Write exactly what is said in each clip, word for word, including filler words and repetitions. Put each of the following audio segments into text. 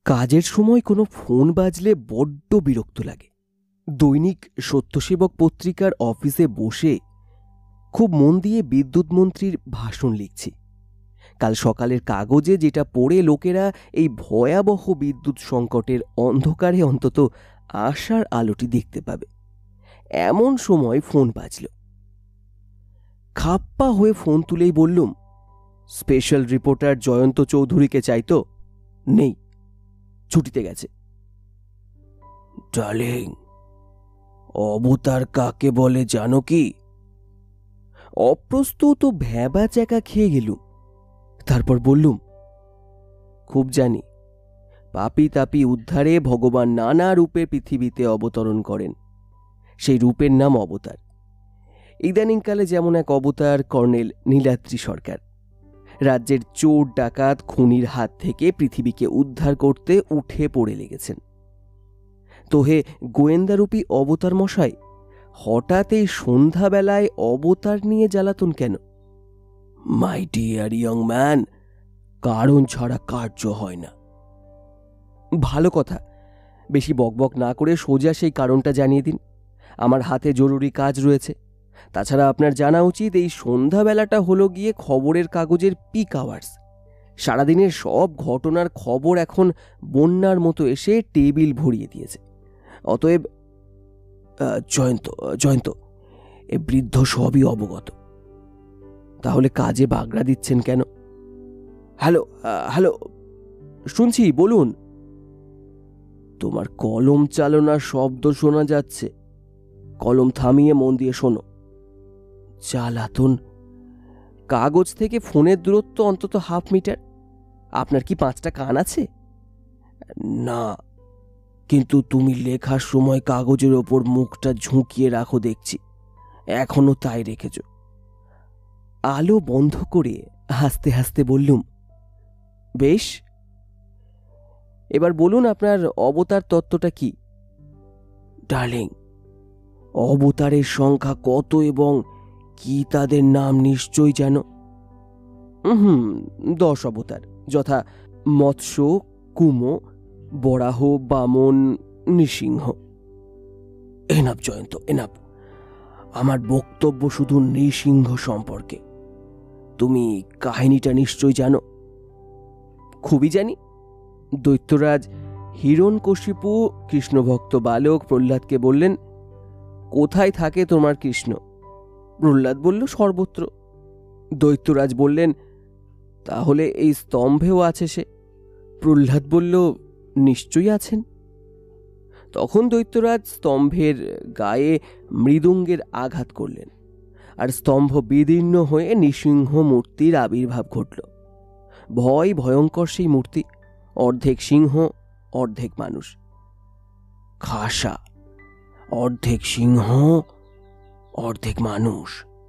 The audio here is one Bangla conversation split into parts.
কাজের সময় কোনো ফোন বাজলে বড্ড বিরক্ত লাগে। দৈনিক সত্যসেবক পত্রিকার অফিসে বসে খুব মন দিয়ে বিদ্যুৎ মন্ত্রীর ভাষণ লিখছি। কাল সকালের কাগজে যেটা পড়ে লোকেরা এই ভয়াবহ বিদ্যুৎ সংকটের অন্ধকারে অন্তত আশার আলোটি দেখতে পাবে, এমন সময় ফোন বাজল। খাপ্পা হয়ে ফোন তুলেই বললুম, স্পেশাল রিপোর্টার জয়ন্ত চৌধুরীকে চাই তো? নেই, ছুটিতে গেছে। ডার্লিং, অবতার কাকে বলে জানো কি? অপ্রস্তুত ভ্যাবা চ্যাকা খেয়ে গেলুম। তারপর বললুম, খুব জানি। পাপি তাপি উদ্ধারে ভগবান নানা রূপে পৃথিবীতে অবতরণ করেন, সেই রূপের নাম অবতার। ইদানিংকালে যেমন এক অবতার কর্নেল নীলাদ্রি সরকার, রাজ্যের চোর ডাকাত খুনির হাত থেকে পৃথিবীকে উদ্ধার করতে উঠে পড়ে লেগেছেন। তো হে গোয়েন্দারূপী অবতার মশাই, হঠাৎ এই সন্ধ্যাবেলায় অবতার নিয়ে জ্বালাতন কেন? মাই ডিয়ার ইয়ং ম্যান, কারণ ছাড়া কার্য হয় না। ভালো কথা, বেশি বকবক না করে সোজা সেই কারণটা জানিয়ে দিন। আমার হাতে জরুরি কাজ রয়েছে। তাছাড়া আপনার জানা উচিত, এই সন্ধ্যাবেলাটা হলো গিয়ে খবরের কাগজের পিক আওয়ার্স। সারাদিনের সব ঘটনার খবর এখন বন্যার মতো এসে টেবিল ভরিয়ে দিয়েছে। অতএব জয়ন্ত জয়ন্ত এ বৃদ্ধ সবই অবগত, তাহলে কাজে বাগড়া দিচ্ছেন কেন? হ্যালো হ্যালো শুনছি, বলুন। তোমার কলম চালনার শব্দ শোনা যাচ্ছে। কলম থামিয়ে মন দিয়ে শোনো। জ্বালাতন! কাগজ থেকে ফোনের দূরত্ব অন্তত হাফ মিটার। আপনার কি পাঁচটা কান আছে? না, কিন্তু তুমি লেখার সময় কাগজের ওপর মুখটা ঝুঁকিয়ে রাখো দেখছি, এখনো তাই রেখেছ। আলো বন্ধ করে হাসতে হাসতে বললুম, বেশ, এবার বলুন আপনার অবতার তত্ত্বটা কি? ডার্লিং, অবতারের সংখ্যা কত এবং কি তাদের নাম নিশ্চয়ই জানো? হুম দশ অবতার, যথা মৎস্য, কুমো, বরাহ, বামন, নৃসিংহ। Enough Jayanta, enough. আমার বক্তব্য শুধু নৃসিংহ সম্পর্কে। তুমি কাহিনীটা নিশ্চয় জানো। খুবই জানি। দৈত্যরাজ হিরণ্যকশিপু কৃষ্ণভক্ত বালক প্রহ্লাদকে বললেন, কোথায় থাকে তোমার কৃষ্ণ? প্রহ্লাদ বলল, সর্বত্র। দৈত্যরাজ বললেন, তাহলে এই স্তম্ভেও আছে সে? প্রহ্লাদ বলল, নিশ্চয়ই আছেন। তখন দৈত্যরাজ স্তম্ভের গায়ে মৃদঙ্গের আঘাত করলেন, আর স্তম্ভ বিদীর্ণ হয়ে নৃসিংহ মূর্তির আবির্ভাব ঘটল। ভয় ভয়ঙ্কর সেই মূর্তি, অর্ধেক সিংহ অর্ধেক মানুষ। খাসা, অর্ধেক সিংহ অর্ধেক মানুষ।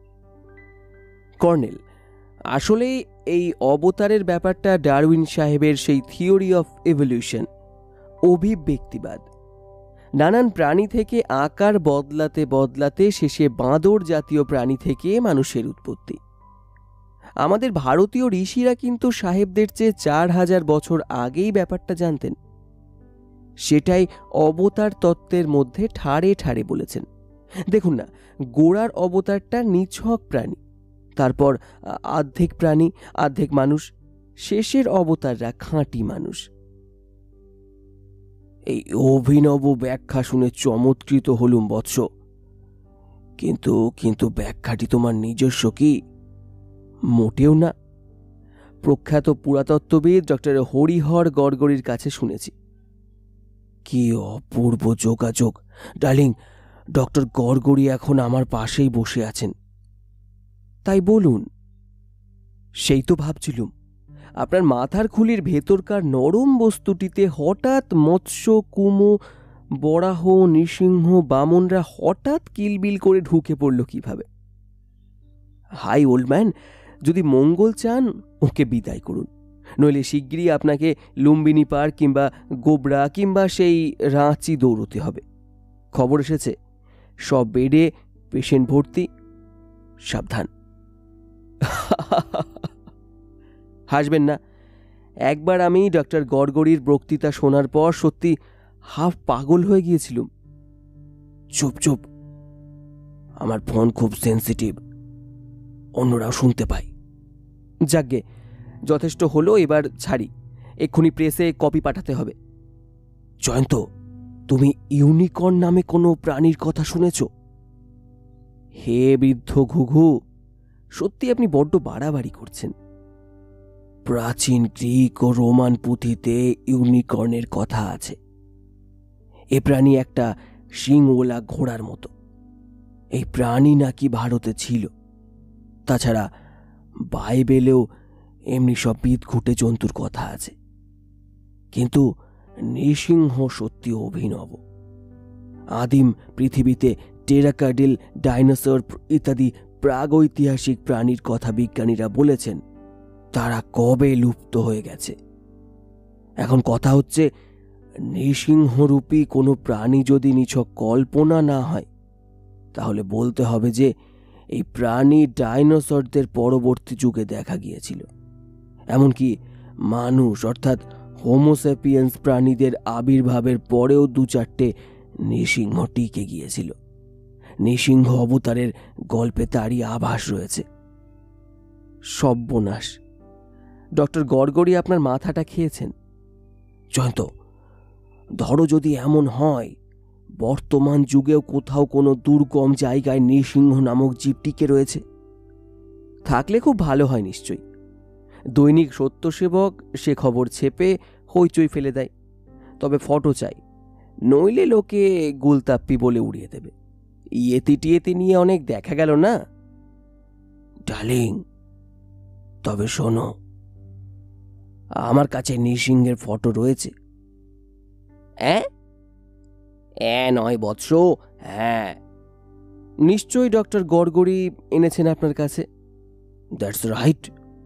কর্নেল, আসলে এই অবতারের ব্যাপারটা ডারউইন সাহেবের সেই থিওরি অফ ইভলিউশন, অভিব্যক্তিবাদ। নানান প্রাণী থেকে আকার বদলাতে বদলাতে শেষে বাঁদর জাতীয় প্রাণী থেকে মানুষের উৎপত্তি। আমাদের ভারতীয় ঋষিরা কিন্তু সাহেবদের চেয়ে চার হাজার বছর আগেই ব্যাপারটা জানতেন। সেটাই অবতার তত্ত্বের মধ্যে ঠাড়ে ঠাড়ে বলেছেন। দেখুন না, গোড়ার অবতারটা নিছক প্রাণী, তারপর আর্ধেক প্রাণী আর্ধেক মানুষ, শেষের অবতাররা খাঁটি মানুষ। এই অভিনব ব্যাখ্যা শুনে চমৎকৃত হলুম বৎস। কিন্তু কিন্তু ব্যাখ্যাটি তোমার নিজস্ব কি? মোটেও না। প্রখ্যাত পুরাতত্ত্ববিদ ডক্টর হরিহর গড়গড়ির কাছে শুনেছি। কি অপূর্ব যোগাযোগ! ডার্লিং, ডক্টর গড়গড়ি এখন আমার পাশেই বসে আছেন। তাই বলুন। সেই তো ভাবছিলুম, আপনার মাথার খুলির ভেতরকার নরম বস্তুটিতে হঠাৎ মৎস্য, কুমো, বরাহ, নৃসিংহ, বামনরা হঠাৎ কিলবিল করে ঢুকে পড়ল কিভাবে? হাই ওল্ড ম্যান, যদি মঙ্গল চান ওকে বিদায় করুন, নইলে শিগগিরই আপনাকে লুম্বিনী পার্ক কিংবা গোবরা কিংবা সেই রাঁচি দৌড়তে হবে। খবর এসেছে, সব বেডে পেশেন্ট ভর্তি, সাবধান। হাসবেন না, একবার আমি ডক্টর গড়গড়ির বক্তৃতা শোনার পর সত্যি হাফ পাগল হয়ে গিয়েছিলাম। চুপ চুপ, আমার ফোন খুব সেন্সিটিভ, অন্যরাও শুনতে পায়। যাকগে, যথেষ্ট হলো, এবার ছাড়ি, এক্ষুনি প্রেসে কপি পাঠাতে হবে। জয়ন্ত, তুমি ইউনিকর্ন নামে কোনো প্রাণীর কথা শুনেছ? হে বৃদ্ধ ঘুঘু, সত্যি আপনি বড্ড বাড়াবাড়ি করছেন। প্রাচীন গ্রিক ও রোমান পুঁথিতে ইউনিকর্নের কথা আছে। এ প্রাণী একটা শিংওয়ালা ঘোড়ার মতো। এই প্রাণী নাকি ভারতে ছিল। তাছাড়া বাইবেলেও এমনি সব বিদঘুটে জন্তুর কথা আছে। কিন্তু নৃসিংহ সত্যি অভিনব। আদিম পৃথিবীতে টেরাকাডিল, ডাইনোসর ইত্যাদি প্রাগৈতিহাসিক প্রাণীর কথা বিজ্ঞানীরা বলেছেন তারা কবে লুপ্ত হয়ে গেছে। এখন কথা হচ্ছে, নৃসিংহরূপী কোনো প্রাণী যদি নিছক কল্পনা না হয়, তাহলে বলতে হবে যে এই প্রাণী ডাইনোসরদের পরবর্তী যুগে দেখা গিয়েছিল। এমনকি মানুষ অর্থাৎ হোমোসেপিয়েন্স প্রাণীদের আবির্ভাবের পরেও দু চারটে নৃসিংহ টিকে গিয়েছিল। নৃসিংহ অবতারের গল্পে তারই আভাস রয়েছে। সর্বনাশ, ডক্টর গড়গড়ি আপনার মাথাটা খেয়েছেন। জয়ন্ত, ধরো যদি এমন হয় বর্তমান যুগেও কোথাও কোনো দুর্গম জায়গায় নৃসিংহ নামক জীব টিকে রয়েছে, থাকলে খুব ভালো হয় নিশ্চয়ই। দৈনিক সত্যসেবক সে খবর ছেপে হইচই ফেলে দেয়। তবে ফটো চাই, নইলে লোকে গুলতাপ্পি বলে উড়িয়ে দেবে। ইয়েতি টিয়েতি নিয়ে অনেক দেখা গেল না। ডার্লিং, তবে শোনো, আমার কাছে নৃসিংহের ফটো রয়েছে। হ্যাঁ হ্যাঁ নয় বৎস, হ্যাঁ নিশ্চয়ই ডক্টর গড়গড়ি এনেছেন আপনার কাছে। That's right.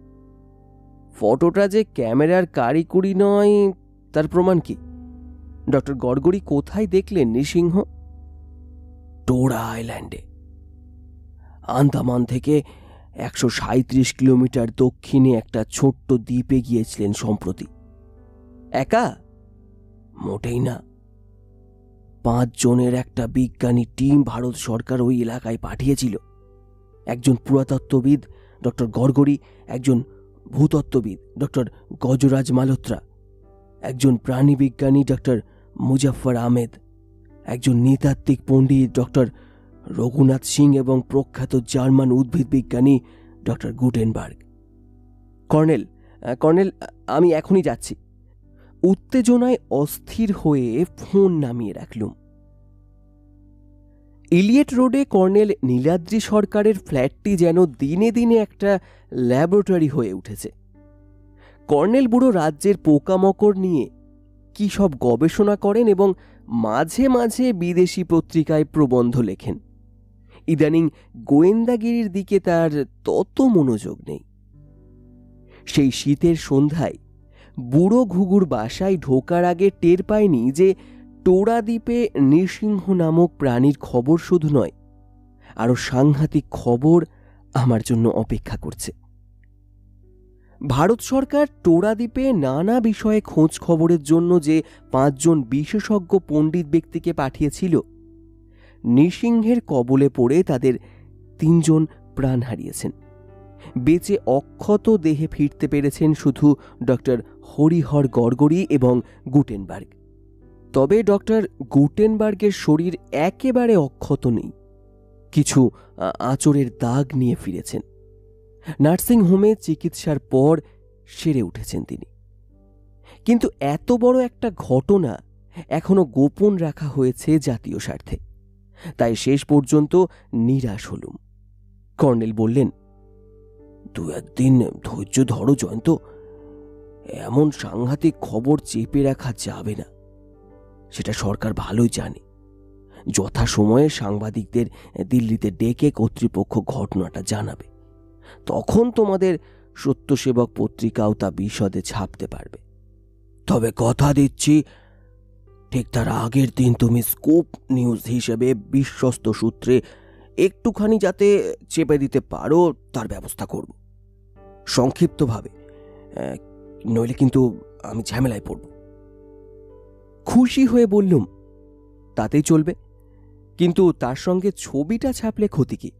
ফটোটা যে ক্যামেরার কারিকুরি নয় তার প্রমাণ কি? ডক্টর গড়গড়ি কোথায় দেখলেন নৃসিংহ? টোরা আইল্যান্ডে, আন্দামান থেকে একশো সাঁত্রিশ কিলোমিটার দক্ষিণে একটা ছোট্ট দ্বীপে গিয়েছিলেন সম্প্রতি। একা? মোটেই না, পাঁচ জনের একটা বিজ্ঞানী টিম ভারত সরকার ওই এলাকায় পাঠিয়েছিল। একজন পুরাতত্ত্ববিদ ডক্টর গড়গড়ি, একজন ভূতত্ত্ববিদ ডক্টর গজরাজ মালহোত্রা, একজন প্রাণীবিজ্ঞানী ডক্টর মুজাফফর আহমেদ, একজন নৃতাত্ত্বিক পণ্ডিত ডক্টর রঘুনাথ সিং এবং প্রখ্যাত জার্মান উদ্ভিদ বিজ্ঞানী ডক্টর গুটেনবার্গ। কর্নেল কর্নেল আমি এখনই যাচ্ছি। উত্তেজনায় অস্থির হয়ে ফোন নামিয়ে রাখলুম। ইলিয়েট রোডে কর্নেল নীলাদ্রি সরকারের ফ্ল্যাটটি যেন দিনে দিনে একটা ল্যাবরেটরি হয়ে উঠেছে। কর্নেল বুড়ো রাজ্যের পোকামাকড় নিয়ে কি সব গবেষণা করেন এবং মাঝে মাঝে বিদেশি পত্রিকায় প্রবন্ধ লেখেন। ইদানিং গোয়েন্দাগিরির দিকে তার তত মনোযোগ নেই। সেই শীতের সন্ধ্যায় বুড়ো ঘুঘুর বাসায় ঢোকার আগে টের পায়নি যে টোরা দ্বীপে নৃসিংহ নামক প্রাণীর খবর শুধু নয়, আরো সাংঘাতিক খবর আমার জন্য অপেক্ষা করছে। ভারত সরকার টোরা দ্বীপে নানা বিষয়ে খোঁজ খবরের জন্য যে পাঁচজন বিশেষজ্ঞ পণ্ডিত ব্যক্তিকে পাঠিয়েছিল, নৃসিংহের কবলে পড়ে তাদের তিনজন প্রাণ হারিয়েছেন। বেঁচে অক্ষত দেহে ফিরতে পেরেছেন শুধু ডক্টর হরিহর গড়গড়ি এবং গুটেনবার্গ। তবে ডক্টর গুটেনবার্গের শরীর একেবারে অক্ষত নেই, কিছু আঁচড়ের দাগ নিয়ে ফিরেছেন। নার্সিং হোমে চিকিৎসার পর সেরে উঠেছেন তিনি। কিন্তু এত বড় একটা ঘটনা এখনো গোপন রাখা হয়েছে জাতীয় স্বার্থে, তাই শেষ পর্যন্ত নিরাশ হলুম। কর্নেল বললেন, দু একদিন ধৈর্য ধরো জয়ন্ত, এমন সাংঘাতিক খবর চেপে রাখা যাবে না, সেটা সরকার ভালোই জানে। যথাসময়ে সাংবাদিকদের দিল্লিতে ডেকে কর্তৃপক্ষ ঘটনাটা জানাবে, তখন তোমাদের সত্যসেবক পত্রিকাও তা বিশদে ছাপতে পারবে। তবে কথা দিচ্ছি, ঠিক তার আগের দিন তুমি স্কুপ নিউজ হিসেবে বিশ্বস্ত সূত্রে একটুখানি যাতে চেপে দিতে পারো তার ব্যবস্থা করব। সংক্ষিপ্তভাবে নইলে কিন্তু আমি ঝামেলায় পড়ব। খুশি হয়ে বললুম, তাতেই চলবে, কিন্তু তার সঙ্গে ছবিটা ছাপলে ক্ষতি কি?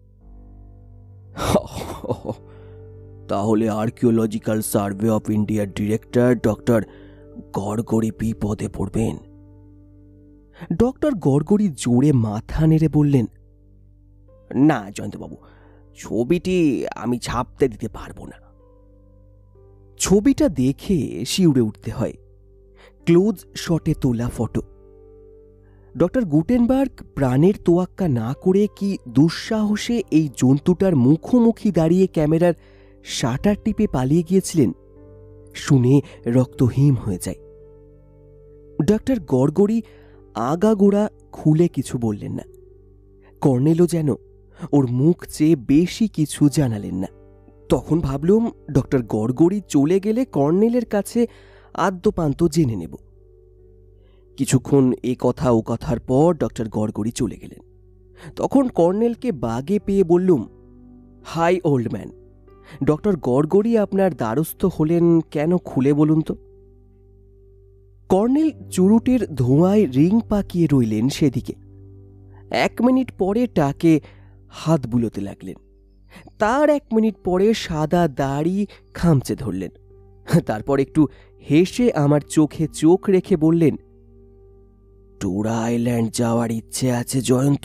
তাহলে আর্কিওলজিক্যাল সার্ভে অফ ইন্ডিয়ার ডিরেক্টর ডক্টর গড়গড়ি বিপদে পড়বেন। ডক্টর গড়গড়ি জোরে মাথা নেড়ে বললেন, না জয়ন্তবাবু, ছবিটি আমি ছাপতে দিতে পারবো না। ছবিটা দেখে শিউরে উঠতে হয়। ক্লোজ শটে তোলা ফটো। ডক্টর গুটেনবার্গ প্রাণের তোয়াক্কা না করে কি দুঃসাহসে এই জন্তুটার মুখোমুখি দাঁড়িয়ে ক্যামেরার শাটার টিপে পালিয়ে গিয়েছিলেন শুনে রক্ত হিম হয়ে যায়। ডক্টর গড়গড়ি আগাগোড়া খুলে কিছু বললেন না। কর্নেলও যেন ওর মুখ চেয়ে বেশি কিছু জানালেন না। তখন ভাবলুম ডক্টর গড়গড়ি চলে গেলে কর্নেলের কাছে আদ্যপান্ত জেনে নেব। কিছুক্ষণ এ কথা ও কথার পর ডক্টর গড়গড়ি চলে গেলেন। তখন কর্নেলকে বাগে পেয়ে বললুম, hi old man, doctor Gargari আপনার দ্বারস্থ হলেন কেন, খুলে বলুন তো। কর্নেল চুরুটের ধোঁয়ায় রিং পাকিয়ে রইলেন সেদিকে। এক মিনিট পরে টাকে হাত বুলোতে লাগলেন। তার এক মিনিট পরে সাদা দাড়ি খামচে ধরলেন। তারপর একটু হেসে আমার চোখে চোখ রেখে বললেন, টোরা আইল্যান্ড যাওয়ার ইচ্ছে আছে জয়ন্ত?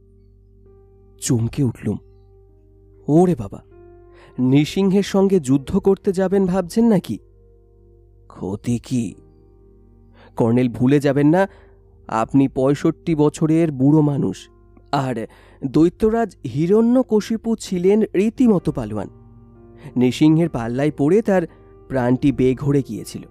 চমকে উঠলুম। ওরে বাবা, নৃসিংহের সঙ্গে যুদ্ধ করতে যাবেন ভাবছেন নাকি? ক্ষতি কি? কর্নেল ভুলে যাবেন না, আপনি পঁয়ষট্টি বছরের বুড়ো মানুষ, আর দৈত্যরাজ হিরণ্যকশিপু ছিলেন রীতিমতো পালোয়ান। নৃসিংহের পাল্লায় পড়ে তার প্রাণটি বেঘরে গিয়েছিল।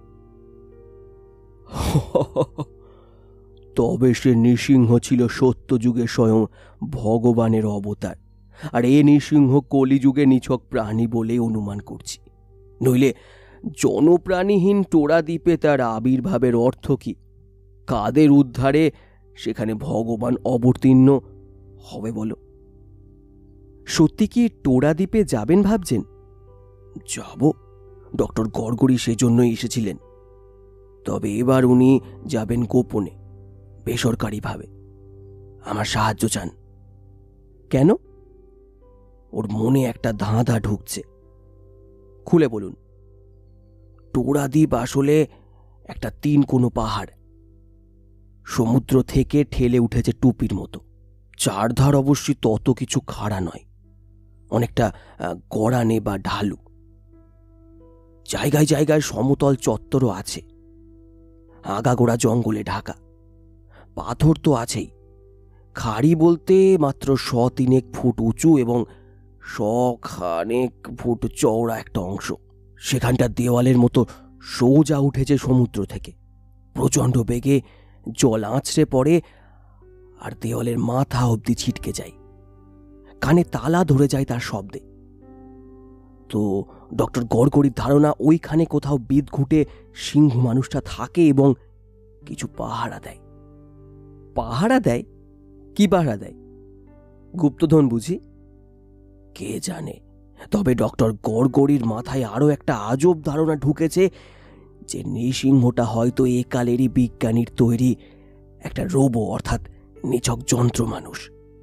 তবে সে নৃসিংহ ছিল সত্যযুগে স্বয়ং ভগবানের অবতার, আর এ নৃসিংহ কলিযুগে নিছক প্রাণী বলে অনুমান করছি। নইলে জনপ্রাণীহীন টোরা দ্বীপে তার আবির্ভাবের অর্থ কি? কাদের উদ্ধারে সেখানে ভগবান অবতীর্ণ হবে বলো? সত্যি কি টোরা দ্বীপে যাবেন ভাবছেন? যাব, ডক্টর গড়গড়ি সেজন্যই এসেছিলেন। তবে এবার উনি যাবেন গোপনে, বেসরকারিভাবে। আমার সাহায্য চান। কেন? ওর মনে একটা ধাঁধা ঢুকছে। খুলে বলুন। টোরা দ্বীপ আসলে একটা তিন কোনো পাহাড়, সমুদ্র থেকে ঠেলে উঠেছে টুপির মতো। চারধার অবশ্যই তত কিছু খাড়া নয়, অনেকটা গড়ানে বা ঢালু। জায়গায় জায়গায় সমতল চত্বরও আছে, আগাগোড়া জঙ্গলে ঢাকা। পাথর তো আছেই, খাড়ি বলতে মাত্র শ তিনেক ফুট উঁচু এবং শ খানেক ফুট চওড়া একটা অংশ। সেখানটা দেওয়ালের মতো সোজা উঠেছে সমুদ্র থেকে। প্রচণ্ড বেগে জল আঁচড়ে পড়ে আর দেওয়ালের মাথা অবধি ছিটকে যায়। কানে তালা ধরে যায় তার শব্দে। তো ডক্টর গড়গড়ির ধারণা ওইখানে কোথাও বিদ ঘুটে সিংহ মানুষটা থাকে এবং কিছু পাহারা দেয়। পাহারা দেয়? কি পাহারা দেয়? গুপ্তধন বুঝি? কে জানে। তবে ডক্টর গড়গড়ির মাথায় আরো একটা আজব ধারণা ঢুকেছে যে নৃসিংহটা হয়তো একালেরই বিজ্ঞানীর তৈরি একটা রোবো, অর্থাৎ নিছক যন্ত্র মানুষ।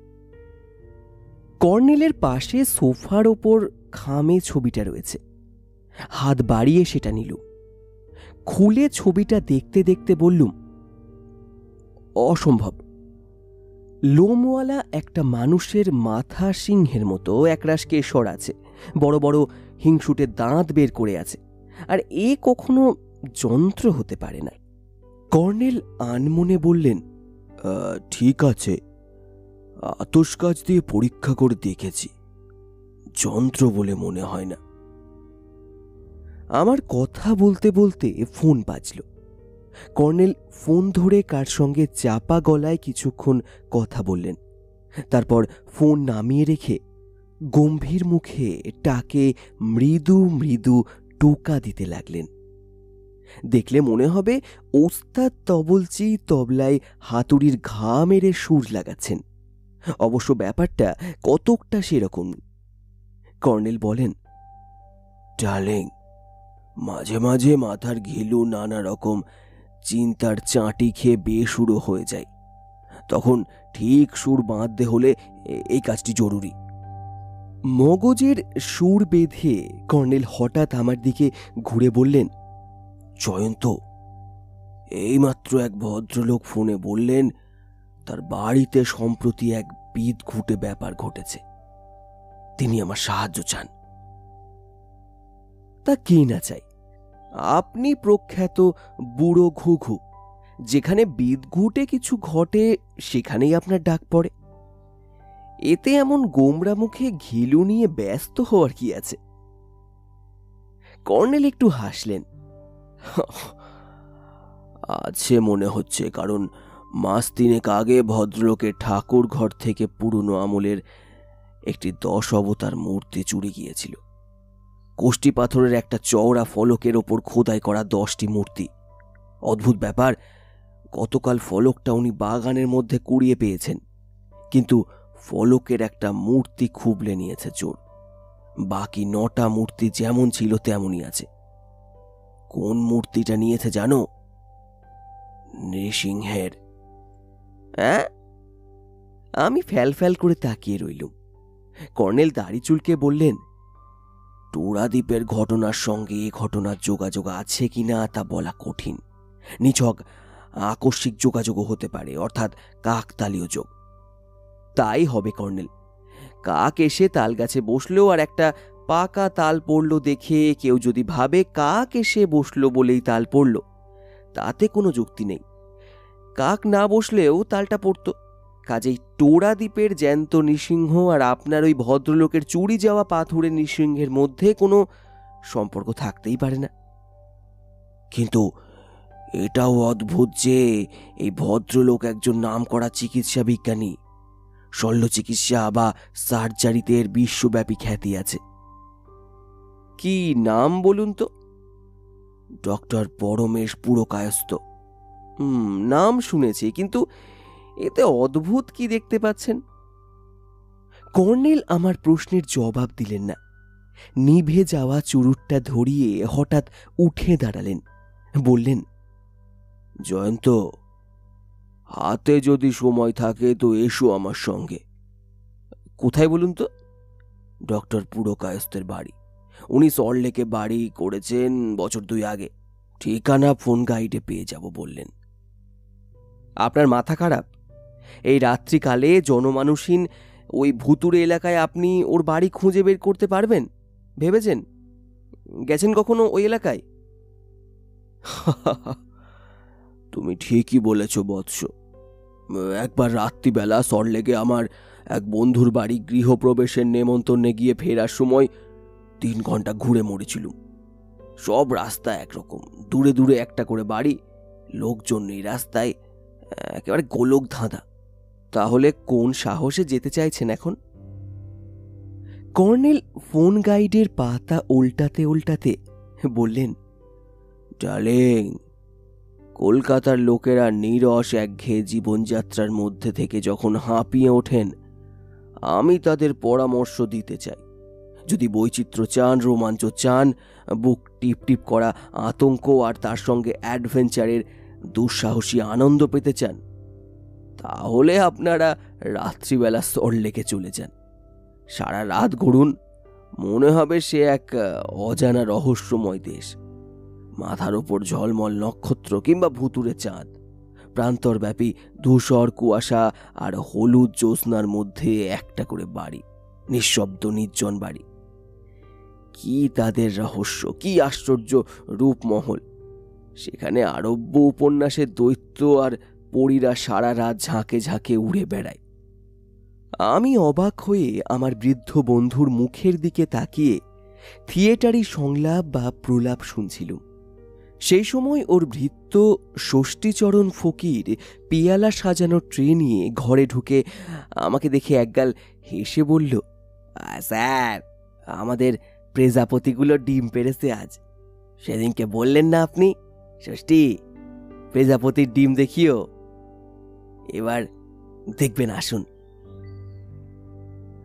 কর্নেলের পাশে সোফার ওপর খামে ছবিটা রয়েছে। হাত বাড়িয়ে সেটা নিলুম। খুলে ছবিটা দেখতে দেখতে বললুম, অসম্ভব। লোমওয়ালা একটা মানুষের মাথা সিংহের মতো, একরাশ কেশর আছে, বড় বড় হিংসুটে দাঁত বের করে আছে, আর এ কখনো যন্ত্র হতে পারে না। কর্নেল আনমনে বললেন, ঠিক আছে, আতশকাচ দিয়ে পরীক্ষা করে দেখেছি, যন্ত্র বলে মনে হয় না। আমার কথা বলতে বলতে ফোন বাজল। কর্নেল ফোন ধরে কার সঙ্গে চাপা গলায় কিছুক্ষণ কথা বললেন। তারপর ফোন নামিয়ে রেখে গম্ভীর মুখে টাকে মৃদু মৃদু টোকা দিতে লাগলেন। দেখলে মনে হবে ওস্তাদ তবলচি তবলায় হাতুড়ির ঘা মেরে সুর লাগাচ্ছেন। অবশ্য ব্যাপারটা কতকটা সেরকম। কর্নেল বলেন, ডার্লিং, মাঝে মাঝে মাথার ঘিলু নানা রকম চিন্তার চাঁটি খেয়ে বেসুরো হয়ে যায়। তখন ঠিক সুর বাঁধতে হলে এই কাজটি জরুরি। মগজের সুর বেঁধে কর্নেল হঠাৎ আমার দিকে ঘুরে বললেন, জয়ন্ত, এইমাত্র এক ভদ্রলোক ফোনে বললেন তার বাড়িতে সম্প্রতি এক বিদঘুটে ব্যাপার ঘটেছে। তিনি আমার সাহায্য চান। তা কে না চাই? আপনি প্রখ্যাত বুড়ো ঘুঘু। যেখানে বিদঘুটে কিছু ঘটে সেখানেই আপনার ডাক পড়ে। এতে এমন গোমরা মুখে ঘিলু নিয়ে ব্যস্ত হওয়ার কি আছে? কর্নেল একটু হাসলেন। আছে মনে হচ্ছে, কারণ মাস তিনেক আগে ভদ্রলোকের ঠাকুর ঘর থেকে পুরনো আমলের একটি দশ অবতার মূর্তি চুরি গিয়েছিল। কোষ্টি পাথরের একটা চওড়া ফলকের ওপর খোদাই করা দশটি মূর্তি। অদ্ভুত ব্যাপার, গতকাল ফলকটা উনি বাগানের মধ্যে কুড়িয়ে পেয়েছেন, কিন্তু ফলকের একটা মূর্তি খুবলে নিয়েছে চোর। বাকি নটা মূর্তি যেমন ছিল তেমনই আছে। কোন মূর্তিটা নিয়েছে জানো? নৃসিংহের। হ্যাঁ? আমি ফ্যাল ফ্যাল করে তাকিয়ে রইলুম। কর্নেল দাড়ি চুলকে বললেন, টোড়াদ্বীপের ঘটনার সঙ্গে এ ঘটনার যোগাযোগ আছে কিনা তা বলা কঠিন। নিছক আকস্মিক যোগাযোগও হতে পারে, অর্থাৎ কাকতালীয় যোগ। তাই হবে কর্নেল। কাক এসে তাল গাছে বসলো আর একটা পাকা তাল পড়লো দেখে কেউ যদি ভাবে কাক এসে বসলো বলেই তাল পড়লো, তাতে কোনো যুক্তি নেই। কাক না বসলেও তালটা পড়তো। কাজেই টোড়াদ্বীপের জ্যান্ত নৃসিংহ আর আপনার ওই ভদ্রলোকের চুরি যাওয়া পাথুরে নৃসিংহের মধ্যে কোনো সম্পর্ক থাকতেই পারে না। কিন্তু এটাও অদ্ভুত যে এই ভদ্রলোক একজন নামকরা চিকিৎসা বিজ্ঞানী। শল্য চিকিৎসা বা সার্জারিতে এর বিশ্বব্যাপী খ্যাতি আছে। কি নাম বলুন তো? ডক্টর পরমেশ পুরকায়স্থ। হুম, নাম শুনেছি, কিন্তু এতে অদ্ভুত কি দেখতে পাচ্ছেন? কর্নেল আমার প্রশ্নের জবাব দিলেন না। নিভে যাওয়া চুরুটটা ধরিয়ে হঠাৎ উঠে দাঁড়ালেন। বললেন, জয়ন্ত, হাতে যদি সময় থাকে তো এসো আমার সঙ্গে। কোথায় বলুন তো? ডক্টর পুরকায়স্থের বাড়ি। উনি সল্টলেকে বাড়ি করেছেন বছর দুই আগে। ঠিকানা ফোন গাইডে পেয়ে যাব বললেন। আপনার মাথা খারাপ? এই রাত্রিকালে জনমানুষহীন ওই ভুতুরে এলাকায় আপনি ওর বাড়ি খুঁজে বের করতে পারবেন ভেবেছেন? গেছেন কখনো ওই এলাকায়? তুমি ঠিকই বলেছ বৎস। একবার রাত্রিবেলা সল্টলেকে আমার এক বন্ধুর বাড়ি গৃহপ্রবেশের নেমন্তন্নে গিয়ে ফেরার সময় তিন ঘন্টা ঘুরে মরেছিলুম। সব রাস্তা একরকম, দূরে দূরে একটা করে বাড়ি, লোকজন নেই রাস্তায়, একেবারে গোলক ধাঁধা। তাহলে কোন সাহসে যেতে চাইছেন এখন? কর্নেল ফোন গাইডের পাতা উল্টাতে উল্টাতে বললেন, ডার্লিং, কলকাতার লোকেরা নীরস একঘেয়ে জীবনযাত্রার মধ্যে থেকে যখন হাঁপিয়ে ওঠেন, আমি তাদের পরামর্শ দিতে চাই। যদি বৈচিত্র্য চান, রোমাঞ্চ চান, বুক টিপ টিপ করা আতঙ্ক আর তার সঙ্গে অ্যাডভেঞ্চারের দুঃসাহসী আনন্দ পেতে চান, তাহলে আপনারা রাত্রিবেলা সল্টলেকে চলে যান। সারা রাত ঘুরুন, মনে হবে সে এক অজানা রহস্যময় দেশ। মাথার ওপর ঝলমল নক্ষত্র কিংবা ভুতুরে চাঁদ, প্রান্তরব্যাপী ধূসর কুয়াশা আর হলুদ জ্যোৎস্নার মধ্যে একটা করে বাড়ি, নিঃশব্দ নির্জন বাড়ি। কি তাদের রহস্য, কি আশ্চর্য রূপমহল! সেখানে আরব্য উপন্যাসের দৈত্য আর পরীরা সারা রাত ঝাঁকে ঝাঁকে উড়ে বেড়ায়। আমি অবাক হয়ে আমার বৃদ্ধ বন্ধুর মুখের দিকে তাকিয়ে থিয়েটারি সংলাপ বা প্রলাপ শুনছিলুম। সেই সময় ওর ভৃত্য ষষ্ঠীচরণ ফকির পিয়ালা সাজানো ট্রে নিয়ে ঘরে ঢুকে আমাকে দেখে একগাল হেসে বলল, স্যার, আমাদের প্রজাপতিগুলো ডিম পেড়েছে আজ। সেদিনকে বললেন না আপনি, ষষ্ঠী, প্রজাপতির ডিম দেখিও। এবার দেখবেন, আসুন।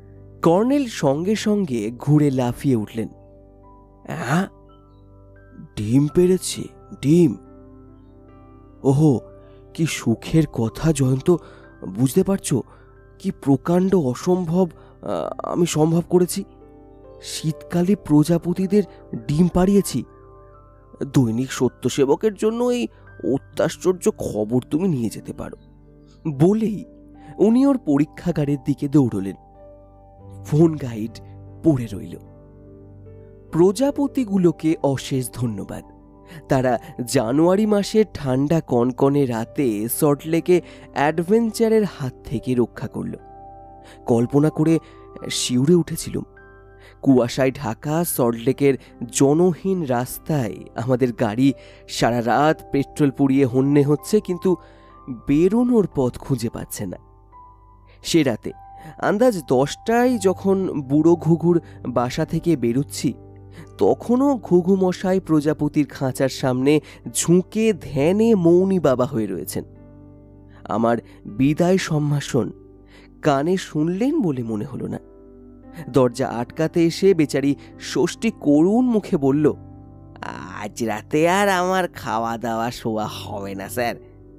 কর্নেল সঙ্গে সঙ্গে ঘুরে লাফিয়ে উঠলেন। হ্যাঁ, ডিম পেড়েছে? ডিম? ওহো, কি সুখের কথা জয়ন্ত। বুঝতে পারছো কি প্রকাণ্ড অসম্ভব আমি সম্ভব করেছি? শীতকালে প্রজাপতিদের ডিম পাড়িয়েছি। দৈনিক সত্যসেবকের জন্য এই অত্যাশ্চর্য খবর তুমি নিয়ে যেতে পারো। বলেই উনি ওর পরীক্ষাগারের দিকে দৌড়লেন। ফোন গাইড পড়ে রইল। প্রজাপতিগুলোকে অশেষ ধন্যবাদ। তারা জানুয়ারি মাসের ঠান্ডা কনকনে রাতে সল্টলেকে অ্যাডভেঞ্চারের হাত থেকে রক্ষা করল। কল্পনা করে শিউরে উঠেছিলাম। কুয়াশায় ঢাকা সল্টলেকের জনহীন রাস্তায় আমাদের গাড়ি সারা রাত পেট্রোল পুড়িয়ে হন্যে হচ্ছে, কিন্তু বেরোনোর পথ খুঁজে পাচ্ছে না। সে রাতে আন্দাজ দশটায় যখন বুড়ো ঘুঘুর বাসা থেকে বেরুচ্ছি, তখনও ঘুঘু মশাই প্রজাপতির খাঁচার সামনে ঝুঁকে ধ্যানে মৌনী বাবা হয়ে রয়েছেন। আমার বিদায় সম্ভাষণ কানে শুনলেন বলে মনে হলো না। দরজা আটকাতে এসে বেচারি ষষ্ঠী করুণ মুখে বলল, আজ রাতে আর আমার খাওয়া দাওয়া শোয়া হবে না স্যার।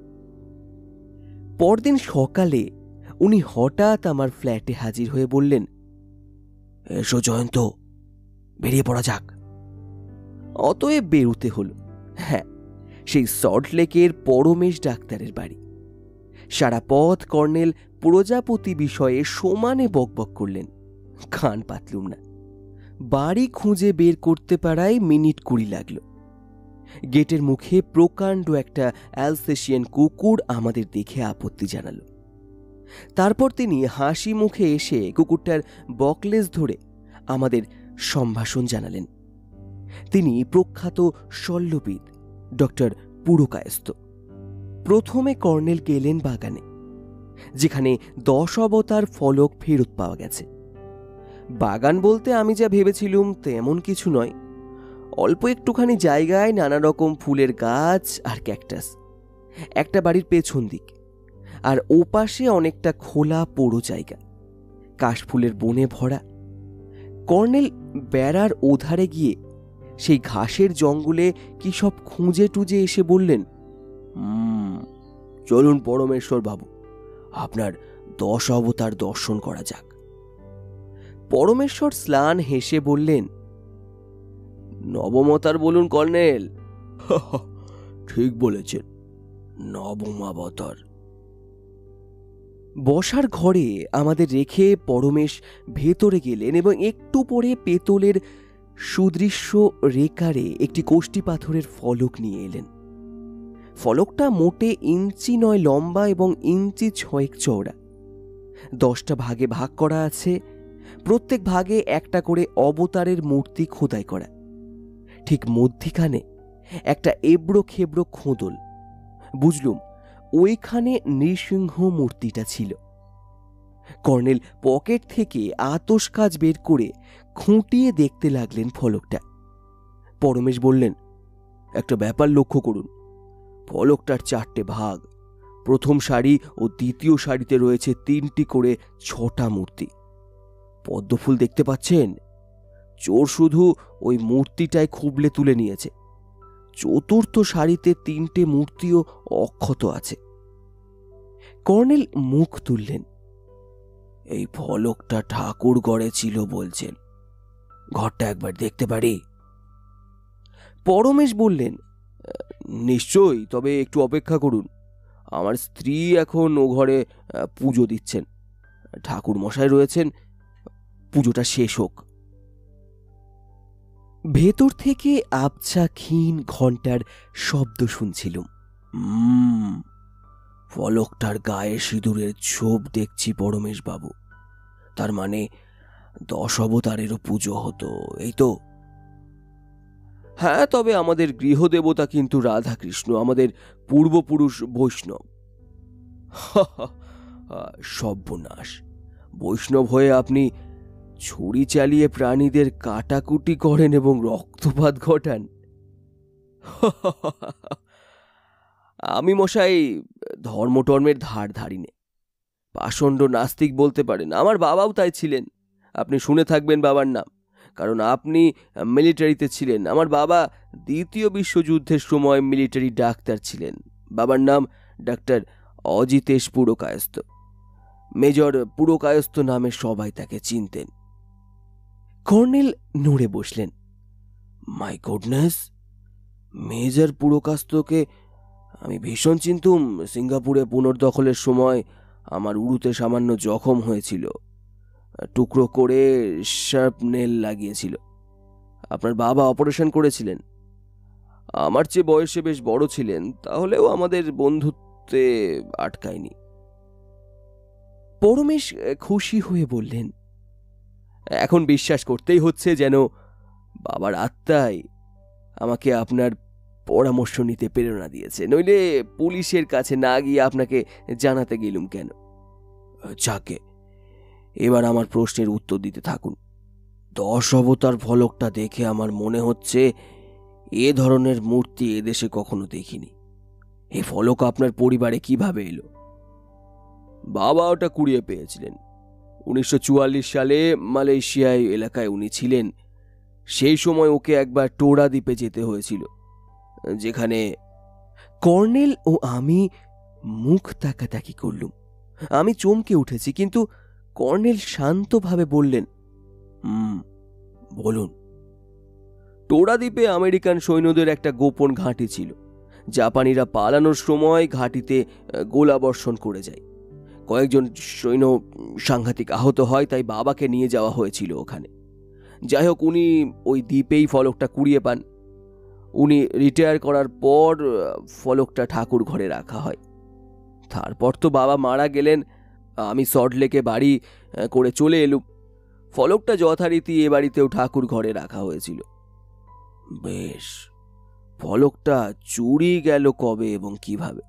পরদিন সকালে উনি হঠাৎ আমার ফ্ল্যাটে হাজির হয়ে বললেন, এসো জয়ন্ত, বেরিয়ে পড়া যাক। অতএব বেরুতে হলো। হ্যাঁ, সেই সল্টলেকের পরমেশ ডাক্তারের বাড়ি। সারা পথ কর্নেল প্রজাপতি বিষয়ে সমানে বকবক করলেন। কান পাতলুম না। বাড়ি খুঁজে বের করতে পারায় মিনিট কুড়ি লাগলো। গেটের মুখে প্রকাণ্ড একটা অ্যালসেশিয়ান কুকুর আমাদের দেখে আপত্তি জানালো। তারপর তিনি হাসি মুখে এসে কুকুরটার বকলেস ধরে আমাদের সম্ভাষণ জানালেন। তিনি প্রখ্যাত শল্যবিদ ডক্টর পুরকায়স্থ। প্রথমে কর্নেল গেলেন বাগানে, যেখানে দশ অবতার ফলক ফেরত পাওয়া গেছে। বাগান বলতে আমি যা ভেবেছিলুম তেমন কিছু নয়। অল্প একটুখানি জায়গায় নানা রকম ফুলের গাছ আর ক্যাকটাস। একটা বাড়ির পেছন দিক, আর ওপাশে অনেকটা খোলা পোড়ো জায়গা, কাশফুলের বনে ভরা। কর্নেল বেড়ার ওধারে গিয়ে সেই ঘাসের জঙ্গলে কি সব খুঁজে টুজে এসে বললেন, হুম চলুন পরমেশ্বর বাবু, আপনার দশ অবতার দর্শন করা যাক। পরমেশ্বর স্লান হেসে বললেন, নবমতার বলুন কর্নেল। ঠিক বলেছেন, নবমাবতার। বসার ঘরে আমাদের রেখে পরমেশ ভেতরে গেলেন এবং একটু পরে পেতলের সুদৃশ্য রেকারে একটি কোষ্ঠী পাথরের ফলক নিয়ে এলেন। ফলকটা মোটে ইঞ্চি নয় লম্বা এবং ইঞ্চি ছয়েক চওড়া। দশটা ভাগে ভাগ করা আছে, প্রত্যেক ভাগে একটা করে অবতারের মূর্তি খোদাই করা। ঠিক মধ্যিখানে একটা এবড়ো খেবড়ো খোদল। বুঝলুম ওইখানে নৃসিংহ মূর্তিটা ছিল। কর্নেল পকেট থেকে আতস কাজ বের করে খুঁটিয়ে দেখতে লাগলেন ফলকটা। পরমেশ বললেন, একটা ব্যাপার লক্ষ্য করুন, ফলকটার চারটে ভাগ। প্রথম সারি ও দ্বিতীয় সারিতে রয়েছে তিনটি করে ছটা মূর্তি। পদ্মফুল দেখতে পাচ্ছেন? চোর শুধু ওই মূর্তিটায় খুবলে তুলে নিয়েছে। চতুর্থ সারিতে তিনটে মূর্তিও অক্ষত আছে। কর্নেল মুখ তুললেন। এই ফলকটা ঠাকুর গড়ে ছিল বলছেন, ঘরটা একবার দেখতে পারি? পরমেশ বললেন, নিশ্চয়ই, তবে একটু অপেক্ষা করুন। আমার স্ত্রী এখন ও ঘরে পুজো দিচ্ছেন, ঠাকুর মশাই রয়েছেন, পুজোটা শেষ হোক। ভেতর থেকে আবছা ক্ষীণ ঘণ্টার শব্দ শুনছিলুম। হুম ফলকটার গায়ে সিঁদুরের ছোপ দেখছি পরমেশ বাবু, তার মানে দশ অবতারেরও পুজো হতো, এই তো? হ্যাঁ, তবে আমাদের গৃহদেবতা কিন্তু রাধাকৃষ্ণ, আমাদের পূর্বপুরুষ বৈষ্ণব। সর্বনাশ! বৈষ্ণব হয়ে আপনি ছুরি চালিয়ে প্রাণীদের কাটাকুটি করেন এবং রক্তপাত ঘটান। আমি মশাই ধর্মটর্মের ধার ধারি নে, পাষণ্ড নাস্তিক বলতে পারেন। আমার বাবাও তাই ছিলেন, আপনি শুনে থাকবেন বাবার নাম। কারণ আপনি মিলিটারিতে ছিলেন। আমার বাবা দ্বিতীয় বিশ্বযুদ্ধের সময় মিলিটারি ডাক্তার ছিলেন। বাবার নাম ডাক্তার অজিতেশ পুরকায়স্থ। মেজর পুরকায়স্থ নামে সবাই তাকে চিনতেন। কর্নেল নড়ে বসলেন। মাই গুডনেস, মেজর পুরকায়স্থকে আমি ভীষণ চিনতুম। সিঙ্গাপুরে পুনর্দখলের সময় আমার উরুতে সামান্য জখম হয়েছিল, টুকরো করে শার্প নেল লাগিয়েছিল। আপনার বাবা অপারেশন করেছিলেন। আমার চেয়ে বয়সে বেশ বড় ছিলেন, তাহলেও আমাদের বন্ধুত্বে আটকায়নি। পরমেশ খুশি হয়ে বললেন, এখন বিশ্বাস করতেই হচ্ছে যেন বাবার আত্মাই আমাকে আপনার পরামর্শ নিতে প্রেরণা দিয়েছে, নইলে পুলিশের কাছে না গিয়ে আপনাকে জানাতে গেলুম কেন? যাকে, এবার আমার প্রশ্নের উত্তর দিতে থাকুন। দশ অবতার ফলকটা দেখে আমার মনে হচ্ছে এ ধরনের মূর্তি এদেশে কখনো দেখিনি। এই ফলক আপনার পরিবারে কিভাবে এলো? বাবা ওটা কুড়িয়ে পেয়েছিলেন। উনিশশো চুয়াল্লিশ সালে মালয়েশিয়ায় এলাকায় উনি ছিলেন। সেই সময় ওকে একবার টোরা দ্বীপে যেতে হয়েছিল, যেখানে কর্নেল ও আমি মুখ তাকাতাকি করলুম। আমি চমকে উঠেছি, কিন্তু কর্নেল শান্তভাবে বললেন, হুম বলুন। টোরা দ্বীপে আমেরিকান সৈন্যদের একটা গোপন ঘাঁটি ছিল। জাপানিরা পালানোর সময় ঘাঁটিতে গোলাবর্ষণ করে যায়। কয়েকজন সৈন্য সাংঘাতিক আহত হয়, তাই বাবাকে নিয়ে যাওয়া হয়েছিল ওখানে। যাই হোক, উনি ওই দ্বীপেই ফলকটা কুড়িয়ে পান। উনি রিটায়ার করার পর ফলকটা ঠাকুর ঘরে রাখা হয়। তারপর তো বাবা মারা গেলেন, আমি সল্টলেকে বাড়ি করে চলে এলুম। ফলকটা যথারীতি এ বাড়িতেও ঠাকুর ঘরে রাখা হয়েছিল। বেশ, ফলকটা চুরি গেল কবে এবং কিভাবে?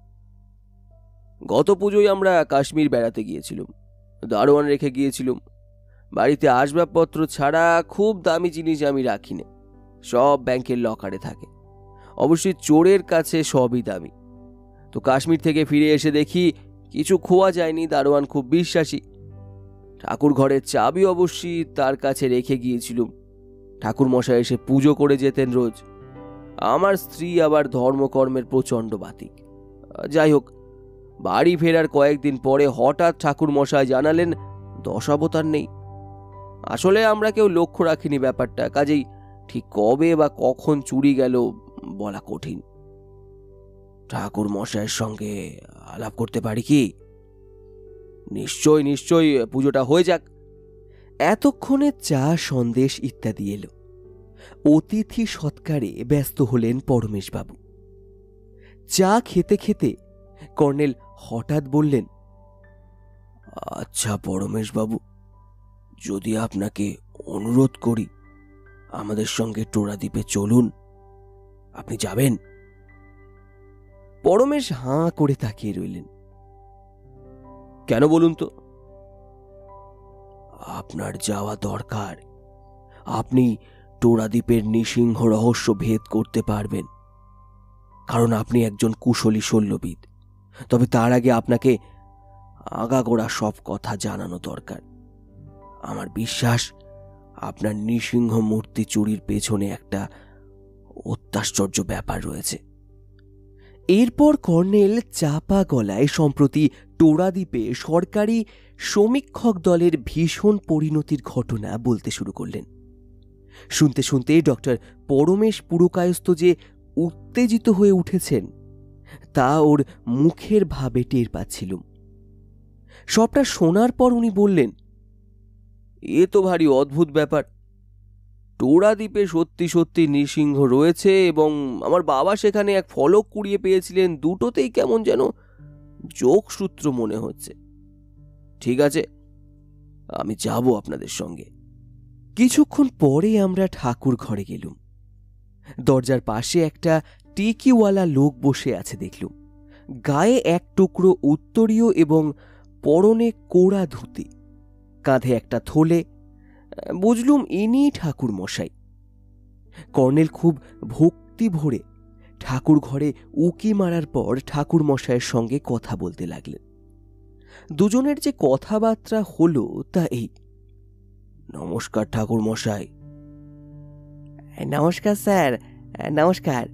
গত পুজোয় আমরা কাশ্মীর বেড়াতে গিয়েছিলাম। দারোয়ান রেখে গিয়েছিলাম। বাড়িতে আসবাবপত্র ছাড়া খুব দামি জিনিস আমি রাখি না, সব ব্যাংকের লকারে থাকে। অবশ্যই চোরের কাছে সবই দামি। তো কাশ্মীর থেকে ফিরে এসে দেখি কিছু খোয়া যায়নি। দারোয়ান খুব বিশ্বাসী। ঠাকুর ঘরের চাবি অবশ্যই তার কাছে রেখে গিয়েছিলাম। ঠাকুর মশাই এসে পুজো করে যেতেন রোজ। আমার স্ত্রী আবার ধর্মকর্মের প্রচণ্ড বাতিক। যাই হোক, বাড়ি ফেরার কয়েকদিন পরে হঠাৎ ঠাকুর মশাই জানালেন দশাবতার নেই। আসলে আমরা কেউ লক্ষ্য রাখিনি ব্যাপারটা, কাজেই ঠিক কবে বা কখন চুরি গেল বলা কঠিন। ঠাকুর মশাইয়ের সঙ্গে আলাপ করতে পারি কি? নিশ্চয় নিশ্চয়, পুজোটা হয়ে যাক। এতক্ষণে চা, সন্দেশ ইত্যাদি এলো। অতিথি সৎকারে ব্যস্ত হলেন পরমেশবাবু। চা খেতে খেতে কর্নেল হঠাৎ বললেন, আচ্ছা পরমেশবাবু, যদি আপনাকে অনুরোধ করি আমাদের সঙ্গে টোরা দ্বীপে চলুন, আপনি যাবেন? পরমেশ হাঁ করে তাকিয়ে রইলেন। কেন বলুন তো? আপনার যাওয়া দরকার। আপনি টোরা দ্বীপের নৃসিংহ রহস্য ভেদ করতে পারবেন, কারণ আপনি একজন কুশলী শল্যবিদ। তবে তার আগে আপনাকে আগাগোড়া সব কথা জানানো দরকার। আমার বিশ্বাস আপনার নৃসিংহ মূর্তি চুরির পেছনে একটা অত্যাশ্চর্য ব্যাপার রয়েছে। এরপর কর্নেল চাপা গলায় সম্প্রতি টোরা দ্বীপে সরকারি সমীক্ষক দলের ভীষণ পরিণতির ঘটনা বলতে শুরু করলেন। শুনতে শুনতে ডক্টর পরমেশ পুরকায়স্থ যে উত্তেজিত হয়ে উঠেছেন তা ওর মুখের ভাবে টের পাচ্ছিলুম। সবটা শোনার পর উনি বললেন, এ তো ভারী অদ্ভুত ব্যাপার। টোরা দ্বীপে সত্যি সত্যি নৃসিংহ রয়েছে এবং আমার বাবা সেখানে এক ফলক কুড়িয়ে পেয়েছিলেন। দুটোতেই কেমন যেন যোগসূত্র মনে হচ্ছে। ঠিক আছে, আমি যাব আপনাদের সঙ্গে। কিছুক্ষণ পরে আমরা ঠাকুর ঘরে গেলুম। দরজার পাশে একটা টিকিওয়ালা লোক বসে আছে দেখলুম। গায়ে এক টুকরো উত্তরীয় এবং পরনে কোড়া ধুতি, কাঁধে একটা থলে। বুঝলুম ইনি ঠাকুর মশাই। কর্নেল খুব ভক্তি ভরে ঠাকুর ঘরে উকি মারার পর ঠাকুর মশাইয়ের সঙ্গে কথা বলতে লাগলেন। দুজনের যে কথাবার্তা হলো তা এই, নমস্কার ঠাকুর মশাই, নমস্কার স্যার, নমস্কার।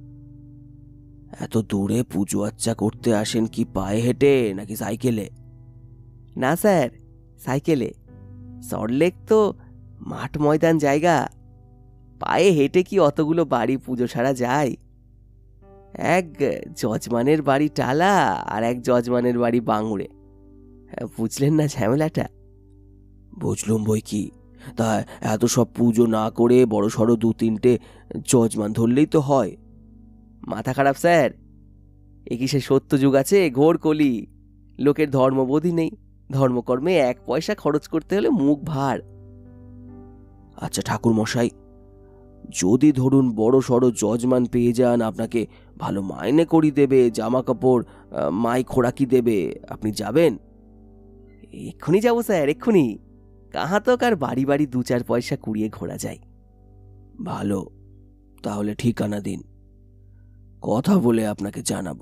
এত দূরে পুজো আচ্চা করতে আসেন কি পায়ে হেঁটে নাকি সাইকেলে? না স্যার, সাইকেলে। সল্টলেক তো মাঠ ময়দান জায়গা, পায়ে হেঁটে কি অতগুলো বাড়ি পুজো ছাড়া যায়? এক যজমানের বাড়ি টালা আর এক যজমানের বাড়ি বাঙুরে। বুঝলেন না ঝামেলাটা? বুঝলুম বই কি, তা এত সব পুজো না করে বড় সড়ো দু তিনটে যজমান ধরলেই তো হয়। মাথা খারাপ স্যার, এ কি সে সত্য যুগ আছে? ঘোর কলি। লোকের ধর্মবোধই নেই, ধর্মকর্মে এক পয়সা খরচ করতে হলে মুখ ভার। আচ্ছা ঠাকুর মশাই, যদি ধরুন বড় সড়ো যজমান পেয়ে যান, আপনাকে ভালো মাইনে করি দেবে, জামা কাপড় মাই খোরাকি দেবে, আপনি যাবেন? এক্ষুনি যাবো স্যার, এক্ষুনি। কাহা তো কার বাড়ি বাড়ি দু চার পয়সা কুড়িয়ে ঘোরা যায়। ভালো, তাহলে ঠিকানা দিন, কথা বলে আপনাকে জানাবো।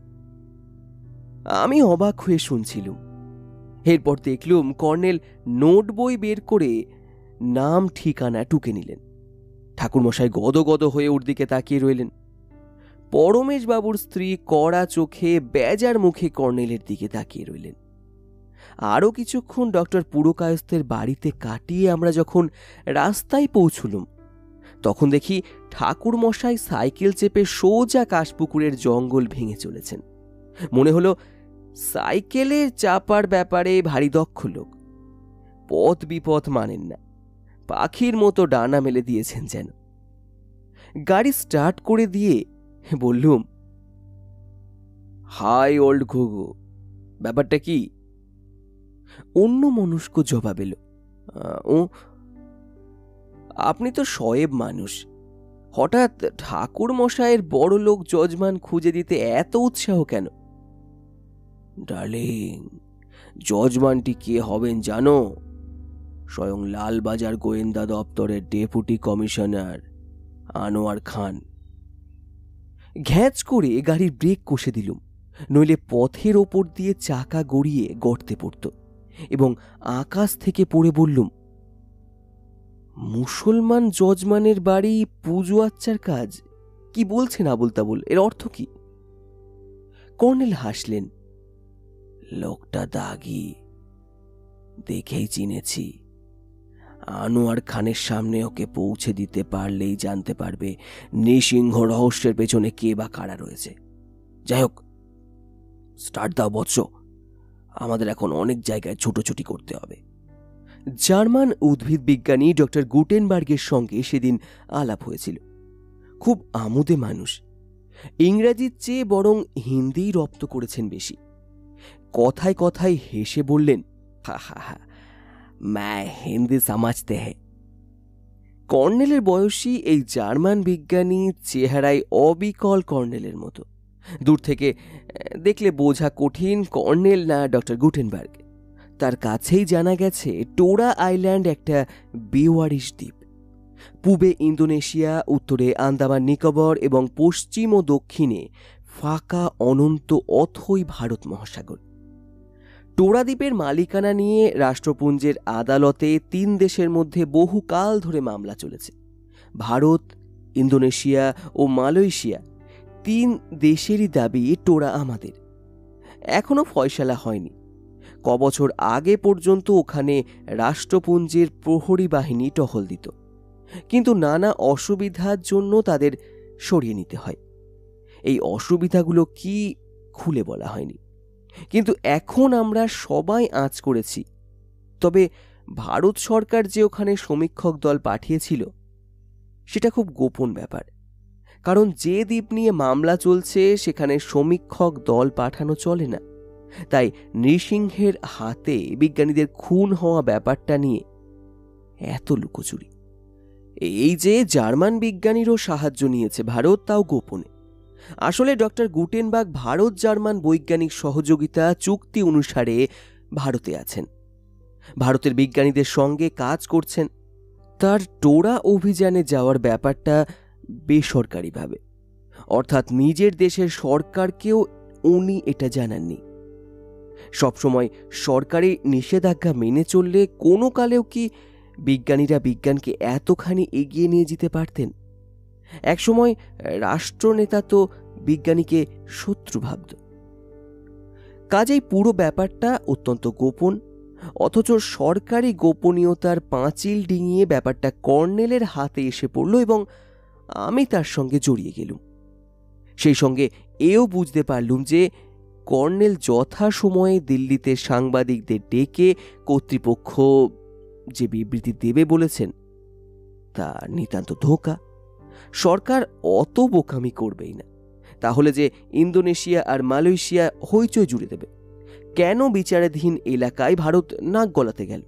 আমি অবাক হয়ে শুনছিলুম। এরপর দেখলুম কর্নেল নোট বই বের করে নাম ঠিকানা টুকে নিলেন। ঠাকুরমশাই গদ গদ হয়ে ওর দিকে তাকিয়ে রইলেন। পরমেশ বাবুর স্ত্রী কড়া চোখে বেজার মুখে কর্নেলের দিকে তাকিয়ে রইলেন। আরও কিছুক্ষণ ডক্টর পুরকায়স্থের বাড়িতে কাটিয়ে আমরা যখন রাস্তায় পৌঁছলুম, তখন দেখি ঠাকুরমশাই সাইকেল চেপে সোজা কাশপুকুরের জঙ্গল ভেঙে চলেছেন। মনে হলো সাইকেলের চাপার ব্যাপারে ভারী দক্ষ লোক, পথ বিপথ মানেন না, পাখির মতো ডানা মেলে দিয়েছেন যেন। গাড়ি স্টার্ট করে দিয়ে বললুম, হাই ওল্ড ঘুঘু, ব্যাপারটা কি? অন্য মনস্ক জবাব এলো, ও আপনি তো শয়েব মানুষ, হঠাৎ ঠাকুর মশাইয়ের বড় লোক যজমান খুঁজে দিতে এত উৎসাহ কেন? ডার্লিং, যজমানটি কে হবেন জানো? স্বয়ং লালবাজার গোয়েন্দা দপ্তরের ডেপুটি কমিশনার আনোয়ার খান। ঘ্যাঁচ করে গাড়ির ব্রেক কষে দিলুম, নইলে পথের ওপর দিয়ে চাকা গড়িয়ে গর্তে পড়ত, এবং আকাশ থেকে পড়ে বললুম, মুসলমান যজমানের বাড়ি পুজো আচ্চার কাজ? কি বলছেন আবুল তাবুল, এর অর্থ কি? কর্নেল হাসলেন। লোকটা দাগি, দেখেই চিনেছি। আনোয়ার খানের সামনে ওকে পৌঁছে দিতে পারলেই জানতে পারবে নৃসিংহ রহস্যের পেছনে কে বা কারা রয়েছে। যাই হোক, স্টার্ট দাও বৎস, আমাদের এখন অনেক জায়গায় ছুটোছুটি করতে হবে। জার্মান উদ্ভিদ বিজ্ঞানী ডক্টর গুটেনবার্গের সঙ্গে সেদিন আলাপ হয়েছিল। খুব আমোদে মানুষ, ইংরাজির চেয়ে বরং হিন্দিই রপ্ত করেছেন বেশি। কথায় কথায় হেসে বললেন, হা হা হা, ম্যায় হিন্দি সমাজতে হ্যায়। কর্নেলের বয়সী এই জার্মান বিজ্ঞানী চেহারায় অবিকল কর্নেলের মতো। দূর থেকে দেখলে বোঝা কঠিন কর্নেল না ডক্টর গুটেনবার্গ। তার কাছেই জানা গেছে টোরা আইল্যান্ড একটা বেওয়ারিশ দ্বীপ। পূবে ইন্দোনেশিয়া, উত্তরে আন্দামান নিকোবর এবং পশ্চিম ও দক্ষিণে ফাঁকা অনন্ত অথই ভারত মহাসাগর। টোরা দ্বীপের মালিকানা নিয়ে রাষ্ট্রপুঞ্জের আদালতে তিন দেশের মধ্যে বহুকাল ধরে মামলা চলেছে। ভারত, ইন্দোনেশিয়া ও মালয়েশিয়া তিন দেশেরই দাবি টোরা আমাদের। এখনো ফয়সালা হয়নি। কবছর আগে পর্যন্ত ওখানে রাষ্ট্রপুঞ্জের প্রহরী বাহিনী টহল দিত, কিন্তু নানা অসুবিধার জন্য তাদের সরিয়ে নিতে হয়। এই অসুবিধাগুলো কি খুলে বলা হয়নি, কিন্তু এখন আমরা সবাই আঁচ করেছি। তবে ভারত সরকার যে ওখানে সমীক্ষক দল পাঠিয়েছিল সেটা খুব গোপন ব্যাপার, কারণ যে দ্বীপ নিয়ে মামলা চলছে সেখানে সমীক্ষক দল পাঠানো চলে না। তাই নৃসিংহের হাতে বিজ্ঞানীদের খুন হওয়া ব্যাপারটা নিয়ে এত লুকোচুরি। এই যে জার্মান বিজ্ঞানীরও সাহায্য নিয়েছে ভারত, তাও গোপনে। আসলে ডক্টর গুটেনবার্গ ভারত জার্মান বৈজ্ঞানিক সহযোগিতা চুক্তি অনুসারে ভারতে আছেন, ভারতের বিজ্ঞানীদের সঙ্গে কাজ করছেন। তার টোরা অভিযানে যাওয়ার ব্যাপারটা বেসরকারিভাবে, অর্থাৎ নিজের দেশের সরকারকেও উনি এটা জানাননি। সবসময় সরকারি নিষেধাজ্ঞা মেনে চললে কোনো কালেও কি বিজ্ঞানীরা বিজ্ঞানকে এতখানি এগিয়ে নিয়ে যেতে পারতেন। একসময় রাষ্ট্রনেতা তো বিজ্ঞানীকে শত্রু ভাবত। কাজেই পুরো ব্যাপারটা অত্যন্ত গোপন, অথচ সরকারি গোপনীয়তার পাঁচিল ডিঙিয়ে ব্যাপারটা কর্নেলের হাতে এসে পড়ল এবং আমি তার সঙ্গে জড়িয়ে গেলুম। সেই সঙ্গে এও বুঝতে পারলুম যে কর্নেল যথাসময়ে দিল্লিতে সাংবাদিকদের ডেকে কর্তৃপক্ষ যে বিবৃতি দেবে বলেছেন তা নিতান্ত ধোঁকা। সরকার অত বোকামি করবেই না। তাহলে যে ইন্দোনেশিয়া আর মালয়েশিয়া হইচই জুড়ে দেবে, কেন বিচারাধীন এলাকায় ভারত নাক গলাতে গেল?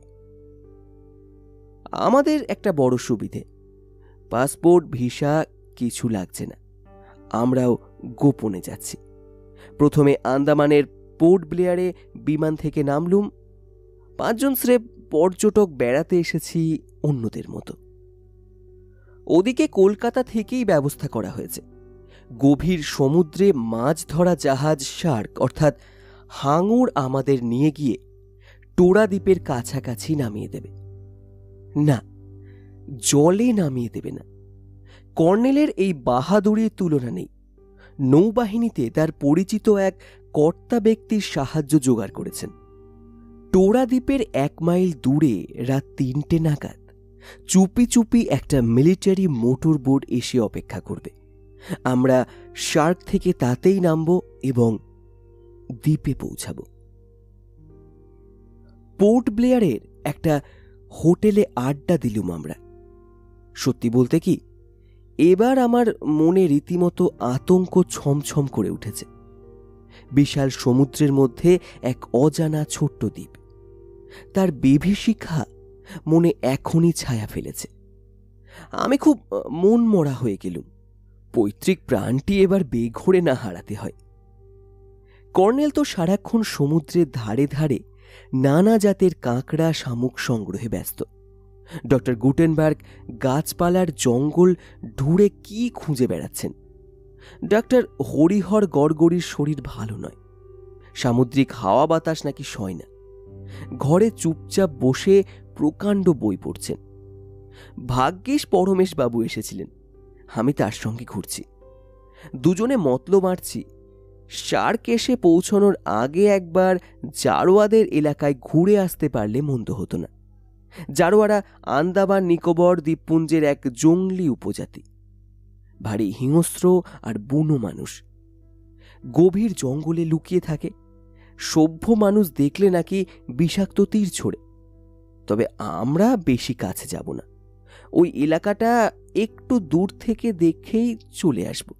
আমাদের একটা বড় সুবিধে, পাসপোর্ট ভিসা কিছু লাগছে না। আমরাও গোপনে যাচ্ছি। প্রথমে আন্দামানের পোর্ট ব্লেয়ারে বিমান থেকে নামলুম। পাঁচজন স্রেফ পর্যটক বেড়াতে এসেছি অন্যদের মতো। ওদিকে কলকাতা থেকেই ব্যবস্থা করা হয়েছে। গভীর সমুদ্রে মাছ ধরা জাহাজ শার্ক অর্থাৎ হাঙর আমাদের নিয়ে গিয়ে টোড়া দ্বীপের কাছাকাছি নামিয়ে দেবে। না, জলে নামিয়ে দেবে না। কর্নেলের এই বাহাদুরির তুলনা নেই। নৌবাহিনীতে তার পরিচিত এক কর্তা ব্যক্তির সাহায্য জোগাড় করেছেন। টোড়া দ্বীপের এক মাইল দূরে রাত তিনটে নাগাদ চুপি চুপি একটা মিলিটারি মোটর বোট এসে অপেক্ষা করবে। আমরা শার্ক থেকে তাতেই নামব এবং দ্বীপে পৌঁছাব। পোর্ট ব্লেয়ারের একটা হোটেলে আড্ডা দিলুম আমরা। সত্যি বলতে কি, এবার আমার মনে রীতিমতো আতঙ্ক ছমছম করে উঠেছে। বিশাল সমুদ্রের মধ্যে এক অজানা ছোট্ট দ্বীপ, তার বিভীষিকা মনে এখনই ছায়া ফেলেছে। আমি খুব মন মরা হয়ে গেলুম। পৈতৃক প্রাণটি এবার বেঘোরে না হারাতে হয়। কর্নেল তো সারাক্ষণ সমুদ্রের ধারে ধারে নানা জাতের কাঁকড়া শামুক সংগ্রহে ব্যস্ত। ডক্টর গুটেনবার্গ গাছপালার জঙ্গল ঢুঁড়ে কি খুঁজে বেড়াচ্ছেন। ডাক্তার হরিহর গড়গড়ির শরীর ভালো নয়, সামুদ্রিক হাওয়া বাতাস নাকি সয় না। ঘরে চুপচাপ বসে প্রকাণ্ড বই পড়ছেন। ভাগ্যিস পরমেশ বাবু এসেছিলেন, আমি তার সঙ্গে ঘুরছি। দুজনে মতলব মারছি। শার্ক এসে পৌঁছানোর আগে একবার জারোয়াদের এলাকায় ঘুরে আসতে পারলে মন্দ হতো না। জারোয়ারা আন্দামান নিকোবর দ্বীপপুঞ্জের এক জঙ্গলি উপজাতি, ভারী হিংস্র আর বুনো মানুষ। গভীর জঙ্গলে লুকিয়ে থাকে। সভ্য মানুষ দেখলে নাকি বিষাক্ত তীর ছোড়ে। তবে আমরা বেশি কাছে যাব না, ওই এলাকাটা একটু দূর থেকে দেখেই চলে আসব।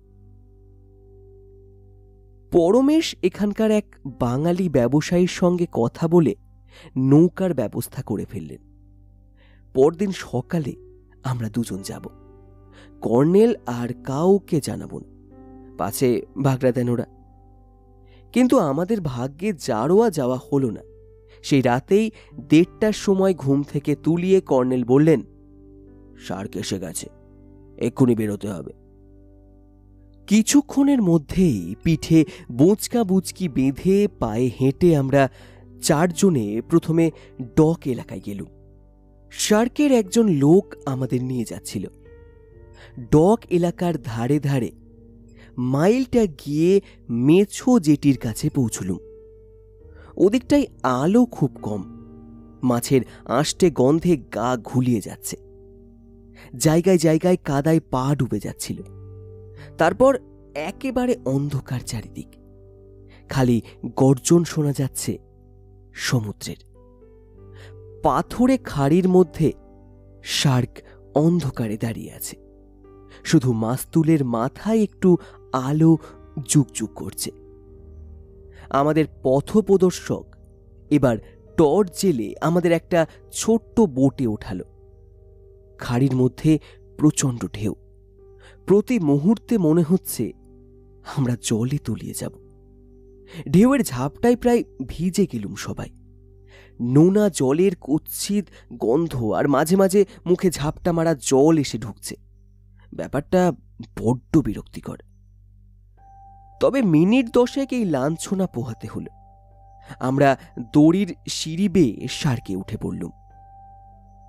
পরমেশ এখানকার এক বাঙালি ব্যবসায়ীর সঙ্গে কথা বলে নৌকার ব্যবস্থা করে ফেললেন। পরদিন সকালে আমরা দুজন যাব। কর্নেল আর কাউকে জানাব না, পাছে ভাগরা দেন ওরা। কিন্তু আমাদের ভাগ্যে জারোয়া যাওয়া হলো না। সেই রাতেই দেড়টার সময় ঘুম থেকে তুলিয়ে কর্নেল বললেন, শার্ক এসে গেছে, এক্ষুনি বেরোতে হবে। কিছুক্ষণের মধ্যেই পিঠে বোঁচকা বুচকি বেঁধে পায়ে হেঁটে আমরা চারজনে প্রথমে ডক এলাকায় গেলুম। শার্কের একজন লোক আমাদের নিয়ে যাচ্ছিল। ডক এলাকার ধারে ধারে মাইলটা গিয়ে মেছো জেটির কাছে পৌঁছলুম। ওদিকটায় আলো খুব কম, মাছের আষ্টে গন্ধে গা ঘুলিয়ে যাচ্ছে। জায়গায় জায়গায় কাদায় পা ডুবে যাচ্ছিল। তারপর একেবারে অন্ধকার চারিদিক, খালি গর্জন শোনা যাচ্ছে সমুদ্রের। পাথরে খাড়ির মধ্যে শার্ক অন্ধকারে দাঁড়িয়ে আছে। শুধু মাস্তুলের মাথায় একটু আলো জুকজুক করছে। আমাদের পথপ্রদর্শক এবার টর্চ জেলে আমাদের একটা ছোট্ট বোটে ওঠালো। খাড়ির মধ্যে প্রচণ্ড ঢেউ। প্রতি মুহূর্তে মনে হচ্ছে আমরা জলে তলিয়ে যাব। ঢেউয়ের ঝাপটায় প্রায় ভিজে গেলুম সবাই। নোনা জলের কুৎসিত গন্ধ আর মাঝে মাঝে মুখে ঝাপটা মারা জল এসে ঢুকছে। ব্যাপারটা বড্ড বিরক্তিকর। তবে মিনিট দশেক এই লাঞ্ছনা পোহাতে হলো। আমরা দড়ির সিঁড়ি বেয়ে শার্কে উঠে পড়লুম।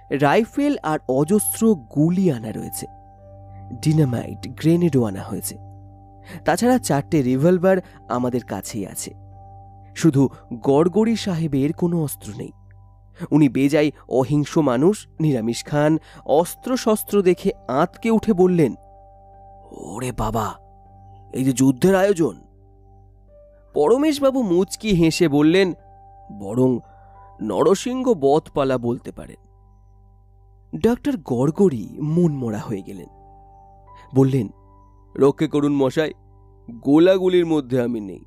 রাইফেল আর অজস্র গুলি আনা রয়েছে, ডিনামাইট গ্রেনেডও আনা হয়েছে। তাছাড়া চারটে রিভলভার আমাদের কাছেই আছে। শুধু গড়গড়ি সাহেবের কোনো অস্ত্র নেই। উনি বেজায় অহিংস মানুষ, নিরামিষ খান। অস্ত্র শস্ত্র দেখে আঁতকে উঠে বললেন, ওরে বাবা, এই যে যুদ্ধের আয়োজন। পরমেশবাবু মুচকি হেসে বললেন, বরং নরসিংহ বধপালা বলতে পারেন। ডক্টর গড়গড়ি মনমরা হয়ে গেলেন, বললেন, রক্ষে করুন মশাই, গোলাগুলির মধ্যে আমি নেই।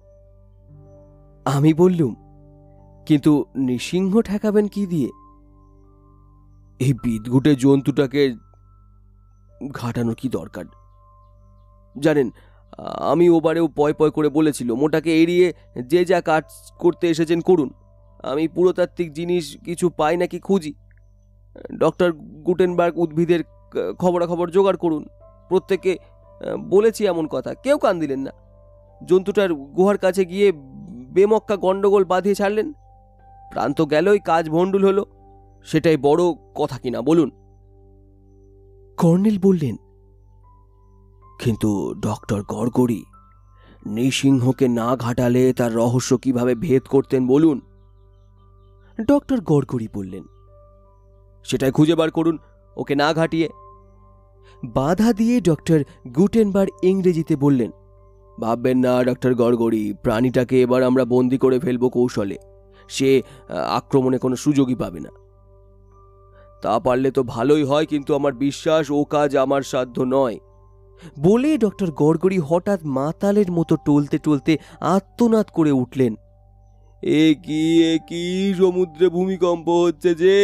আমি বললুম, কিন্তু নৃসিংহ ঠেকাবেন কি দিয়ে? এই বিদঘুটে জন্তুটাকে ঘাটানোর কি দরকার? জানেন, আমি ওবারেও পয় পয় করে বলেছিল, মোটাকে এড়িয়ে যে যা কাজ করতে এসেছেন করুন, আমি পুরাতাত্ত্বিক জিনিস কিছু পাই নাকি খুঁজি। ডক্টর গুটেনবার্গ উদ্ভিদের খবরাখবর জোগাড় করুন। প্রত্যেকে বলেছি এমন কথা, কেউ কান দিলেন না। জন্তুটার গুহার কাছে গিয়ে বেমক্কা গন্ডগোল বাঁধিয়ে ছাড়লেন। প্রান্ত গেলই কাজ ভণ্ডুল হলো, সেটাই বড় কথা কিনা বলুন? কর্নেল বললেন, কিন্তু ডক্টর গড়গড়ি, নৃসিংহকে না ঘাটালে তার রহস্য কিভাবে ভেদ করতেন বলুন? ডক্টর গড়গড়ি বললেন, সেটাই খুঁজে বার করুন, ওকে না ঘাটিয়ে। বাধা দিয়ে ডক্টর গুটেনবার্গ ইংরেজিতে বললেন, ভাববেন না ডক্টর গড়গড়ি, প্রাণীটাকে এবার আমরা বন্দি করে ফেলবো কৌশলে। সে আক্রমণে কোনো সুযোগই পাবে না। তা পারলে তো ভালোই হয়, কিন্তু আমার বিশ্বাস ও কাজ আমার সাধ্য নয়। বলে ডক্টর গড়গড়ি হঠাৎ মাতালের মতো টলতে টলতে আর্তনাদ করে উঠলেন, এ কি এ কি সমুদ্রে ভূমিকম্প হচ্ছে যে!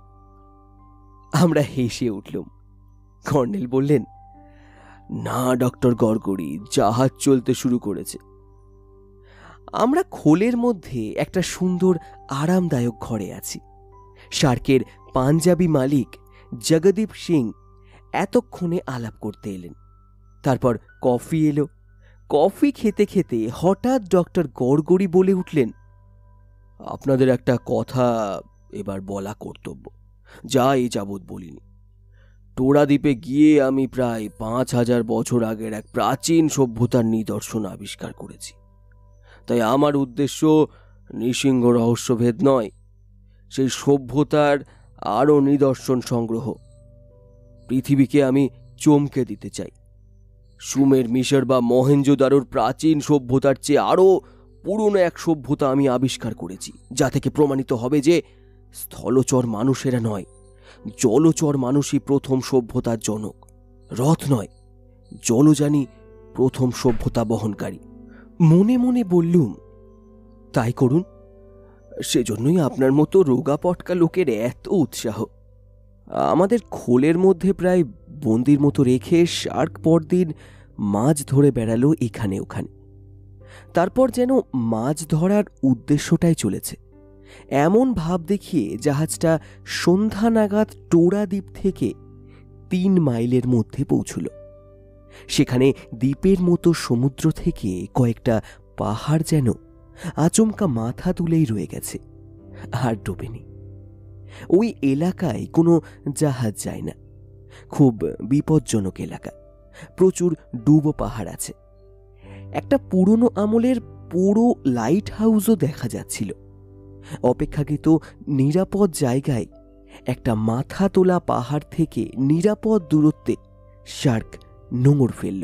আমরা হেসে উঠলাম। কর্নেল বললেন, না ডক্টর গড়গড়ি, জাহাজ চলতে শুরু করেছে। আমরা খোলের মধ্যে একটা সুন্দর আরামদায়ক ঘরে আছি। শার্কের পাঞ্জাবি মালিক জগদীপ সিং এতক্ষণে আলাপ করতে এলেন। তারপর কফি এলো। কফি খেতে খেতে হঠাৎ ডক্টর গড়গড়ি বলে উঠলেন, আপনাদের একটা কথা এবার বলা কর্তব্য, যা এই যাবৎ বলিনি। টোড়া দ্বীপে গিয়ে আমি প্রায় পাঁচ হাজার বছর আগের এক প্রাচীন সভ্যতার নিদর্শন আবিষ্কার করেছি। তাই আমার উদ্দেশ্য নৃসিংহ রহস্যভেদ নয়, সেই সভ্যতার আরও নিদর্শন সংগ্রহ। পৃথিবীকে আমি চমকে দিতে চাই। সুমের, মিশর বা মহেঞ্জোদারোর প্রাচীন সভ্যতার চেয়ে আরও পুরনো এক সভ্যতা আমি আবিষ্কার করেছি, যা থেকে প্রমাণিত হবে যে স্থলচর মানুষেরা নয়, জলচর মানুষই প্রথম সভ্যতার জনক। রথ নয়, জলযানী প্রথম সভ্যতা বহনকারী। মনে মনে বললুম, তাই করুন। সেজন্যই আপনার মতো রোগা পটকা লোকের এত উৎসাহ। আমাদের খোলের মধ্যে প্রায় বন্দির মতো রেখে শার্ক পরদিন মাছ ধরে বেড়ালো এখানে ওখানে। তারপর যেন মাছ ধরার উদ্দেশ্যটাই চলেছে এমন ভাব দেখিয়ে জাহাজটা সন্ধ্যা নাগাদ টোড়া দ্বীপ থেকে তিন মাইলের মধ্যে পৌঁছল। সেখানে দ্বীপের মতো সমুদ্র থেকে কয়েকটা পাহাড় যেন আচমকা মাথা তুলেই রয়ে গেছে, আর ডোবেনি। ওই এলাকায় কোনো জাহাজ যায় না, খুব বিপজ্জনক এলাকা। প্রচুর ডুবো পাহাড় আছে। একটা পুরনো আমলের পুরো লাইট হাউসও দেখা যাচ্ছিল। অপেক্ষাকৃত নিরাপদ জায়গায় একটা মাথা তোলা পাহাড় থেকে নিরাপদ দূরত্বে শার্ক নোঙর ফেলল।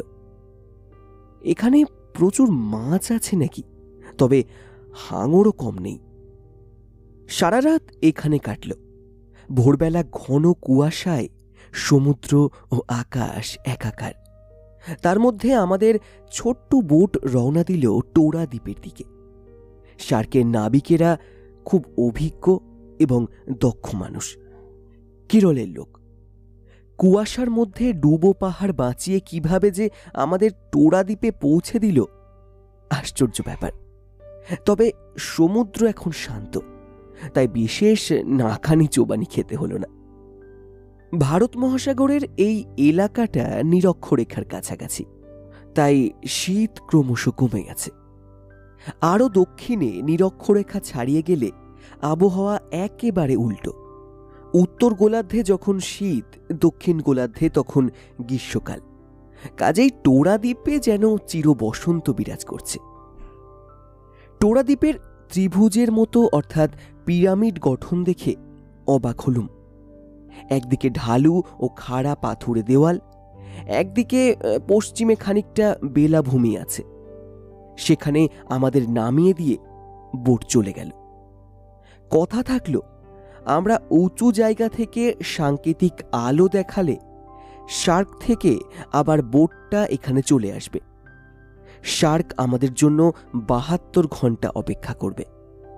এখানে প্রচুর মাছ আছে নাকি, তবে হাঙরও কম নেই। সারা রাত এখানে কাটল। ভোরবেলা ঘন কুয়াশায় সমুদ্র ও আকাশ একাকার। তার মধ্যে আমাদের ছোট্ট বোট রওনা দিল টোড়া দ্বীপের দিকে। শার্কের নাবিকেরা খুব অভিজ্ঞ এবং দক্ষ মানুষ, কেরলের লোক। কুয়াশার মধ্যে ডুবো পাহাড় বাঁচিয়ে কিভাবে যে আমাদের টোড়া দ্বীপে পৌঁছে দিল, আশ্চর্য ব্যাপার। তবে সমুদ্র এখন শান্ত, তাই বিশেষ নাকানি চোবানি খেতে হলো না। ভারত মহাসাগরের এই এলাকাটা নিরক্ষরেখার কাছাকাছি, তাই শীত ক্রমশ কমে গেছে। আরও দক্ষিণে নিরক্ষরেখা ছাড়িয়ে গেলে আবহাওয়া একেবারে উল্টো। উত্তর গোলার্ধে যখন শীত, দক্ষিণ গোলার্ধে তখন গ্রীষ্মকাল। কাজেই টোরা দ্বীপে যেন চির বসন্ত বিরাজ করছে। টোরা দ্বীপের ত্রিভুজের মতো অর্থাৎ পিরামিড গঠন দেখে অবাক হলুম। একদিকে ঢালু ও খাড়া পাথুরে দেওয়াল, একদিকে পশ্চিমে খানিকটা বেলাভূমি আছে। সেখানে আমাদের নামিয়ে দিয়ে বোট চলে গেল। কথা থাকলো, আমরা উঁচু জায়গা থেকে সাংকেতিক আলো দেখালে শার্ক থেকে আবার বোটটা এখানে চলে আসবে। শার্ক আমাদের জন্য বাহাত্তর ঘন্টা অপেক্ষা করবে।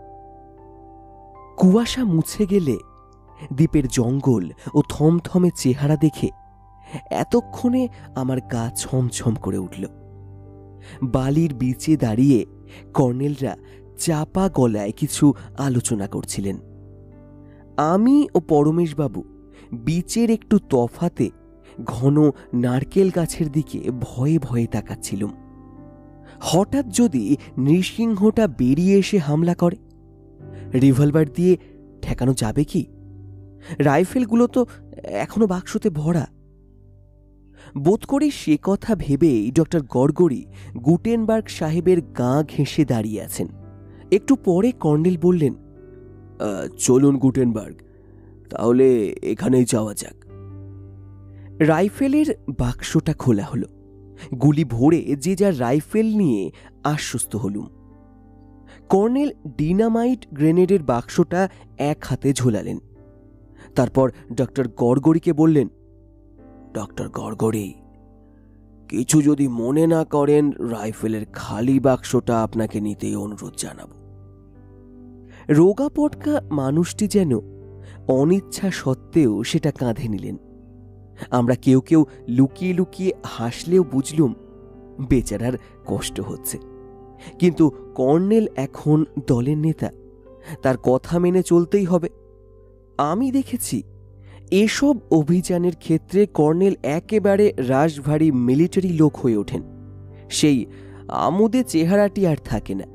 কুয়াশা মুছে গেলে দ্বীপের জঙ্গল ও থমথমে চেহারা দেখে এতক্ষণে আমার গা ছমছম করে উঠল। বালির বিচে দাঁড়িয়ে কর্নেলরা চাপা গলায় কিছু আলোচনা করছিলেন। আমি ও পরমেশবাবু বিচের একটু তফাতে ঘন নারকেল গাছের দিকে ভয়ে ভয়ে তাকাচ্ছিলুম। হঠাৎ যদি নৃসিংহটা বেরিয়ে এসে হামলা করে, রিভলভার দিয়ে ঠেকানো যাবে কি? রাইফেলগুলো তো এখনো বাক্সতে ভরা। বোধ করি সে কথা ভেবেই ডক্টর গড়গড়ি গুটেনবার্গ সাহেবের গা ঘেঁষে দাঁড়িয়ে আছেন। একটু পরে কর্নেল বললেন, চলুন গুটেনবার্গ, তাহলে এখানেই যাওয়া যাক। রাইফেলের বাক্সটা খোলা হলো। গুলি ভরে যে যার রাইফেল নিয়ে আশ্বস্ত হলুম। কর্নেল ডিনামাইট গ্রেনেডের বাক্সটা এক হাতে ঝোলালেন। তারপর ডক্টর গড়গড়িকে বললেন, ডক্টর গড়গড়ি, কিছু যদি মনে না করেন, রাইফেলের খালি বাক্সটা আপনাকে নিতেই অনুরোধ জানাব। রোগা পটকা মানুষটি যেন অনিচ্ছা সত্ত্বেও সেটা কাঁধে নিলেন। আমরা কেউ কেউ লুকিয়ে লুকিয়ে হাসলেও বুঝলুম বেচারার কষ্ট হচ্ছে। কিন্তু কর্নেল এখন দলের নেতা, তার কথা মেনে চলতেই হবে। আমি দেখেছি এসব অভিযানের ক্ষেত্রে কর্নেল একেবারে রাশভারী মিলিটারি লোক হয়ে ওঠেন। সেই আমোদে চেহারাটি আর থাকে না।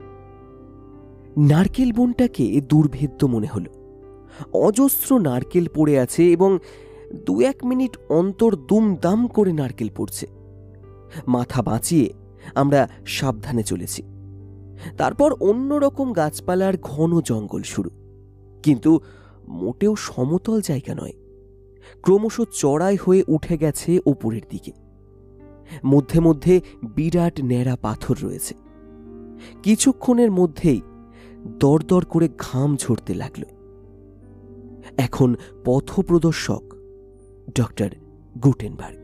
নারকেল বনটাকে দুর্ভেদ্য মনে হলো। অজস্র নারকেল পড়ে আছে এবং দু এক মিনিট অন্তর দুমদাম করে নারকেল পড়ছে। মাথা বাঁচিয়ে আমরা সাবধানে চলেছি। তারপর অন্যরকম গাছপালার ঘন জঙ্গল শুরু, কিন্তু মোটেও সমতল জায়গা নয়। ক্রমশ চড়াই হয়ে উঠে গেছে ওপরের দিকে। মধ্যে মধ্যে বিরাট ন্যাড়া পাথর রয়েছে। কিছুক্ষণের মধ্যেই দরদর করে ঘাম ঝরতে লাগলো। এখন পথপ্রদর্শক ডক্টর গুটেনবার্গ।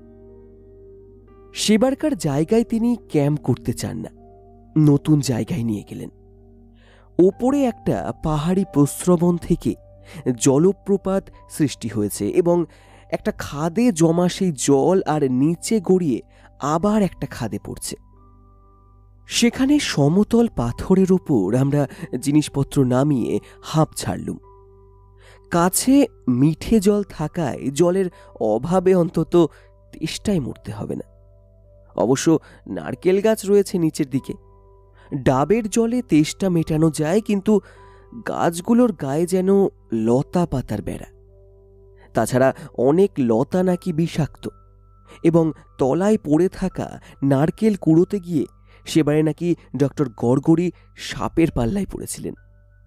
সেবারকার জায়গায় তিনি ক্যাম্প করতে চান না, নতুন জায়গায় নিয়ে গেলেন। ওপরে একটা পাহাড়ি প্রস্রবণ থেকে জলপ্রপাত সৃষ্টি হয়েছে এবং একটা খাদে জমা সেই জল আর নিচে গড়িয়ে আবার একটা খাদে পড়ছে। সেখানে সমতল পাথরের ওপর আমরা জিনিসপত্র নামিয়ে হাঁপ ছাড়লুম। কাছে মিঠে জল থাকায় জলের অভাবে অন্তত তেষ্টায় মরতে হবে না। অবশ্য নারকেল গাছ রয়েছে নিচের দিকে। ডাবের জলে তেষ্টা মেটানো যায়, কিন্তু গাছগুলোর গায়ে যেন লতা পাতার বেড়া। তাছাড়া অনেক লতা নাকি বিষাক্ত, এবং তলায় পড়ে থাকা নারকেল কুড়োতে গিয়ে সেবারে নাকি ডক্টর গড়গড়ি সাপের পাল্লায় পড়েছিলেন।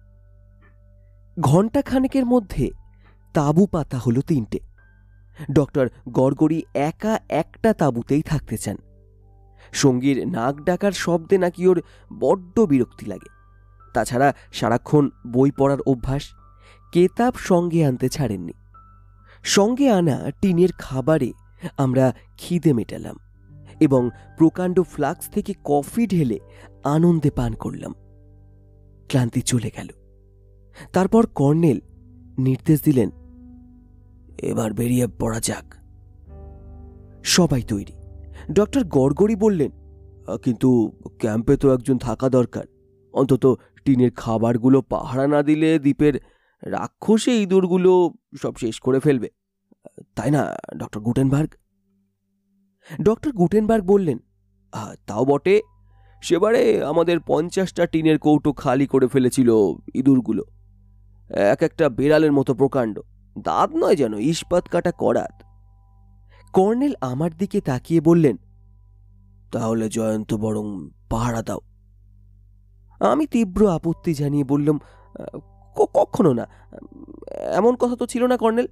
ঘণ্টা খানেকের মধ্যে তাঁবু পাতা হলো তিনটে। ডক্টর গড়গড়ি একা একটা তাঁবুতেই থাকতে চান। সঙ্গীর নাক ডাকার শব্দে নাকি ওর বড্ড বিরক্তি লাগে। তাছাড়া সারাক্ষণ বই পড়ার অভ্যাস, কেতাব সঙ্গে আনতে ছাড়েননি। সঙ্গে আনা টিনের খাবারে আমরা খিদে মেটালাম এবং প্রকাণ্ড ফ্লাক্স থেকে কফি ঢেলে আনন্দে পান করলাম। ক্লান্তি চলে গেল। তারপর কর্নেল নির্দেশ দিলেন, এবার বেরিয়ে পড়া যাক। সবাই তৈরি। ডক্টর গড়গড়ি বললেন, কিন্তু ক্যাম্পে তো একজন থাকা দরকার। অন্তত টিনের খাবারগুলো পাহারা না দিলে দ্বীপের রাক্ষসে ইঁদুরগুলো সব শেষ করে ফেলবে, তাই না ডক্টর গুটেনবার্গ? ডক্টর গুটেনবার্গ বললেন, তাও বটে, সেবারে আমাদের পঞ্চাশটা টিনের কৌটো খালি করে ফেলেছিল ইঁদুরগুলো। এক একটা বিড়ালের মতো প্রকাণ্ড, দাঁত নয় যেন ইস্পাত কাটা করাত। কর্নেল আমার দিকে তাকিয়ে বললেন, তাহলে জয়ন্ত বরং পাহারা দাও। আমি তীব্র আপত্তি জানিয়ে বললাম, কখনো না, এমন কথা তো ছিল না কর্নেল।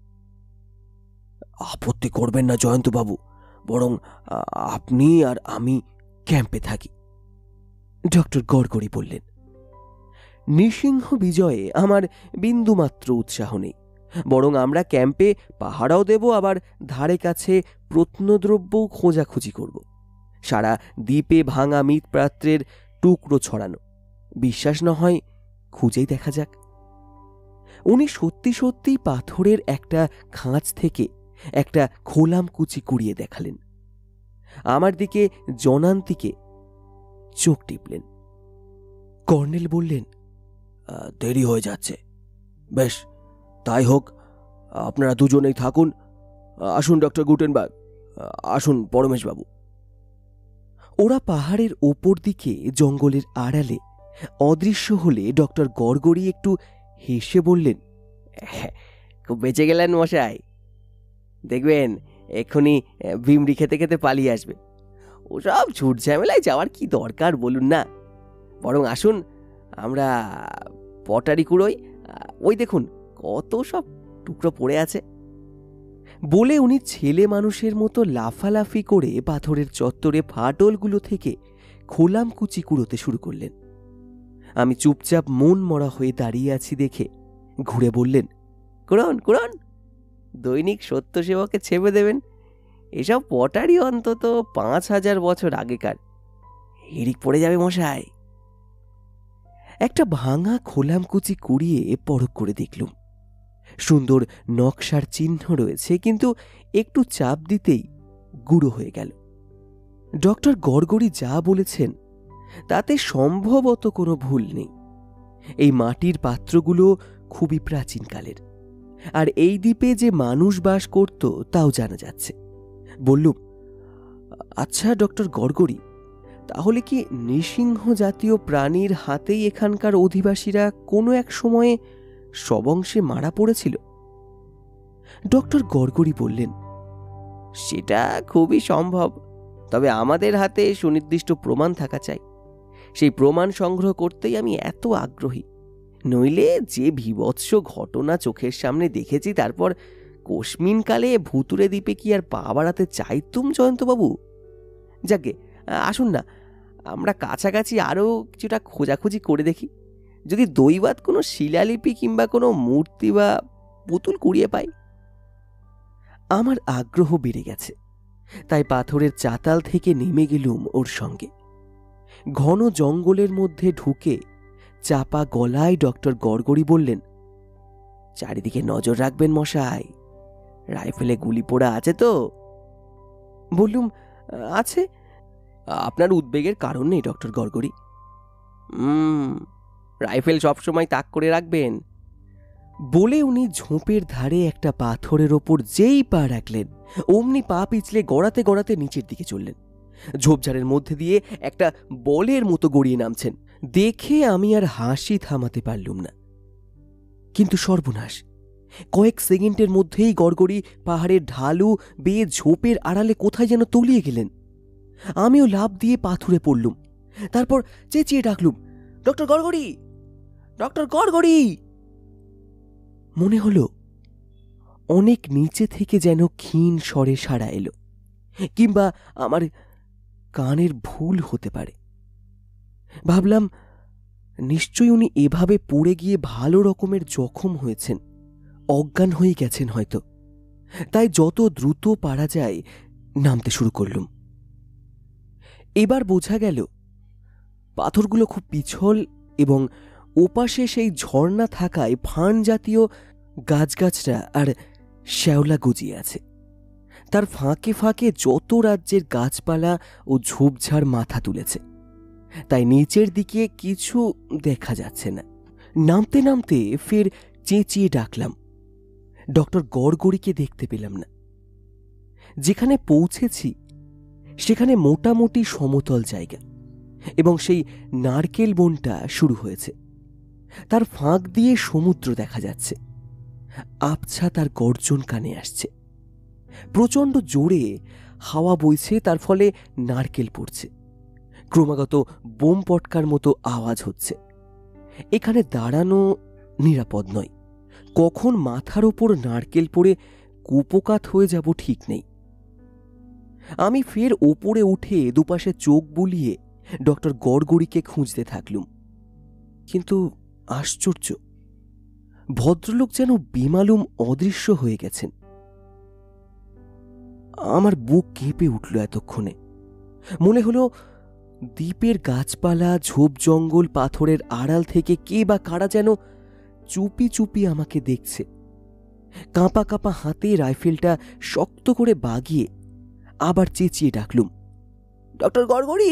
আপত্তি করবেন না জয়ন্তবাবু, বরং আপনি আর আমি ক্যাম্পে থাকি, ডক্টর গড়গড়ি বললেন। নৃসিংহ বিজয়ে আমার বিন্দুমাত্র উৎসাহ নেই, বরং আমরা ক্যাম্পে পাহারাও দেব, আবার ধারে কাছে প্রত্নদ্রব্যও খোঁজাখুঁজি করব। সারা দ্বীপে ভাঙা মৃৎপাত্রের টুকরো ছড়ানো, বিশ্বাস না হয় খুঁজেই দেখা যাক। উনি সত্যি সত্যি পাথরের একটা খাঁজ থেকে একটা খোলামকুচি কুড়িয়ে দেখালেন। আমার দিকে জনান্তিকে চোখ টিপলেন। কর্নেল বললেন, দেরি হয়ে যাচ্ছে, বেশ তাই হোক, আপনারা দুজনেই থাকুন। আসুন ডক্টর গুটেনবার্গ, আসুন পরমেশবাবু। ওরা পাহাড়ের ওপর দিকে জঙ্গলের আড়ালে অদৃশ্য হলে ডক্টর গড়গড়ি একটু হেসে বললেন, খুব বেঁচে গেলেন মশাই, দেখবেন এক্ষুনি ভিমড়ি খেতে খেতে পালিয়ে আসবে। ওসব ঝুট ঝামেলায় যাওয়ার কি দরকার বলুন না, বরং আসুন আমরা পটারি কুড়োই, ওই দেখুন কত সব টুকরো পড়ে আছে। বলে উনি ছেলে মানুষের মতো লাফালাফি করে পাথরের চত্বরে ফাটলগুলো থেকে খোলামকুচি কুড়োতে শুরু করলেন। আমি চুপচাপ মন মরা হয়ে দাঁড়িয়ে আছি দেখে ঘুরে বললেন, কুড়ন কুড়ন, দৈনিক সত্যসেবকে ছেপে দেবেন। এসব পটারি অন্তত পাঁচ হাজার বছর আগেকার, হিড়িক পড়ে যাবে মশাই। একটা ভাঙা খোলামকুচি কুড়িয়ে পরখ করে দেখলুম, সুন্দর নকশার চিহ্ন রয়েছে, কিন্তু একটু চাপ দিতেই গুঁড়ো হয়ে গেল। ডক্টর গড়গড়ি যা বলেছেন তাতে সম্ভবত কোনো ভুল নেই। এই মাটির পাত্রগুলো খুবই প্রাচীনকালের, আর এই দ্বীপে যে মানুষ বাস করত তাও জানা যাচ্ছে। বললুম, আচ্ছা ডক্টর গড়গড়ি, তাহলে কি নৃসিংহ জাতীয় প্রাণীর হাতেই এখানকার অধিবাসীরা কোনো এক সময়ে সবংশে মারা পড়েছিল? ডক্টর গড়গড়ি বললেন, সেটা খুবই সম্ভব, তবে আমাদের হাতে সুনির্দিষ্ট প্রমাণ থাকা চাই। সেই প্রমাণ সংগ্রহ করতেই আমি এত আগ্রহী। নইলে যে বীভৎস ঘটনা চোখের সামনে দেখেছি, তারপর কোশমিনকালে ভুতুরে দ্বীপে কি আর পা বাড়াতে চাইতুম জয়ন্তবাবু? যাকে আসুন না, আমরা কাছাকাছি আরও কিছুটা খোঁজাখুঁজি করে দেখি, যদি দৈবাত কোনো শিলালিপি কিংবা কোনো মূর্তি বা পুতুল কুড়িয়ে পাই। আমার আগ্রহ বেড়ে গেছে, তাই পাথরের চাতাল থেকে নেমে গেলুম ওর সঙ্গে। ঘন জঙ্গলের মধ্যে ঢুকে চাপা গলায় ডক্টর গড়গড়ি বললেন, চারিদিকে নজর রাখবেন মশাই, রাইফেলে গুলি পোড়া আছে তো? বললুম, আছে। আপনার উদ্বেগের কারণ নেই ডক্টর গড়গড়ি। হুম, রাইফেল সবসময় তাক করে রাখবেন। বলে উনি ঝোপের ধারে একটা পাথরের ওপর যেই পা রাখলেন, অমনি পা পিছলে গড়াতে গড়াতে নিচের দিকে চললেন। ঝোপঝাড়ের মধ্যে দিয়ে একটা বলের মতো গড়িয়ে নামছেন। দেখে আমি আর হাসি থামাতে পারলুম না। কিন্তু সর্বনাশ, কয়েক সেকেন্ডের মধ্যেই গড়গড়ি পাহাড়ের ঢালু বেয়ে ঝোপের আড়ালে কোথায় যেন তলিয়ে গেলেন। আমিও লাফ দিয়ে পাথুরে পড়লুম। তারপর চেঁচিয়ে ডাকলুম, ডক্টর গড়গড়ি, ডক্টর গড়গড়ি। মনে হলো অনেক নিচে থেকে যেন ক্ষীণ স্বরে সাড়া এলো, কিংবা আমার কানের ভুল হতে পারে। ভাবলাম, নিশ্চয়ই উনি এভাবে পড়ে গিয়ে ভালো রকমের জখম হয়েছেন, অজ্ঞান হয়ে গেছেন হয়তো। তাই যত দ্রুত পারা যায় নামতে শুরু করলুম। এবার বোঝা গেল পাথরগুলো খুব পিছল এবং ওপাশে সেই ঝর্ণা থাকায় ফান জাতীয় গাছগাছরা আর শ্যাওলা গজিয়ে আছে। তার ফাঁকে ফাঁকে যত রাজ্যের গাছপালা ও ঝোপঝাড় মাথা তুলেছে, তাই নিচের দিকে কিছু দেখা যাচ্ছে না। নামতে নামতে ফের চেঁচিয়ে ডাকলাম। ডক্টর গড়গড়িকে দেখতে পেলাম না। যেখানে পৌঁছেছি সেখানে মোটামুটি সমতল জায়গা, এবং সেই নারকেল বনটা শুরু হয়েছে। তার ফাঁক দিয়ে সমুদ্র দেখা যাচ্ছে। আবছা তার গর্জন কানে আসছে। প্রচণ্ড জোরে হাওয়া বইছে, তার ফলে নারকেল পড়ছে। ক্রমাগত বোম পটকার মতো আওয়াজ হচ্ছে। এখানে দাঁড়ানো নিরাপদ নয়। কখন মাথার ওপর নারকেল পড়ে কুপোকাত হয়ে যাব ঠিক নেই। আমি ফের ওপরে উঠে দুপাশে চোখ বুলিয়ে ডক্টর গড়গড়িকে খুঁজতে থাকলুম। কিন্তু আশ্চর্য, ভদ্রলোক যেন বেমালুম অদৃশ্য হয়ে গেছেন। আমার বুক কেঁপে উঠল এতক্ষণে। মনে হলো দ্বীপের গাছপালা, ঝোপ জঙ্গল, পাথরের আড়াল থেকে কে বা কারা যেন চুপি চুপি আমাকে দেখছে। কাঁপা কাঁপা হাতে রাইফেলটা শক্ত করে বাগিয়ে আবার চেঁচিয়ে ডাকলুম, ডক্টর গড়গড়ি।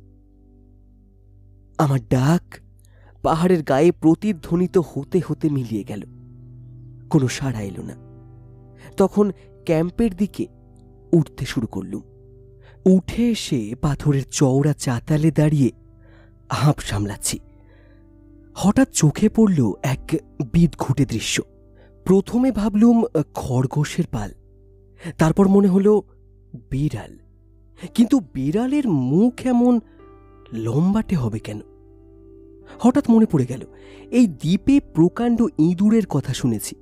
আমার ডাক পাহাড়ের গায়ে প্রতিধ্বনিত হতে হতে মিলিয়ে গেল। কোনো সাড়া এলো না। তখন ক্যাম্পের দিকে উঠতে শুরু করলুম। উঠে এসে পাথরের চওড়া চাতালে দাঁড়িয়ে হাঁপ সামলাচ্ছি। হঠাৎ চোখে পড়ল এক বিদঘুটে দৃশ্য। প্রথমে ভাবলুম খরগোশের পাল, তারপর মনে হলো বিড়াল। কিন্তু বিড়ালের মুখ এমন লম্বাটে হবে কেন? হঠাৎ মনে পড়ে গেল এই দ্বীপে প্রকাণ্ড ইঁদুরের কথা শুনেছি।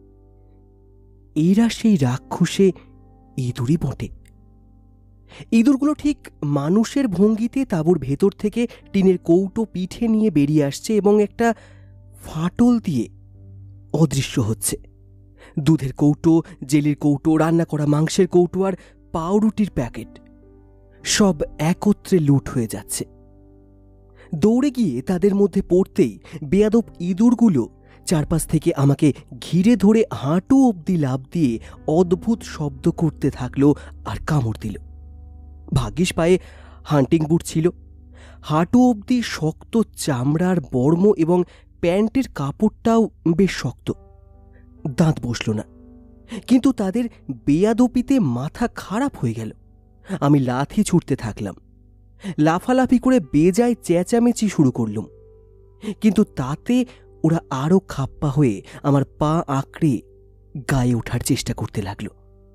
এরা সেই রাক্ষসে ইঁদুরই বটে। ইঁদুরগুলো ঠিক মানুষের ভঙ্গিতে তাঁবুর ভেতর থেকে টিনের কৌটো পিঠে নিয়ে বেরিয়ে আসছে এবং একটা ফাটল দিয়ে অদৃশ্য হচ্ছে। দুধের কৌটো, জেলির কৌটো, রান্না করা মাংসের কৌটো আর পাউরুটির প্যাকেট সব একত্রে লুট হয়ে যাচ্ছে। দৌড়ে গিয়ে তাদের মধ্যে পড়তেই বেয়াদব ইঁদুরগুলো চারপাশ থেকে আমাকে ঘিরে ধরে হাঁটু অবধি লাফ দিয়ে অদ্ভুত শব্দ করতে থাকলো আর কামড় দিল। ভাগ্যিস পায়ে হান্টিং বুট ছিল। হাঁটু অবধি শক্ত চামড়ার বর্ম এবং প্যান্টের কাপড়টাও বেশ শক্ত। দাঁত বসল না, কিন্তু তাদের বেয়াদপিতে মাথা খারাপ হয়ে গেল। আমি লাথি ছুটতে থাকলাম। লাফালাফি করে বেজায় চেঁচামেচি শুরু করলুম, কিন্তু তাতে ওরা আরও খাপ্পা হয়ে আমার পা আঁকড়ে গায়ে ওঠার চেষ্টা করতে লাগল।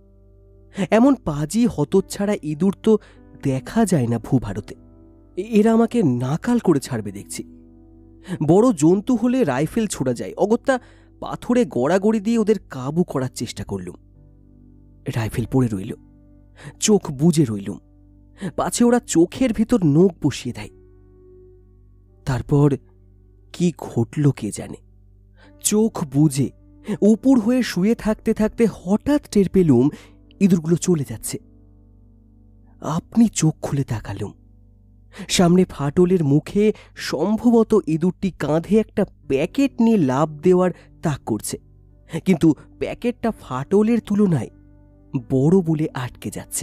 এমন পাজি হতচ্ছাড়া ইঁদুর তো দেখা যায় না ভূভারতে। এরা আমাকে নাকাল করে ছাড়বে দেখছি। বড় জন্তু হলে রাইফেল ছোড়া যায়, অগত্যা পাথরে গড়াগড়ি দিয়ে ওদের কাবু করার চেষ্টা করলুম। রাইফেল পড়ে রইল, চোখ বুজে রইলুম, পাছে ওরা চোখের ভিতর নখ বসিয়ে দেয়। তারপর কি ঘটল কে জানে। চোখ বুজে উপুর হয়ে শুয়ে থাকতে থাকতে হঠাৎ টের পেলুম ইঁদুরগুলো চলে যাচ্ছে। আপনি চোখ খুলে তাকালুম। সামনে ফাটলের মুখে সম্ভবত ইঁদুরটি কাঁধে একটা প্যাকেট নিয়ে লাফ দেওয়ার তাক করছে, কিন্তু প্যাকেটটা ফাটলের তুলনায় বড় বলে আটকে যাচ্ছে।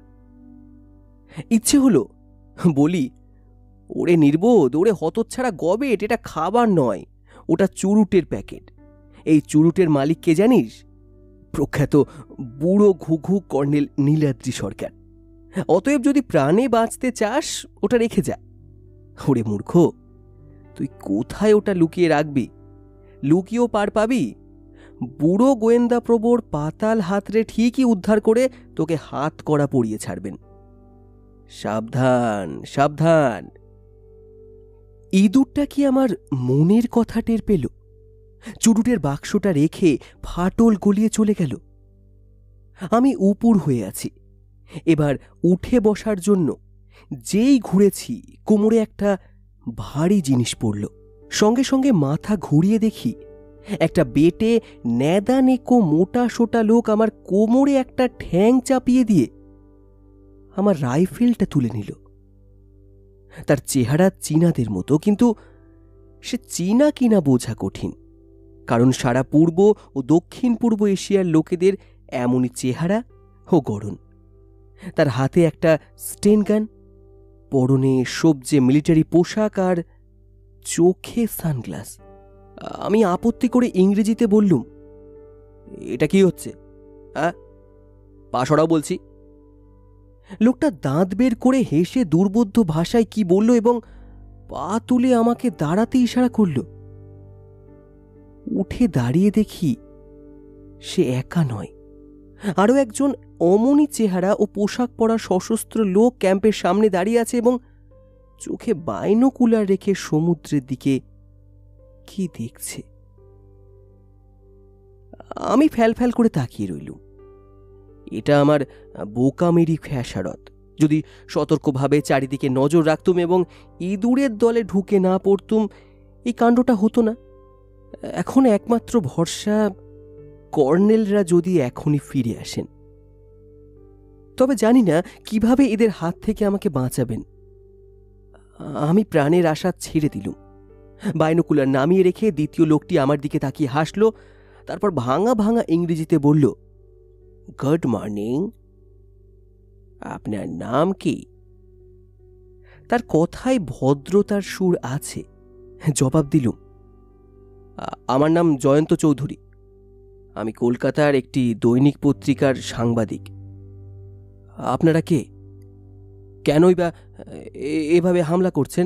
ইচ্ছে হলো বলি, ওরে নির্বোধ, ওরে হতচ্ছাড়া গবেট, এটা খাবার নয়, ওটা চুরুটের প্যাকেট। এই চুরুটের মালিক কে জানিস? প্রখ্যাত বুড়ো ঘুঘু কর্নেল নীলাদ্রি সরকার। অতএব যদি প্রাণে বাঁচতে চাস ওটা রেখে যা। ওরে মূর্খ, তুই কোথায় ওটা লুকিয়ে রাখবি? লুকিয়েও পার পাবি? বুড়ো গোয়েন্দা প্রবর পাতাল হাতরে ঠিকই উদ্ধার করে তোকে হাত কড়া পরিয়ে ছাড়বেন। সাবধান, সাবধান। ইঁদুরটা কি আমার মনের কথা টের পেল? চুরুটের বাক্সটা রেখে ফাটল গলিয়ে চলে গেল। আমি উপুর হয়ে আছি। এবার উঠে বসার জন্য যেই ঘুরেছি, কোমরে একটা ভারী জিনিস পড়ল। সঙ্গে সঙ্গে মাথা ঘুরিয়ে দেখি একটা বেটে ন্যাদা নেকো মোটা সোটা লোক আমার কোমরে একটা ঠ্যাং চাপিয়ে দিয়ে আমার রাইফেলটা তুলে নিল। তার চেহারা চীনাদের মতো, কিন্তু সে চীনা কিনা বোঝা কঠিন, কারণ সারা পূর্ব ও দক্ষিণ পূর্ব এশিয়ার লোকেদের এমনই চেহারা ও গড়ন। তার হাতে একটা স্টেন গান, পরনে সবজে মিলিটারি পোশাক আর চোখে সানগ্লাস। আমি আপত্তি করে ইংরেজিতে বললুম, এটা কি হচ্ছে? হ্যাঁ, পা সরাও বলছি। লোকটা দাঁত বের করে হেসে দুর্বোধ্য ভাষায় কি বলল এবং পা তুলে আমাকে দাঁড়াতে ইশারা করল। উঠে দাঁড়িয়ে দেখি সে একা নয়, আরো একজন অমনি চেহারা ও পোশাক পরা সশস্ত্র লোক ক্যাম্পের সামনে দাঁড়িয়ে আছে এবং চোখে বাইনোকুলার রেখে সমুদ্রের দিকে কি দেখছে। আমি ফ্যাল ফ্যাল করে তাকিয়ে রইলুম। এটা আমার বোকামেরি খেসারত। যদি সতর্কভাবে চারিদিকে নজর রাখতুম এবং ইঁদুরের দলে ঢুকে না পড়তুম, এই কাণ্ডটা হতো না। এখন একমাত্র ভরসা কর্নেলরা যদি এখনই ফিরে আসেন। তবে জানি না কিভাবে এদের হাত থেকে আমাকে বাঁচাবেন। আমি প্রাণের আশা ছেড়ে দিলুম। বাইনোকুলার নামিয়ে রেখে দ্বিতীয় লোকটি আমার দিকে তাকিয়ে হাসল, তারপর ভাঙা ভাঙা ইংরেজিতে বলল, গুড মর্নিং, আপনার নাম কি? তার কথায় ভদ্রতার সুর আছে। জবাব দিলুম, আমার নাম জয়ন্ত চৌধুরী, আমি কলকাতার একটি দৈনিক পত্রিকার সাংবাদিক। আপনারা কে? কেনই বা এভাবে হামলা করছেন?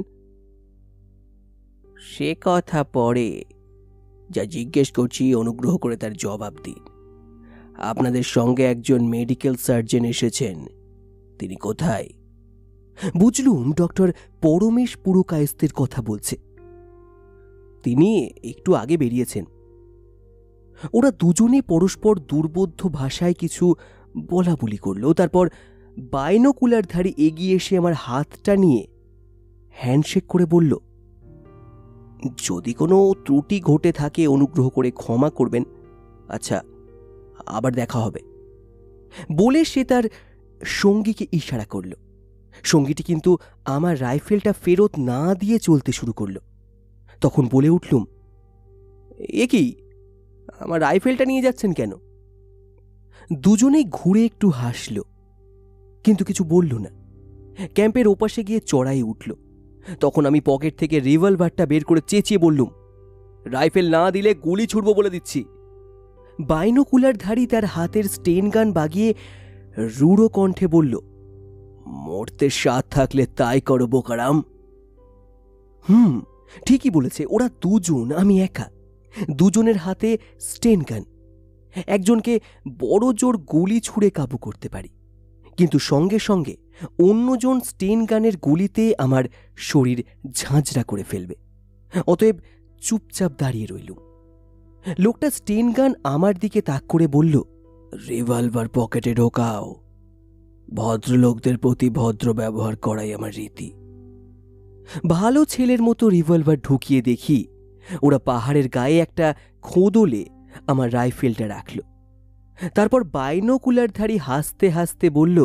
সে কথা পরে, যা জিজ্ঞেস করছি অনুগ্রহ করে তার জবাব দিন। আপনাদের সঙ্গে একজন মেডিকেল সার্জন এসেছেন, তিনি কোথায়? বুঝলুম ডক্টর পরমেশ পুরকায়স্থের কথা বলছে। তিনি একটু আগে বেরিয়েছেন। ওরা দুজনে পরস্পর দুর্বোধ্য ভাষায় কিছু বলা বলি করল। তারপর বাইনোকুলারধারী এগিয়ে এসে আমার হাতটা নিয়ে হ্যান্ডশেক করে বলল, যদি কোনো ত্রুটি ঘটে থাকে অনুগ্রহ করে ক্ষমা করবেন। আচ্ছা, আবার দেখা হবে। বলে সে তার সঙ্গীকে ইশারা করল। সঙ্গীটি কিন্তু আমার রাইফেলটা ফেরত না দিয়ে চলতে শুরু করল। তখন বলে উঠলুম, এ কি, আমার রাইফেলটা নিয়ে যাচ্ছেন কেন? দুজনেই ঘুরে একটু হাসল, কিন্তু কিছু বলল না। ক্যাম্পের ওপাশে গিয়ে চড়াই উঠল। তখন আমি পকেট থেকে রিভলভারটা বের করে চেঁচিয়ে বললুম, রাইফেল না দিলে গুলি ছুড়ব বলে দিচ্ছি। বাইনোকুলারধারী তার হাতের স্টেন গান বাগিয়ে রূঢ় কণ্ঠে বলল, মরতে স্বাদ থাকলে তাই করো বোকারাম। হুম, ঠিকই বলেছে। ওরা দুজন, আমি একা। দুজনের হাতে স্টেন গান। একজনকে বড় জোর গুলি ছুঁড়ে কাবু করতে পারি, কিন্তু সঙ্গে সঙ্গে অন্যজন স্টেন গানের গুলিতে আমার শরীর ঝাঁঝরা করে ফেলবে। অতএব চুপচাপ দাঁড়িয়ে রইলুম। লোকটা স্টেন গান আমার দিকে তাক করে বলল, রিভলভার পকেটে ঢোকাও। ভদ্রলোকদের প্রতি ভদ্র ব্যবহার করাই আমার রীতি। ভালো ছেলের মতো রিভলভার ঢুকিয়ে দেখি ওরা পাহাড়ের গায়ে একটা খোদলে আমার রাইফেলটা রাখল। তারপর বাইনোকুলারধারী হাসতে হাসতে বলল,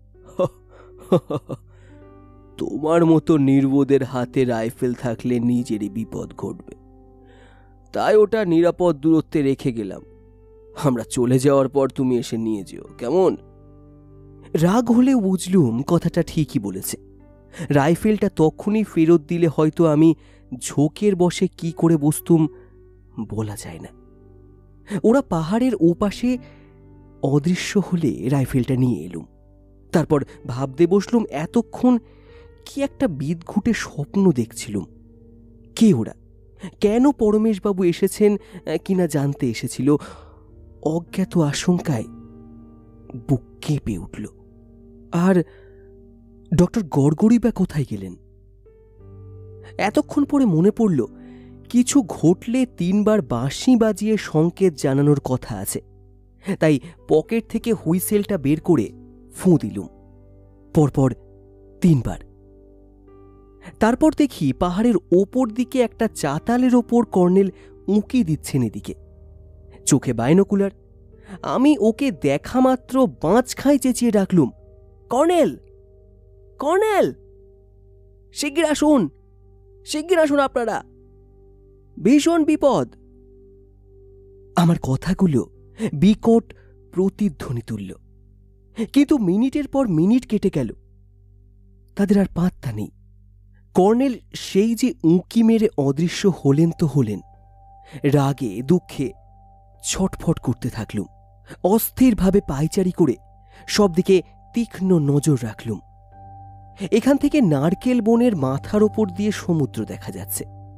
তোমার মতো নির্বোধের হাতে রাইফেল থাকলে নিজেরই বিপদ ঘটবে, তাই ওটা নিরাপদ দূরত্বে রেখে গেলাম। আমরা চলে যাওয়ার পর তুমি এসে নিয়ে যেও, কেমন? রাগ হলে বুঝলুম কথাটা ঠিকই বলেছে। রাইফেলটা তখনই ফেরত দিলে হয়তো আমি ঝোঁকের বশে কি করে বসতুম বলা যায় না। ওরা পাহাড়ের ওপাশে অদৃশ্য হলে রাইফেলটা নিয়ে এলুম। তারপর ভাবতে বসলুম এতক্ষণ কি একটা বিদঘুটে স্বপ্ন দেখছিলুম। কে ওরা? কেন পরমেশবাবু এসেছেন কিনা জানতে এসেছিল? অজ্ঞাত আশঙ্কায় বুক কেঁপে উঠল। আর ডক্টর গড়গড়ি বা কোথায় গেলেন? এতক্ষণ পরে মনে পড়ল কিছু ঘটলে তিনবার বাঁশি বাজিয়ে সংকেত জানানোর কথা আছে। তাই পকেট থেকে হুইসেলটা বের করে ফুঁ দিলুম, পরপর তিনবার। তারপর দেখি পাহাড়ের ওপর দিকে একটা চাতালের ওপর কর্নেল উঁকি দিচ্ছেন এদিকে। চোখে বাইনোকুলার। আমি ওকে দেখা মাত্র বাঁচখাই চেঁচিয়ে ডাকলুম, কর্নেল, কর্নেল, শিগগির আসুন, শিগগির আসুন আপনারা, ভীষণ বিপদ। আমার কথাগুলো বিকট প্রতিধ্বনি তুলল, কিন্তু মিনিটের পর মিনিট কেটে গেল, তাদের আর পাত্তা নেই। কর্নেল সেই যে উঁকি মেরে অদৃশ্য হলেন তো হলেন। রাগে দুঃখে ছটফট করতে থাকলুম। অস্থিরভাবে পায়চারি করে সবদিকে তীক্ষ্ণ নজর রাখলুম। এখান থেকে নারকেল বনের মাথার ওপর দিয়ে সমুদ্র দেখা যাচ্ছে।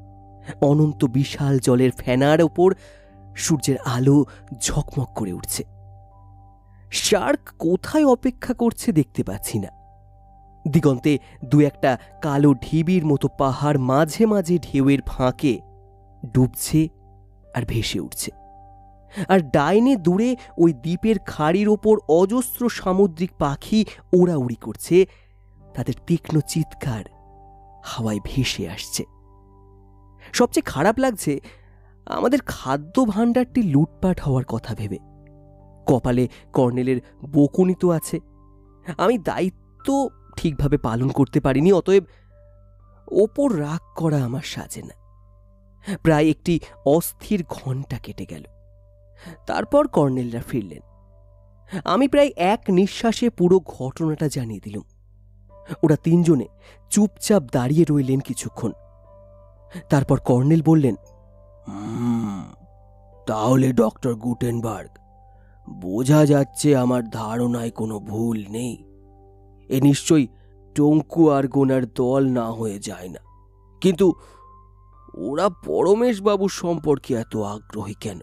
অনন্ত বিশাল জলের ফেনার ওপর সূর্যের আলো ঝকমক করে উঠছে। শার্ক কোথায় অপেক্ষা করছে দেখতে পাচ্ছি না। দিগন্তে দু একটা কালো ঢিবির মতো পাহাড় মাঝে মাঝে ঢেউয়ের ফাঁকে ডুবছে আর ভেসে উঠছে। আর ডাইনে দূরে ওই দ্বীপের খাড়ির ওপর অজস্র সামুদ্রিক পাখি ওড়াউড়ি করছে, তাদের তীক্ষ্ণ চিৎকার হাওয়ায় ভেসে আসছে। সবচেয়ে খারাপ লাগছে আমাদের খাদ্য ভাণ্ডারটি লুটপাট হওয়ার কথা ভেবে। কপালে কর্নেলের বকুনি তো আছে, আমি দায়িত্ব ঠিকভাবে পালন করতে পারিনি, অতএব ওপর রাগ করা আমার সাজে না। প্রায় একটি অস্থির ঘণ্টা কেটে গেল। তারপর কর্নেলরা ফিরলেন। আমি প্রায় এক নিঃশ্বাসে পুরো ঘটনাটা জানিয়ে দিলাম। ওরা তিনজনে চুপচাপ দাঁড়িয়ে রইলেন কিছুক্ষণ। তারপর কর্নেল বললেন, হুম তাহলে ডক্টর গুটেনবার্গ, বোঝা যাচ্ছে আমার ধারণায় কোনো ভুল নেই। এ নিশ্চয়ই টঙ্কু আর গোনার দল না হয়ে যায় না, কিন্তু ওরা পরমেশবাবু সম্পর্কে এত আগ্রহী কেন?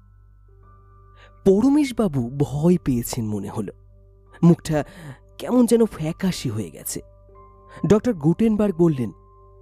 পরমেশবাবু ভয় পেয়েছেন মনে হলো, মুখটা কেমন যেন ফ্যাকাশি হয়ে গেছে। ডক্টর গুটেনবার্গ বললেন,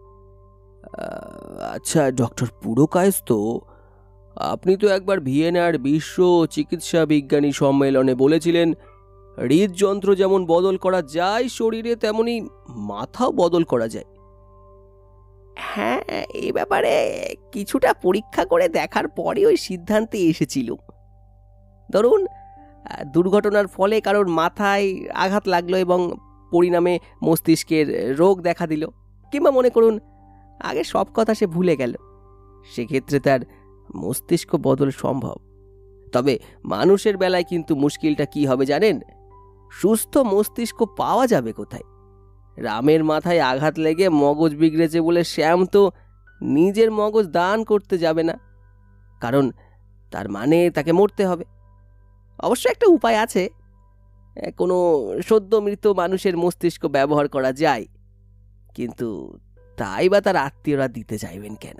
আচ্ছা ডক্টর পুরকায়স্থ, আপনি তো একবার ভিয়েনার বিশ্ব চিকিৎসা বিজ্ঞানী সম্মেলনে বলেছিলেন হৃদযন্ত্র যেমন বদল করা যায় শরীরে, তেমনি মাথাও বদল করা যায়। হ্যাঁ, এই ব্যাপারে কিছুটা পরীক্ষা করে দেখার পরে ওই সিদ্ধান্তে এসেছিল। ধরুন দুর্ঘটনার ফলে কারোর মাথায় আঘাত লাগলো এবং পরিণামে মস্তিষ্কের রোগ দেখা দিল, কিংবা মনে করুন আগে সব কথা সে ভুলে গেল, সেক্ষেত্রে তার মস্তিষ্ক বদল সম্ভব। তবে মানুষের বেলায় কিন্তু মুশকিলটা কি হবে জানেন? সুস্থ মস্তিষ্ক পাওয়া যাবে কোথায়? রামের মাথায় আঘাত লেগে মগজ বিগড়েছে বলে শ্যাম তো নিজের মগজ দান করতে যাবে না, কারণ তার মানে তাকে মরতে হবে। অবশ্য একটা উপায় আছে, কোনো সদ্য মৃত মানুষের মস্তিষ্ক ব্যবহার করা যায়, কিন্তু তাই বা তার আত্মীয়রা দিতে চাইবেন কেন?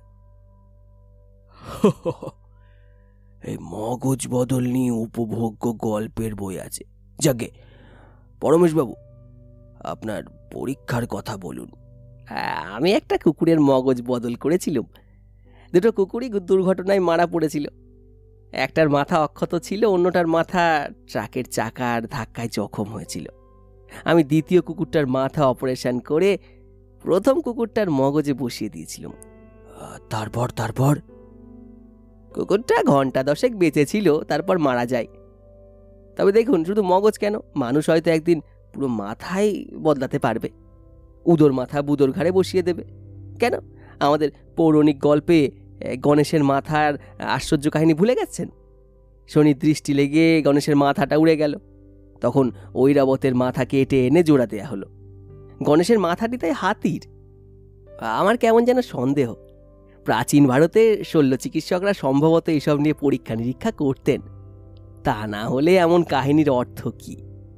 এই মগজ বদল নিয়ে উপভোগ্য গল্পের বই আছে। যাকে পরমেশবাবু, আপনার পরীক্ষার কথা বলুন। আমি একটা কুকুরের মগজ বদল করেছিলাম। দুটো কুকুরই দুর্ঘটনায় মারা পড়েছিল। একটার মাথা অক্ষত ছিল, অন্যটার মাথা ট্রাকের চাকার ধাক্কায় জখম হয়েছিল। আমি দ্বিতীয় কুকুরটার মাথা অপারেশন করে প্রথম কুকুরটার মগজে বসিয়ে দিয়েছিলাম। তারপর তারপর কুকুরটা ঘন্টা দশেক বেঁচে ছিল, তারপর মারা যায়। তবে দেখুন, শুধু মগজ কেন, মানুষ হয়তো একদিন পুরো মাথাই বদলাতে পারবে। উদর মাথা বুদর ঘাড়ে বসিয়ে দেবে। কেন, আমাদের পৌরাণিক গল্পে গণেশের মাথার আশ্চর্য কাহিনী ভুলে গেছেন? শনির দৃষ্টি লেগে গণেশের মাথাটা উড়ে গেল, তখন ঐরাবতের মাথা কেটে এনে জোড়া দেয়া হলো। গণেশের মাথাটি তাই হাতির। আমার কেমন যেন সন্দেহ, প্রাচীন ভারতে শল্য চিকিৎসকরা সম্ভবত এসব নিয়ে পরীক্ষা নিরীক্ষা করতেন। তা না হলে এমন কাহিনীর অর্থ কি?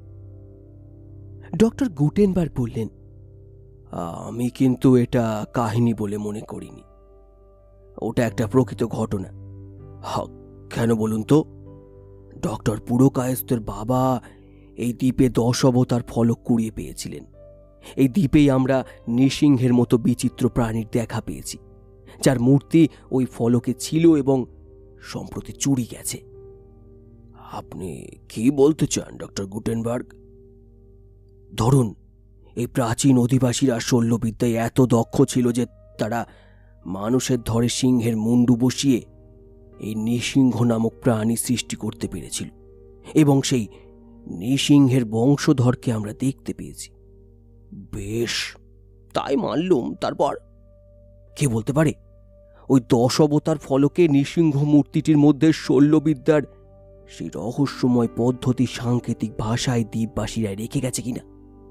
ডক্টর গুটেনবার্গ বললেন, আমি কিন্তু এটা কাহিনী বলে মনে করিনি, ওটা একটা প্রকৃত ঘটনা। কেন বলুন তো? ডক্টর পুরকায়স্থের বাবা এই দ্বীপে দশ অবতার ফলক কুড়িয়ে পেয়েছিলেন। এই দ্বীপেই আমরা নৃসিংহের মতো বিচিত্র প্রাণীর দেখা পেয়েছি, যার মূর্তি ওই ফলকে ছিল এবং সম্প্রতি চুরি গেছে। আপনি কি বলতে চান ডক্টর গুটেনবার্গ? ধরুন, এই প্রাচীন অধিবাসীরা শল্যবিদ্যায় এত দক্ষ ছিল যে তারা মানুষের ধরে সিংহের মুন্ডু বসিয়ে এই নৃসিংহ নামক প্রাণী সৃষ্টি করতে পেরেছিল, এবং সেই নৃসিংহের বংশধরকে আমরা দেখতে পেয়েছি। বেশ, তাই মানলুম। তারপর কে বলতে পারে ওই দশ অবতার ফলকে নৃসিংহ মূর্তিটির মধ্যে শল্যবিদ্যার সেই রহস্যময় পদ্ধতি সাংকেতিক ভাষায় দ্বীপবাসীরা রেখে গেছে কিনা?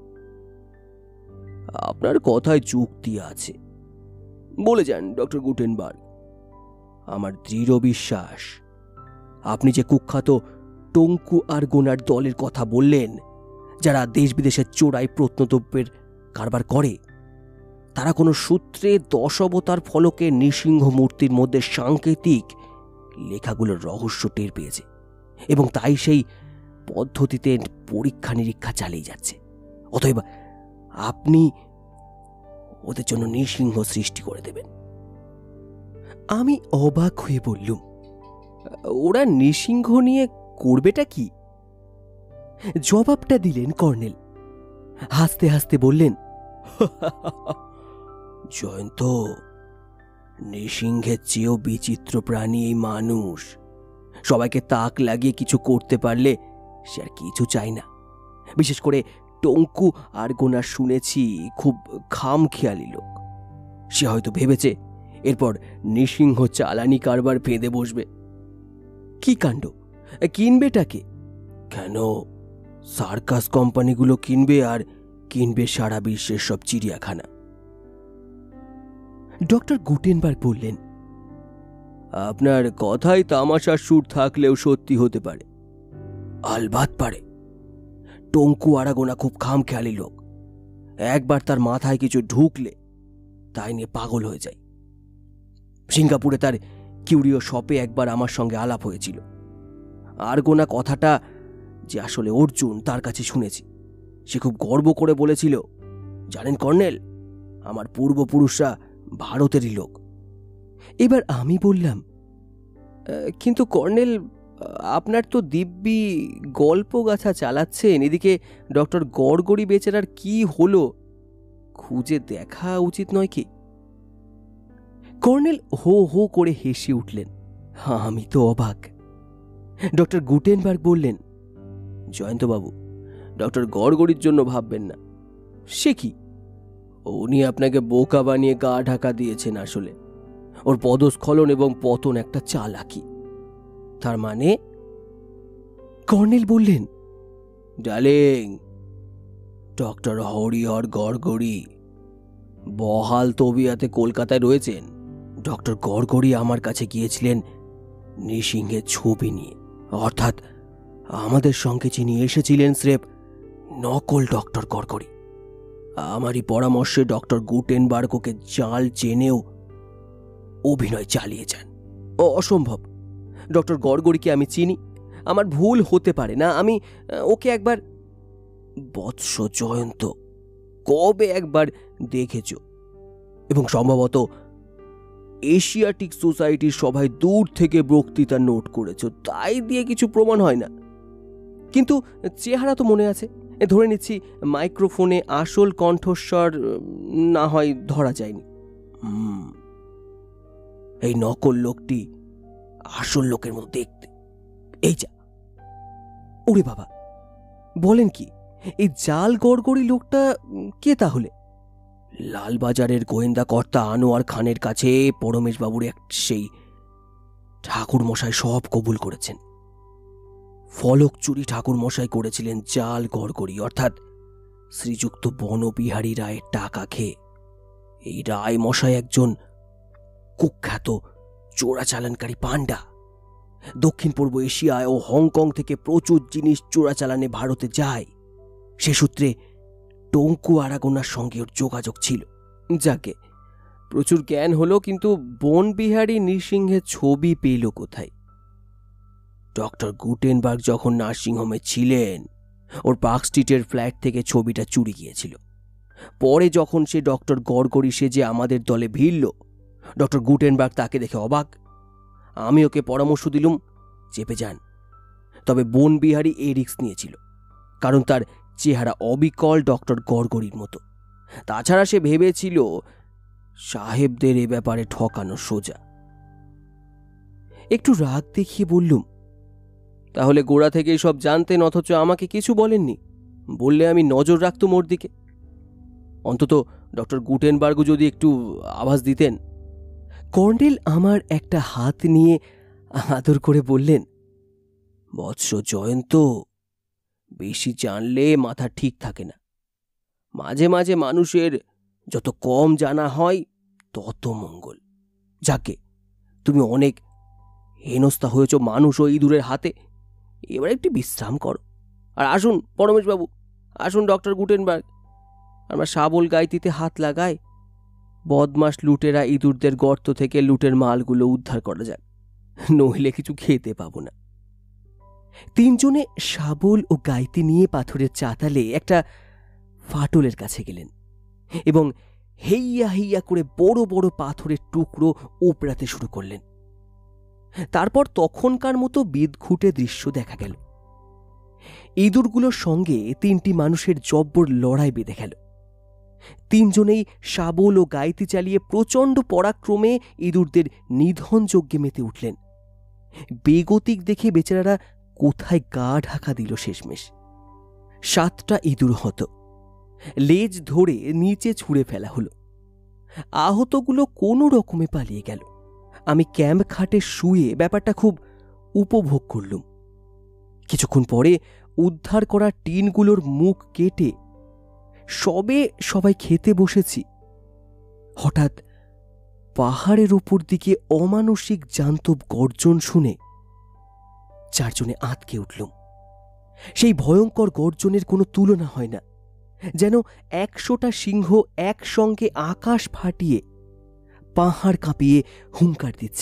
আপনার কথায় যুক্তি আছে, বলে যান ডক্টর গুটেনবার্গ। আমার দৃঢ় বিশ্বাস আপনি যে কুখ্যাত টঙ্কু আর গোনার দলের কথা বললেন, যারা দেশ বিদেশের চোরাই প্রত্নদ্রব্যের কারবার করে, তারা কোনো সূত্রে দশ অবতার ফলকে নৃসিংহ মূর্তির মধ্যে সাংকেতিক লেখাগুলোর রহস্য টের পেয়েছে এবং তাই সেই পদ্ধতিতে পরীক্ষা নিরীক্ষা চালিয়ে যাচ্ছে। অতএব আপনি ওদের জন্য নৃসিংহ সৃষ্টি করে দেবেন। আমি অবাক হয়ে বললুম, ওরা নৃসিংহ নিয়ে করবেটা কি? জবাবটা দিলেন কর্নেল। হাসতে হাসতে বললেন, জয়ন্ত, নৃসিংহের চেয়েও বিচিত্র প্রাণী এই মানুষ। সবাইকে তাক লাগিয়ে কিছু করতে পারলে সে আর কিছু চাই না। বিশেষ করে টঙ্কু আর গোনা শুনেছি খুব খামখেয়ালি লোক। সে হয়তো ভেবেছে এরপর নৃসিংহ চালানি কারবার বেঁধে বসবে। কি কাণ্ড! কিনবেটাকে? কেন, সার্কাস কোম্পানিগুলো কিনবে, আর কিনবে সারা বিশ্বের সব চিড়িয়াখানা। ডক্টর গুটেনবার্গ বললেন, আপনার কথায় তামাশার সুর থাকলেও সত্যি হতে পারে। আলবাত পারে। টঙ্কু আরাগোনা খুব খামখেয়ালি লোক। একবার তার মাথায় কিছু ঢুকলে তাই নিয়ে পাগল হয়ে যায়। সিঙ্গাপুরে তার কিউরিও শপে একবার আমার সঙ্গে আলাপ হয়েছিল। আরগোনা কথাটা যে আসলে অর্জুন তার কাছে শুনেছি। সে খুব গর্ব করে বলেছিল, জানেন কর্নেল, আমার পূর্বপুরুষরা ভারতেরই লোক। এবার আমি বললাম, কিন্তু কর্নেল, আপনার তো দিব্যি গল্প গাথা চালাচ্ছেন, এদিকে ডক্টর গড়গড়ি বেচারার কি হলো খুঁজে দেখা উচিত নয় কি? কর্নেল হো হো করে হেসে উঠলেন। আমি তো অবাক। ডক্টর গুটেনবার্গ বললেন, জয়ন্তবাবু, ডক্টর গড়গড়ির জন্য ভাববেন না। সে কি? উনি আপনাকে বোকা বানিয়ে গা ঢাকা দিয়েছেন। আসলে ওর পদস্খলন এবং পতন একটা চালাকি। তার মানে? কর্নেল বললেন, ডার্লিং, ডক্টর হরিহর গড়গড়ি বহাল তবিয়াতে কলকাতায় রয়েছেন। ডক্টর গড়গড়ি আমার কাছে গিয়েছিলেন নৃসিংহের ছবি নিয়ে, অর্থাৎ আমাদের সঙ্গে যিনি এসেছিলেন স্রেফ নকল ডক্টর গড়গড়ি। আমারই পরামর্শে ডক্টর গুটেনবার্গ ওকে জাল চেনেও অভিনয় চালিয়ে যান। ও অসম্ভব। ডক্টর গড়গড়িকে আমি চিনি। আমার ভুল হতে পারে না। আমি ওকে একবার, বৎস জয়ন্ত, কবে একবার দেখেছ, এবং সম্ভবত এশিয়াটিক সোসাইটির সভায় দূর থেকে বক্তৃতা নোট করেছ, তাই দিয়ে কিছু প্রমাণ হয় না। কিন্তু চেহারা তো মনে আছে। ধরে নিচ্ছি মাইক্রোফোনে আসল কণ্ঠস্বর না হয় ধরা যায়নি। হুম, এই নকল লোকটি আসল লোকের মতো দেখতে। এই যা! ওরে বাবা, বলেন কি? এই জাল গড়গড়ি লোকটা কে তাহলে? লালবাজারের গোয়েন্দা কর্তা আনোয়ার খানের কাছে পরমেশবাবুর এক সেই ঠাকুর মশাই সব কবুল করেছেন। ফলক চুরি ঠাকুর মশাই করেছিলেন জাল গড়গড়ি, অর্থাৎ শ্রীযুক্ত বনবিহারী রায়ের টাকা খেয়ে। এই রায় মশাই একজন কুখ্যাত চোরাচালানকারী পান্ডা। দক্ষিণ পূর্ব এশিয়ায় ও হংকং থেকে প্রচুর জিনিস চোরাচালানে ভারতে যায়। সে সূত্রে টঙ্কু আরাগোনার সঙ্গে ওর যোগাযোগ ছিল। যাকে প্রচুর জ্ঞান হলো, কিন্তু বনবিহারী নৃসিংহের ছবি পেল কোথায়? ডক্টর গুটেনবার্গ যখন নার্সিংহোমে ছিলেন, ওর পার্ক স্ট্রিটের ফ্ল্যাট থেকে ছবিটা চুরি গিয়েছিল। পরে যখন সে ডক্টর গড়গড়ি সেজে আমাদের দলে ভিড়ল, ডক্টর গুটেনবার্গ তাকে দেখে অবাক। আমি ওকে পরামর্শ দিলুম, চেপে যান। তবে বনবিহারী এই রিস্ক নিয়েছিল, কারণ তার চেহারা অবিকল ডক্টর গড়গড়ির মতো। তাছাড়া সে ভেবেছিল সাহেবদের এ ব্যাপারে ঠকানো সোজা। একটু রাগ দেখিয়ে বললুম, তাহলে গোড়া থেকেই সব জানতেন, অথচ আমাকে কিছু বলেননি। বললে আমি নজর রাখতুম ওর দিকে। অন্তত ডক্টর গুটেনবার্গ যদি একটু আভাস দিতেন। কর্নেল আমার একটা হাত নিয়ে আদর করে বললেন, বৎস জয়ন্ত, বেশি জানলে মাথা ঠিক থাকে না। মাঝে মাঝে মানুষের যত কম জানা হয় তত মঙ্গল। যাকে তুমি অনেক হেনস্থা হয়েছ মানুষ ও ইঁদুরের হাতে, এবার একটু বিশ্রাম করো। আর আসুন পরমেশবাবু, আসুন ডক্টর গুটেনবার্গ, আমরা শাবল গাইতিতে হাত লাগাই। বদমাস লুটেরা ইঁদুরদের গর্ত থেকে লুটের মালগুলো উদ্ধার করা যাক, নইলে কিছু খেতে পাবো না। তিনজনে শাবল ও গাইতি নিয়ে পাথরের চাতালে একটা ফাটলের কাছে গেলেন এবং হেইয়া হেইয়া করে বড় বড় পাথরের টুকরো উপড়াতে শুরু করলেন। তারপর তখনকার মতো বিদঘুটে দৃশ্য দেখা গেল। ইঁদুরগুলোর সঙ্গে তিনটি মানুষের জব্বর লড়াই বেঁধে গেল। তিনজনেই শাবল ও গাইতি চালিয়ে প্রচণ্ড পরাক্রমে ইঁদুরদের নিধন যজ্ঞে মেতে উঠলেন। বেগতিক দেখে বেচারারা কোথায় গা ঢাকা দিল শেষমেশ। সাতটা ইঁদুর হতো, লেজ ধরে নিচে ছুঁড়ে ফেলা হলো। আহতগুলো কোনো রকমে পালিয়ে গেল। আমি ক্যাম্প খাটে শুয়ে ব্যাপারটা খুব উপভোগ করলুম। কিছুক্ষণ পরে উদ্ধার করা টিনগুলোর মুখ কেটে সবে সবাই খেতে বসেছি, হঠাৎ পাহাড়ের উপর দিকে অমানসিক জান্তব গর্জন শুনে চারজনে আঁতকে উঠলুম। সেই ভয়ঙ্কর গর্জনের কোনো তুলনা হয় না, যেন একশোটা সিংহ একসঙ্গে আকাশ ফাটিয়ে পাহাড় কাঁপিয়ে হুঙ্কার দিচ্ছে।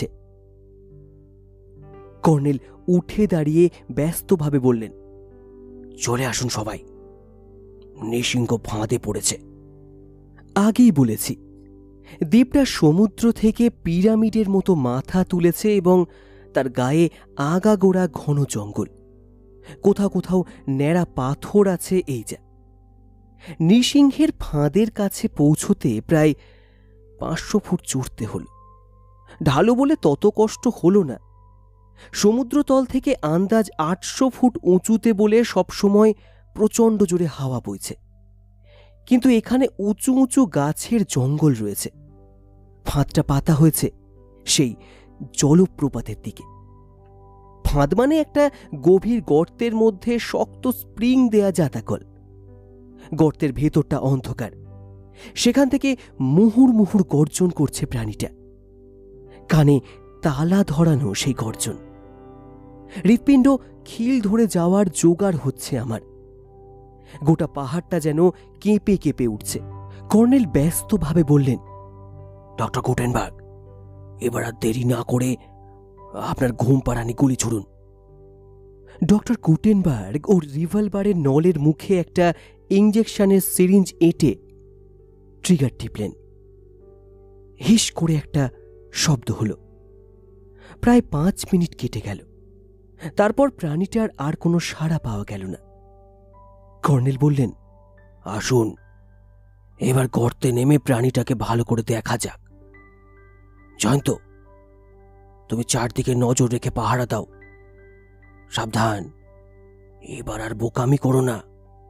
কর্নেল উঠে দাঁড়িয়ে ব্যস্তভাবে বললেন, চলে আসুন সবাই, নৃসিংহ ফাঁদে পড়েছে। আগেই বলেছি, দ্বীপটা সমুদ্র থেকে পিরামিডের মতো মাথা তুলেছে এবং তার গায়ে আগাগোড়া ঘন জঙ্গল, কোথাও কোথাও ন্যাড়া পাথর আছে। এই যা নৃসিংহের ফাঁদের কাছে পৌঁছতে প্রায় পাঁচশো ফুট চড়তে হল। ঢালু বলে তত কষ্ট হল না। সমুদ্রতল থেকে আন্দাজ আটশো ফুট উঁচুতে বলে সবসময় প্রচণ্ড জোরে হাওয়া বইছে, কিন্তু এখানে উঁচু উঁচু গাছের জঙ্গল রয়েছে। ফাঁদটা পাতা হয়েছে সেই জলপ্রপাতের দিকে। ফাঁদ মানে একটা গভীর গর্তের মধ্যে শক্ত স্প্রিং দেয়া জাতাকল। গর্তের ভেতরটা অন্ধকার, সেখান থেকে মুহুর মুহুর গর্জন করছে প্রাণীটা। কানে তালা ধরানো সেই গর্জন। হৃৎপিণ্ড খিল ধরে যাওয়ার জোগাড় হচ্ছে আমার। গোটা পাহাড়টা যেন কেঁপে কেঁপে উঠছে। কর্নেল ব্যস্তভাবে বললেন, ডক্টর গুটেনবার্গ, এবার আর দেরি না করে আপনার ঘুম পাড়ানি গুলি ছুড়ুন। ডক্টর গুটেনবার্গ ওর রিভলভারের নলের মুখে একটা ইঞ্জেকশনের সিরিঞ্জ এঁটে ট্রিগার টিপলেন। হিস করে একটা শব্দ হলো। প্রায় পাঁচ মিনিট কেটে গেল। তারপর প্রাণীটার আর কোনো সাড়া পাওয়া গেল না। কর্নেল বললেন, আসুন, এবার গর্তে নেমে প্রাণীটাকে ভালো করে দেখা যাক। জয়ন্ত, তুমি চারদিকে নজর রেখে পাহারা দাও। সাবধান, এবার আর বোকামি করো না।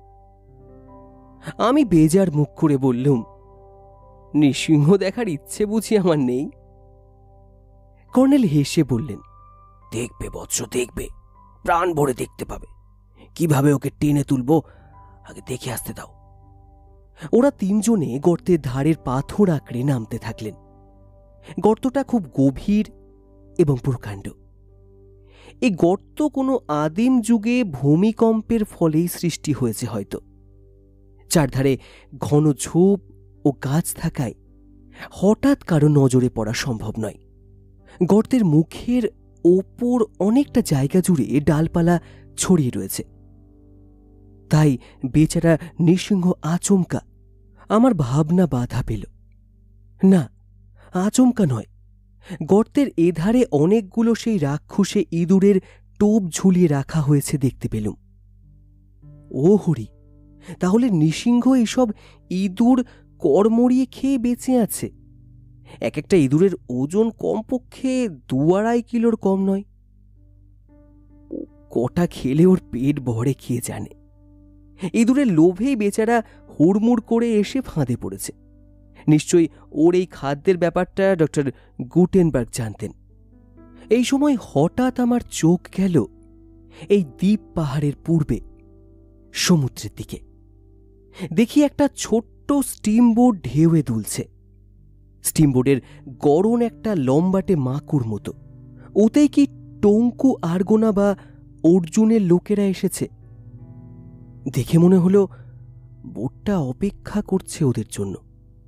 আমি বেজার মুখ করে বললুম, নৃসিংহ দেখার ইচ্ছে বুঝি আমার নেই? কর্নেল হেসে বললেন, দেখবে বৎস, দেখবে, প্রাণ ভরে দেখতে পাবে। কিভাবে ওকে টেনে তুলবো আগে দেখে আসতে দাও। ওরা তিনজনে গর্তের ধারের পাথর আঁকড়ে নামতে থাকলেন। গর্তটা খুব গভীর এবং প্রকাণ্ড। এই গর্ত কোনো আদিম যুগে ভূমিকম্পের ফলেই সৃষ্টি হয়েছে হয়তো। চারধারে ঘন ঝোপ ও গাছ থাকায় হঠাৎ কারো নজরে পড়া সম্ভব নয়। গর্তের মুখের ওপর অনেকটা জায়গা জুড়ে ডালপালা ছড়িয়ে রয়েছে। তাই বেচারা নৃসিংহ আচমকা আমার ভাবনা বাধা পেল। না, আচমকা নয়, গর্তের এধারে অনেকগুলো সেই রাক্ষসে ইঁদুরের টোপ ঝুলিয়ে রাখা হয়েছে দেখতে পেলুম। ও হরি, তাহলে নৃসিংহ এইসব ইঁদুর কড়মড়িয়ে খেয়ে বেঁচে আছে। এক একটা ইঁদুরের ওজন কমপক্ষে দু আড়াই কিলোর কম নয়। কটা খেলে ওর পেট ভরে খেয়ে জানে। ইঁদুরের লোভেই বেচারা হুড়মুড় করে এসে ফাঁদে পড়েছে। নিশ্চয়ই ওর এই খাদ্যের ব্যাপারটা ডক্টর গুটেনবার্গ জানতেন। এই সময় হঠাৎ আমার চোখ গেল এই দ্বীপ পাহাড়ের পূর্বে সমুদ্রের দিকে। দেখি একটা ছোট্ট স্টিমবোট ঢেউয়ে দুলছে। স্টিমবোটের গড়ন একটা লম্বাটে মাকুর মতো। ওতেই কি টঙ্কু আরগোনা বা অর্জুনের লোকেরা এসেছে। দেখে মনে হলো বোটটা অপেক্ষা করছে ওদের জন্য।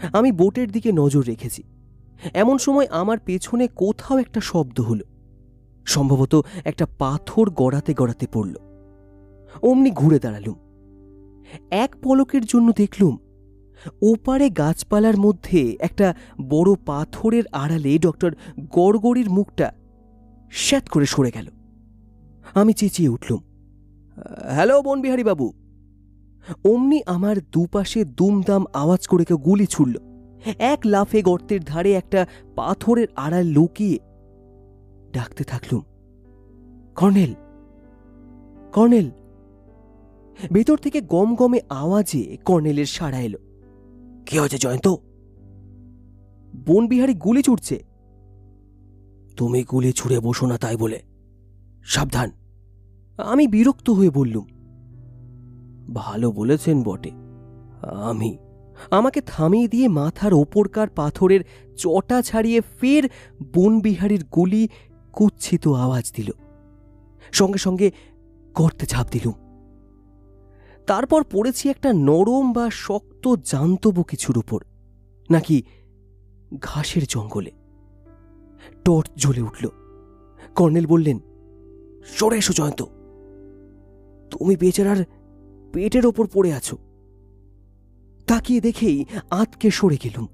আমি বোটের দিকে নজর রেখেছি। এমন সময় আমার পেছনে কোথাও একটা শব্দ হলো, সম্ভবত একটা পাথর গড়াতে গড়াতে পড়ল। অমনি ঘুরে দাঁড়ালুম। এক পলকের জন্য দেখলুম ওপারে গাছপালার মধ্যে একটা বড় পাথরের আড়ালে ডক্টর গড়গড়ির মুখটা শ্যাত করে সরে গেল। আমি চেঁচিয়ে উঠলুম, হ্যালো বনবিহারী বাবু। অমনি আমার দুপাশে দুমদাম আওয়াজ করে কেউ গুলি ছুড়ল। এক লাফে গর্তের ধারে একটা পাথরের আড়াল লুকিয়ে ডাকতে থাকলুম, কর্নেল, কর্নেল। ভেতর থেকে গম গমে আওয়াজে কর্নেলের সাড়া এলো। কি হয়েছে জয়ন্ত? বনবিহারী গুলি ছুটছে। তুমি গুলি ছুড়ে বসো না তাই বলে, সাবধান। আমি বিরক্ত হয়ে বললুম, ভালো বলেছেন বটে। আমি আমাকে থামিয়ে দিয়ে মাথার ওপরকার পাথরের চটা ছাড়িয়ে ফের বনবিহারীর গুলি কুৎসিত আওয়াজ দিল। সঙ্গে সঙ্গে গর্তে ঝাঁপ দিলুম। তারপর পড়েছি একটা নরম বা শক্ত জান্তব কিছুর উপর, নাকি ঘাসের জঙ্গলে। টর্চ জ্বলে উঠল। কর্নেল বললেন, সরে এসো জয়ন্ত, তুমি বেচারার পেটের ওপর পড়ে আছো। তাকিয়ে দেখেই আতকে সরে গেলুম।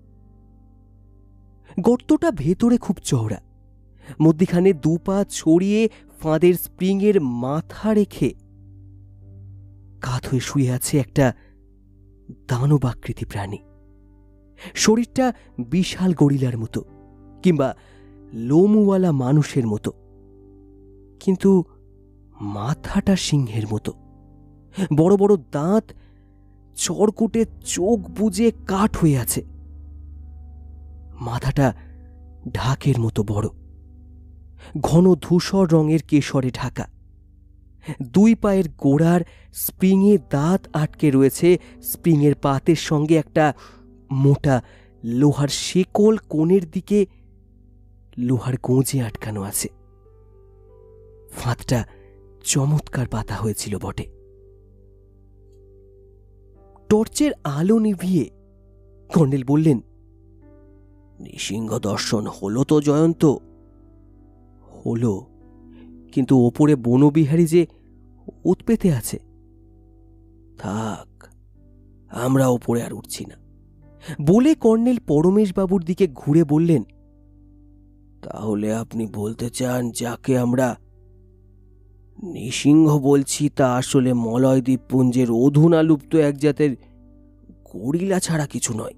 গর্তটা ভেতরে খুব চওড়া, মধ্যিখানে দুপা ছড়িয়ে ফাঁদের স্প্রিংয়ের মাথা রেখে কাত হয়ে শুয়ে আছে একটা দানবাকৃতি প্রাণী। শরীরটা বিশাল গরিলার মতো কিংবা লোমওয়ালা মানুষের মতো, কিন্তু মাথাটা সিংহের মতো। বড় বড় দাঁত, চড়কুটে চোখ বুজে কাঠ হয়ে আছে। মাথাটা ঢাকের মতো বড়, ঘন ধূসর রঙের কেশরে ঢাকা। দুই পায়ের গোড়ার স্প্রিংয়ে দাঁত আটকে রয়েছে। স্প্রিংয়ের পাতের সঙ্গে একটা মোটা লোহার শেকল কোণের দিকে লোহার গোঁজে আটকানো আছে। ফাঁদটা চমৎকার পাতা হয়েছিল বটে। টর্চের আলো নিভিয়ে কর্নেল বললেন, নৃসিংহ দর্শন হলো তো জয়ন্ত? হলো, কিন্তু ওপরে বনবিহারী যে উৎপেতে আছে। থাক, আমরা ওপরে আর উঠছি না বলে কর্নেল পরমেশ বাবুর দিকে ঘুরে বললেন, তাহলে আপনি বলতে চান যাকে আমরা নৃসিংহ বলছি তা আসলে মলয় দ্বীপপুঞ্জের অধুনা লুপ্ত এক জাতের গরিলা ছাড়া কিছু নয়?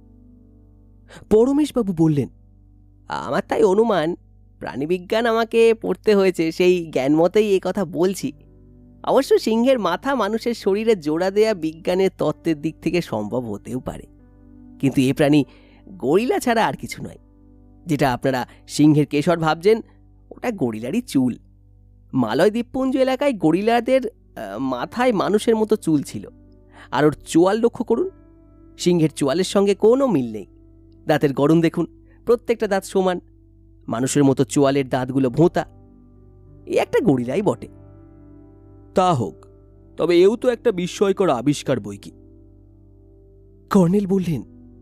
পরমেশ বাবু বললেন, আমার তাই অনুমান। প্রাণীবিজ্ঞান আমাকে পড়তে হয়েছে, সেই জ্ঞান মতেই এ কথা বলছি। অবশ্য সিংহের মাথা মানুষের শরীরে জোড়া দেয়া বিজ্ঞানের তত্ত্বের দিক থেকে সম্ভব হতেও পারে, কিন্তু এ প্রাণী গরিলা ছাড়া আর কিছু নয়। যেটা আপনারা সিংহের কেশর ভাবছেন, ওটা গরিলারই চুল। মালয় দ্বীপপুঞ্জ এলাকায় গরিলাদের মাথায় মানুষের মতো চুল ছিল। আর ওর চোয়াল লক্ষ্য করুন, সিংহের চোয়ালের সঙ্গে কোনো মিল নেই। দাঁতের গড়ন দেখুন, প্রত্যেকটা দাঁত সমান। মানুষের মতো চোয়ালের দাঁতগুলো ভোঁতা। এ একটা গরিলাই বটে। তা হোক, তবে এও তো একটা বিস্ময়কর আবিষ্কার বই কি। কর্নেল বললেন,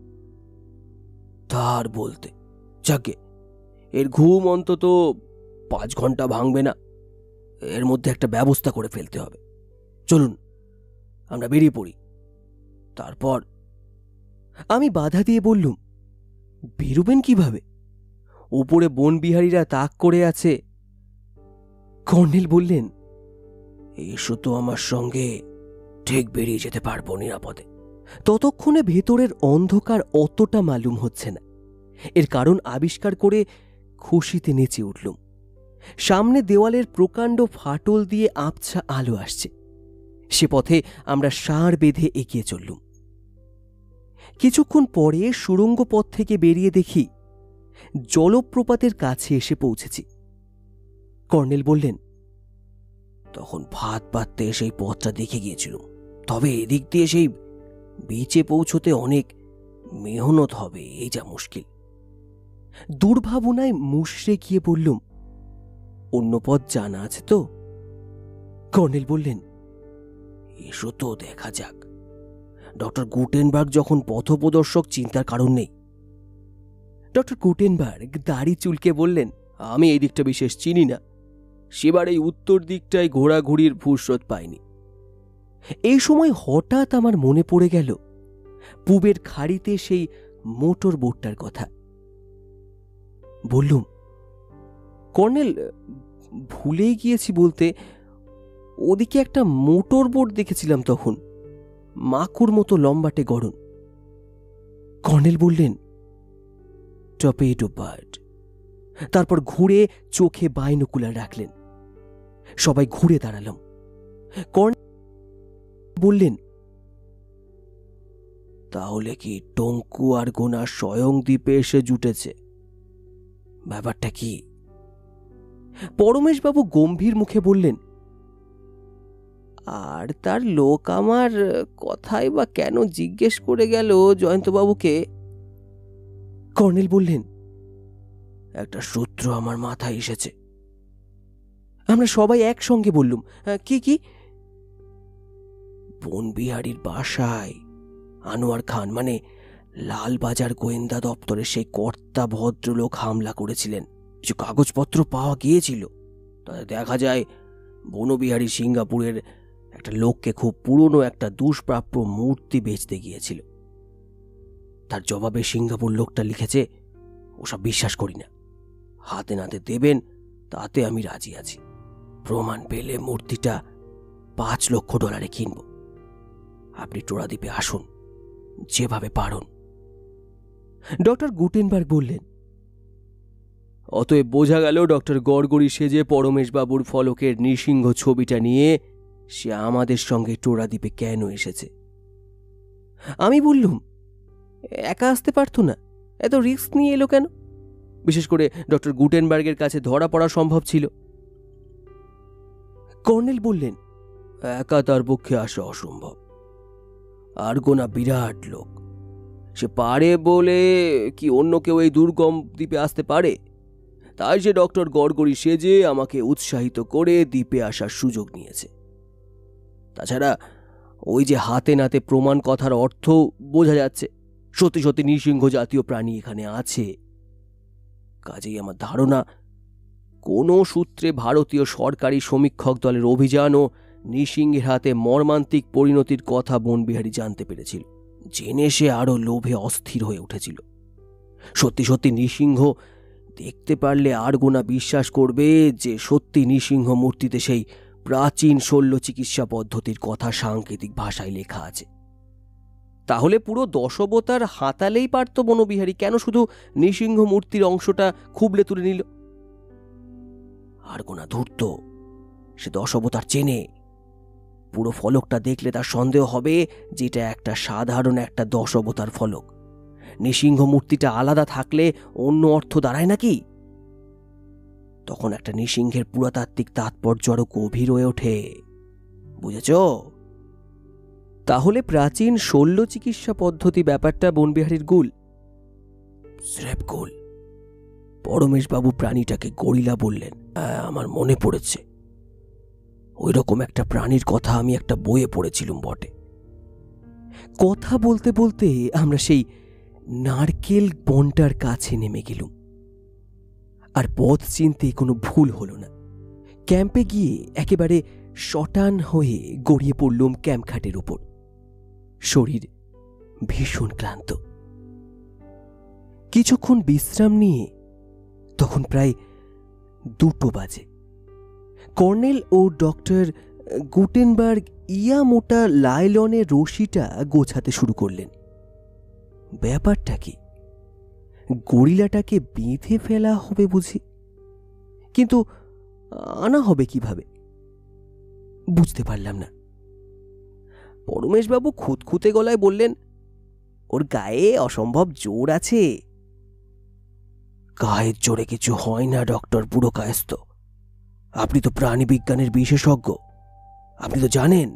তার বলতে যাকে এর ঘুম অন্তত পাঁচ ঘন্টা ভাঙবে না। এর মধ্যে একটা ব্যবস্থা করে ফেলতে হবে। চলুন আমরা বেরিয়ে পড়ি। তারপর আমি বাধা দিয়ে বললুম, বেরোবেন কিভাবে? উপরে বনবিহারীরা তাক করে আছে। কর্নেল বললেন, এসো তো আমার সঙ্গে, ঠিক বেরিয়ে যেতে পারবো নিরাপদে। ততক্ষণে ভেতরের অন্ধকার অতটা মালুম হচ্ছে না। এর কারণ আবিষ্কার করে খুশিতে নেচে উঠলুম। সামনে দেওয়ালের প্রকাণ্ড ফাটল দিয়ে আবছা আলো আসছে। সে পথে আমরা ষাঁড় বেঁধে এগিয়ে চললুম। কিছুক্ষণ পরে সুড়ঙ্গ পথ থেকে বেরিয়ে দেখি জলপ্রপাতের কাছে এসে পৌঁছেছি। কর্নেল বললেন, তখন ভাত পাততে সেই পথটা দেখে গিয়েছিলাম, তবে এদিক দিয়ে সেই বিচে পৌঁছতে অনেক মেহনত হবে, এই যা মুশকিল। দুর্ভাবনায় মুষড়ে গিয়ে বললুম, অন্য পথ জানা আছে তো? কর্নেল বললেন, এসো তো দেখা যাক, ডক্টর গুটেনবার্গ যখন পথপ্রদর্শক, চিন্তার কারণ নেই। ডক্টর গুটেনবার্গ দাড়ি চুলকে বললেন, আমি এই দিকটা বিশেষ চিনি না, সেবার এই উত্তর দিকটায় ঘোরাঘুরির ফুরসত পাইনি। এই সময় হঠাৎ আমার মনে পড়ে গেল পূবের খাড়িতে সেই মোটর বোটটার কথা। বললুম, কর্নেল, ভুলেই গিয়েছি বলতে, ওদিকে একটা মোটর বোট দেখেছিলাম তখন, মাকুর মতো লম্বাটে গড়ন। কর্নেল বললেন, টর্পেডো বার্ড। তারপর ঘুরে চোখে বাইনোকুলার রাখলেন। সবাই ঘুরে দাঁড়ালাম। কর্নেল বললেন, তাহলে কি টঙ্কু আর গোনা স্বয়ং দ্বীপে এসে জুটেছে? ব্যাপারটা কি? পরমেশবাবু গম্ভীর মুখে বললেন, আর তার লোক আমার কথাই বা কেন জিজ্ঞেস করে গেল জয়ন্তবাবুকে? কর্নেল বললেন, একটা সূত্র আমার মাথায় এসেছে। আমরা সবাই একসঙ্গে বললুম, কি কি? বনবিহারীর বাসায় আনোয়ার খান, মানে লালবাজার গোয়েন্দা দপ্তরের সেই কর্তা ভদ্রলোক হামলা করেছিলেন। কিছু কাগজপত্র পাওয়া গিয়েছিল, তাতে দেখা যায় বনবিহারী সিঙ্গাপুরের একটা লোককে খুব পুরনো একটা দুষ্প্রাপ্য মূর্তি বেচতে গিয়েছিল। তার জবাবে সিঙ্গাপুর লোকটা লিখেছে, ওসব বিশ্বাস করি না, হাতে নাতে দেবেন তাতে আমি রাজি আছি। প্রমাণ পেলে মূর্তিটা পাঁচ লক্ষ ডলারে কিনব। আপনি টোড়াদ্বীপে আসুন, যেভাবে পারুন। ডক্টর গুটেনবার্গ বললেন, অতএব বোঝা গেল ডক্টর গড়গড়ি সেজে পরমেশবাবুর ফলকের নৃসিংহ ছবিটা নিয়ে সে আমাদের সঙ্গে টোড়াদ্বীপে কেন এসেছে? আমি বললুম, একা আসতে পারত না, এত রিস্ক নিয়ে এলো কেন? বিশেষ করে ডক্টর গুটেনবার্গের কাছে ধরা পড়া সম্ভব ছিল। কর্নেল বললেন, একা তার পক্ষে আসা অসম্ভব। আর গোনা বিরাট লোক, সে পারে বলে কি অন্য কেউ এই দুর্গম দ্বীপে আসতে পারে? তাই সে ডক্টর গড়গড়ি সেজে আমাকে উৎসাহিত করে দ্বীপে আসার সুযোগ নিয়েছে। তাছাড়া ওই যে হাতে নাতে প্রমাণ কথার অর্থ বোঝা যাচ্ছে, সত্যি সত্যি নৃসিংহ জাতীয় প্রাণী এখানে আছে। কাজেই আমার ধারণা কোন সূত্রে ভারতীয় সরকারি সমীক্ষক দলের অভিযান ও নৃসিংহের হাতে মর্মান্তিক পরিণতির কথা বনবিহারী জানতে পেরেছিল। জেনে সে আরো লোভে অস্থির হয়ে উঠেছিল। সত্যি সত্যি নৃসিংহ দেখতে পারলে আর গোনা বিশ্বাস করবে যে সত্যি নৃসিংহ মূর্তিতে সেই প্রাচীন শল্য চিকিৎসা পদ্ধতির কথা সাংকেতিক ভাষায় লেখা আছে। তাহলে পুরো দশবতার হাতালেই পারত বনবিহারী, কেন শুধু নৃসিংহ মূর্তির অংশটা খুবলে তুলে নিল? আর গোনা ধূর্ত, সে দশবতার চেনে। পুরো ফলকটা দেখলে তার সন্দেহ হবে যেটা একটা সাধারণ একটা দশবতার ফলক। নৃসিংহ মূর্তিটা আলাদা থাকলে অন্য অর্থ দাঁড়ায় নাকি? তখন একটা নৃসিংহের পুরাতাত্ত্বিক তাৎপর্য আরো গভীর হয়ে ওঠে। বুঝেছ? তাহলে প্রাচীন শল্য চিকিৎসা পদ্ধতি ব্যাপারটা বনবিহারীর গুল। স্রেফ গুল। পরমেশবাবু প্রাণীটাকে গরিলা বললেন। আমার মনে পড়েছে, ওই রকম একটা প্রাণীর কথা আমি একটা বইয়ে পড়েছিলাম বটে। কথা বলতে বলতে আমরা সেই নারকেল বনটার কাছে নেমে গেলুম। আর পথ চিনতে কোনো ভুল হলো না। ক্যাম্পে গিয়ে একেবারে শটান হয়ে গড়িয়ে পড়লুম ক্যাম্পখাটের উপর। শরীর ভীষণ ক্লান্ত। কিছুক্ষণ বিশ্রাম নিয়ে তখন প্রায় দুটো বাজে। কর্নেল ও ডক্টর গুটেনবার্গ ইয়া মোটা লাইলনের রশিটা গোছাতে শুরু করলেন। ব্যাপারটা কি? গরিলাটাকে বেঁধে ফেলা হবে বুঝি, কিন্তু আনা হবে কিভাবে বুঝতে পারলাম না। পরমেশবাবু খুঁতখুঁতে গলায় বললেন, ওর গায়ে অসম্ভব জোর আছে। গায়ের জোরে কিছু হয় না ডক্টর পুরকায়স্থ। আপনি তো প্রাণী বিজ্ঞানের বিশেষজ্ঞ, আপনি তো জানেন।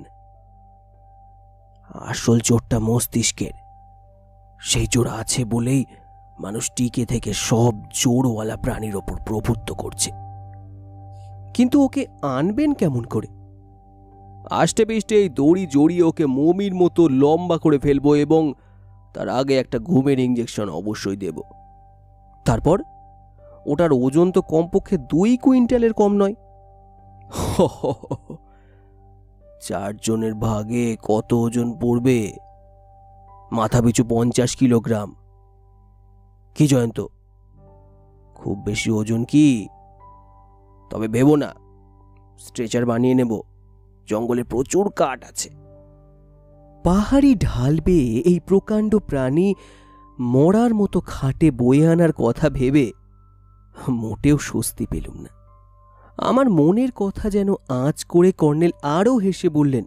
আসল জোরটা মস্তিষ্কের। সেই জোর আছে বলেই মানুষ টিকে থেকে সব জোরওয়ালা প্রাণীর ওপর প্রভুত্ব করছে। কিন্তু ওকে আনবেন কেমন করে? আষ্টে পিষ্টে এই দড়ি জড়িয়ে ওকে মমির মতো লম্বা করে ফেলবো এবং তার আগে একটা ঘুমের ইঞ্জেকশন অবশ্যই দেব। তারপর ওটার ওজন তো কমপক্ষে দুই কুইন্টালের কম নয়। চারজনের ভাগে কত ওজন পড়বে? মাথা পিছু পঞ্চাশ কিলোগ্রাম। কি জয়ন্ত, খুব বেশি ওজন কি? তবে ভেবো না, স্ট্রেচার বানিয়ে নেব, জঙ্গলে প্রচুর কাঠ আছে। পাহাড়ি ঢাল বেয়ে এই প্রকাণ্ড প্রাণী মরার মতো খাটে বয়ে আনার কথা ভেবে মোটেও স্বস্তি পেলুম না। আমার মনের কথা যেন আঁচ করে কর্নেল আরও হেসে বললেন,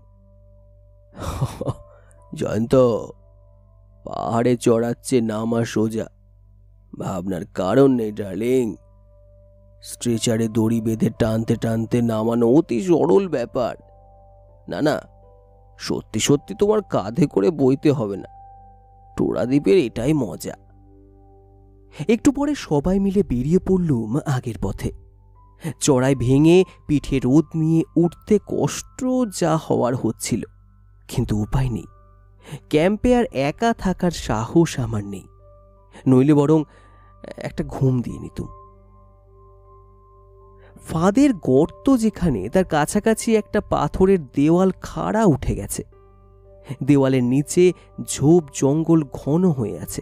জয়ন্ত, পাহাড়ে চড়াচ্ছে নামা সোজা, ভাবনার কারণ নেই ডার্লিং। স্ট্রেচারে দড়ি বেঁধে টানতে টানতে নামানো অতি সরল ব্যাপার। না না, সত্যি সত্যি তোমার কাঁধে করে বইতে হবে না। টোড়া দ্বীপের এটাই মজা। একটু পরে সবাই মিলে বেরিয়ে পড়লুম আগের পথে। চড়াই ভেঙে পিঠে রোদ নিয়ে উঠতে কষ্ট যা হওয়ার হচ্ছিল, কিন্তু উপায় নেই। ক্যাম্পে আর একা থাকার সাহস আমার নেই, নইলে বরং একটা ঘুম দিয়ে নিতুম। ফাঁদের গর্ত যেখানে, তার কাছাকাছি একটা পাথরের দেওয়াল খাড়া উঠে গেছে। দেওয়ালের নিচে ঝোপ জঙ্গল ঘন হয়ে আছে।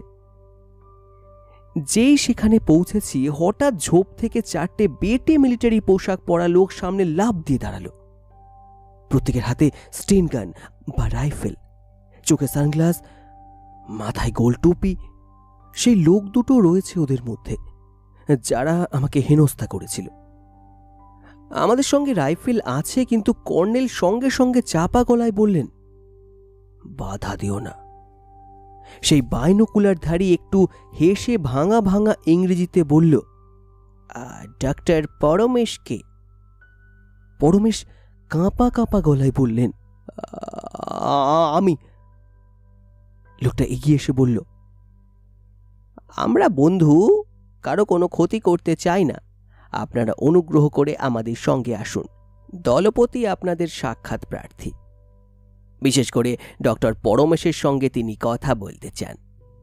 যেই সেখানে পৌঁছেছি, হঠাৎ ঝোপ থেকে চারটে বেটে মিলিটারি পোশাক পরা লোক সামনে লাফ দিয়ে দাঁড়ালো। প্রত্যেকের হাতে স্টেন গান বা রাইফেল, চোখে সানগ্লাস, মাথায় গোল টুপি। সেই লোক দুটো রয়েছে ওদের মধ্যে যারা আমাকে হেনস্থা করেছিল। আমাদের সঙ্গে রাইফেল আছে, কিন্তু কর্নেল সঙ্গে সঙ্গে চাপা গলায় বললেন, বাধা দিও না। সেই বাইনোকুলারধারী একটু হেসে ভাঙা ভাঙা ইংরেজিতে বলল, ডাক্তার পরমেশকে? পরমেশ কাঁপা কাঁপা গলায় বললেন, আমি। লোকটা এগিয়ে এসে বলল, আমরা বন্ধু, কারো কোনো ক্ষতি করতে চাই না। আপনারা অনুগ্রহ করে আমাদের সঙ্গে আসুন। দলপতি আপনাদের সাক্ষাৎ প্রার্থী। বিশেষ করে ডক্টর পরমেশের সঙ্গে তিনি কথা বলতে চান।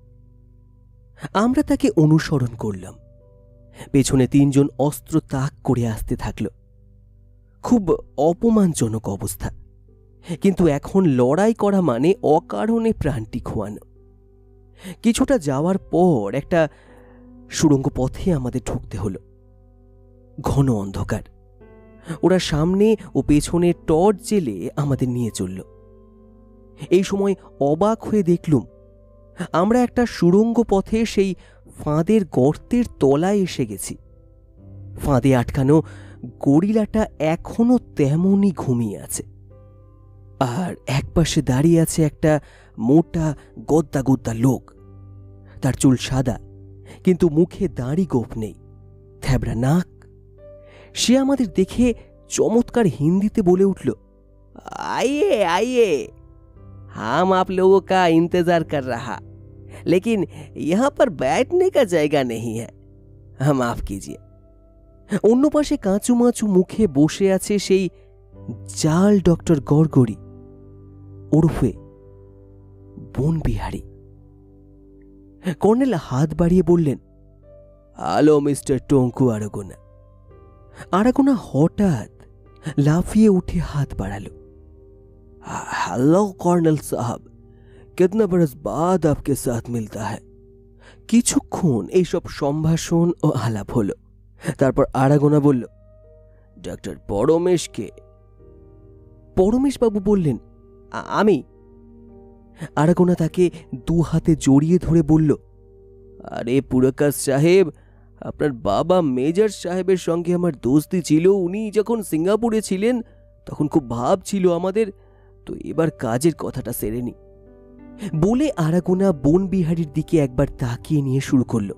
আমরা তাকে অনুসরণ করলাম। পেছনে তিনজন অস্ত্র তাক করে আসতে থাকল। খুব অপমানজনক অবস্থা, কিন্তু এখন লড়াই করা মানে অকারণে প্রাণটি খোয়ানো। কিছুটা যাওয়ার পর একটা সুড়ঙ্গ পথে আমাদের ঢুকতে হলো। ঘন অন্ধকার। ওরা সামনে ও পেছনে টর্চ জেলে আমাদের নিয়ে চলল। এই সময় অবাক হয়ে দেখলুম আমরা একটা সুড়ঙ্গ পথে সেই ফাঁদের গর্তের তলায় এসে গেছি। ফাঁদে আটকানো গরিলাটা এখনো তেমনই ঘুমিয়ে আছে, আর একপাশে দাঁড়িয়ে আছে একটা মোটা গদ্দা গদ্দা লোক। তার চুল সাদা, কিন্তু মুখে দাড়ি গোঁফ নেই, থ্যাবড়া নাক। সে আমাদের দেখে চমৎকার হিন্দিতে বলে উঠল, आइए आइए, हम आप लोगों का इंतजार कर रहा, लेकिन यहाँ पर बैठने का जगह नहीं है, माफ कीजिए। অন্য পাশে কাঁচু মাচু মুখে বসে আছে সেই জাল ডক্টর গড়গড়ি ওরফে বনবিহারী। কর্নেল হাত বাড়িয়ে বললেন, হ্যালো মিস্টার টঙ্কু আরাগোনা। আরাগোনা হঠাৎ লাফিয়ে উঠে হাত বাড়ালো। हेलो कर्नल साहब, कितना बरस बाद आपके साथ मिलता है। কিছুক্ষণ এইসব সম্ভাষণ ও আলাপ হলো। তারপর আরাগোনা বলল, ডক্টর পরমেশকে? পরমেশবাবু বললেন, আমি। আরাগোনা তাকে দু হাতে জড়িয়ে ধরে বলল, আরে পুরকাশ সাহেব, আপনার বাবা মেজর সাহেবের সঙ্গে আমার দোস্তি ছিল। উনি যখন সিঙ্গাপুরে ছিলেন তখন খুব ভাব ছিল আমাদের, তো এবার কাজের কথাটা সেরে নি। বলে আরাগোনা বনবিহারীর দিকে একবার তাকিয়ে নিয়ে শুরু করল,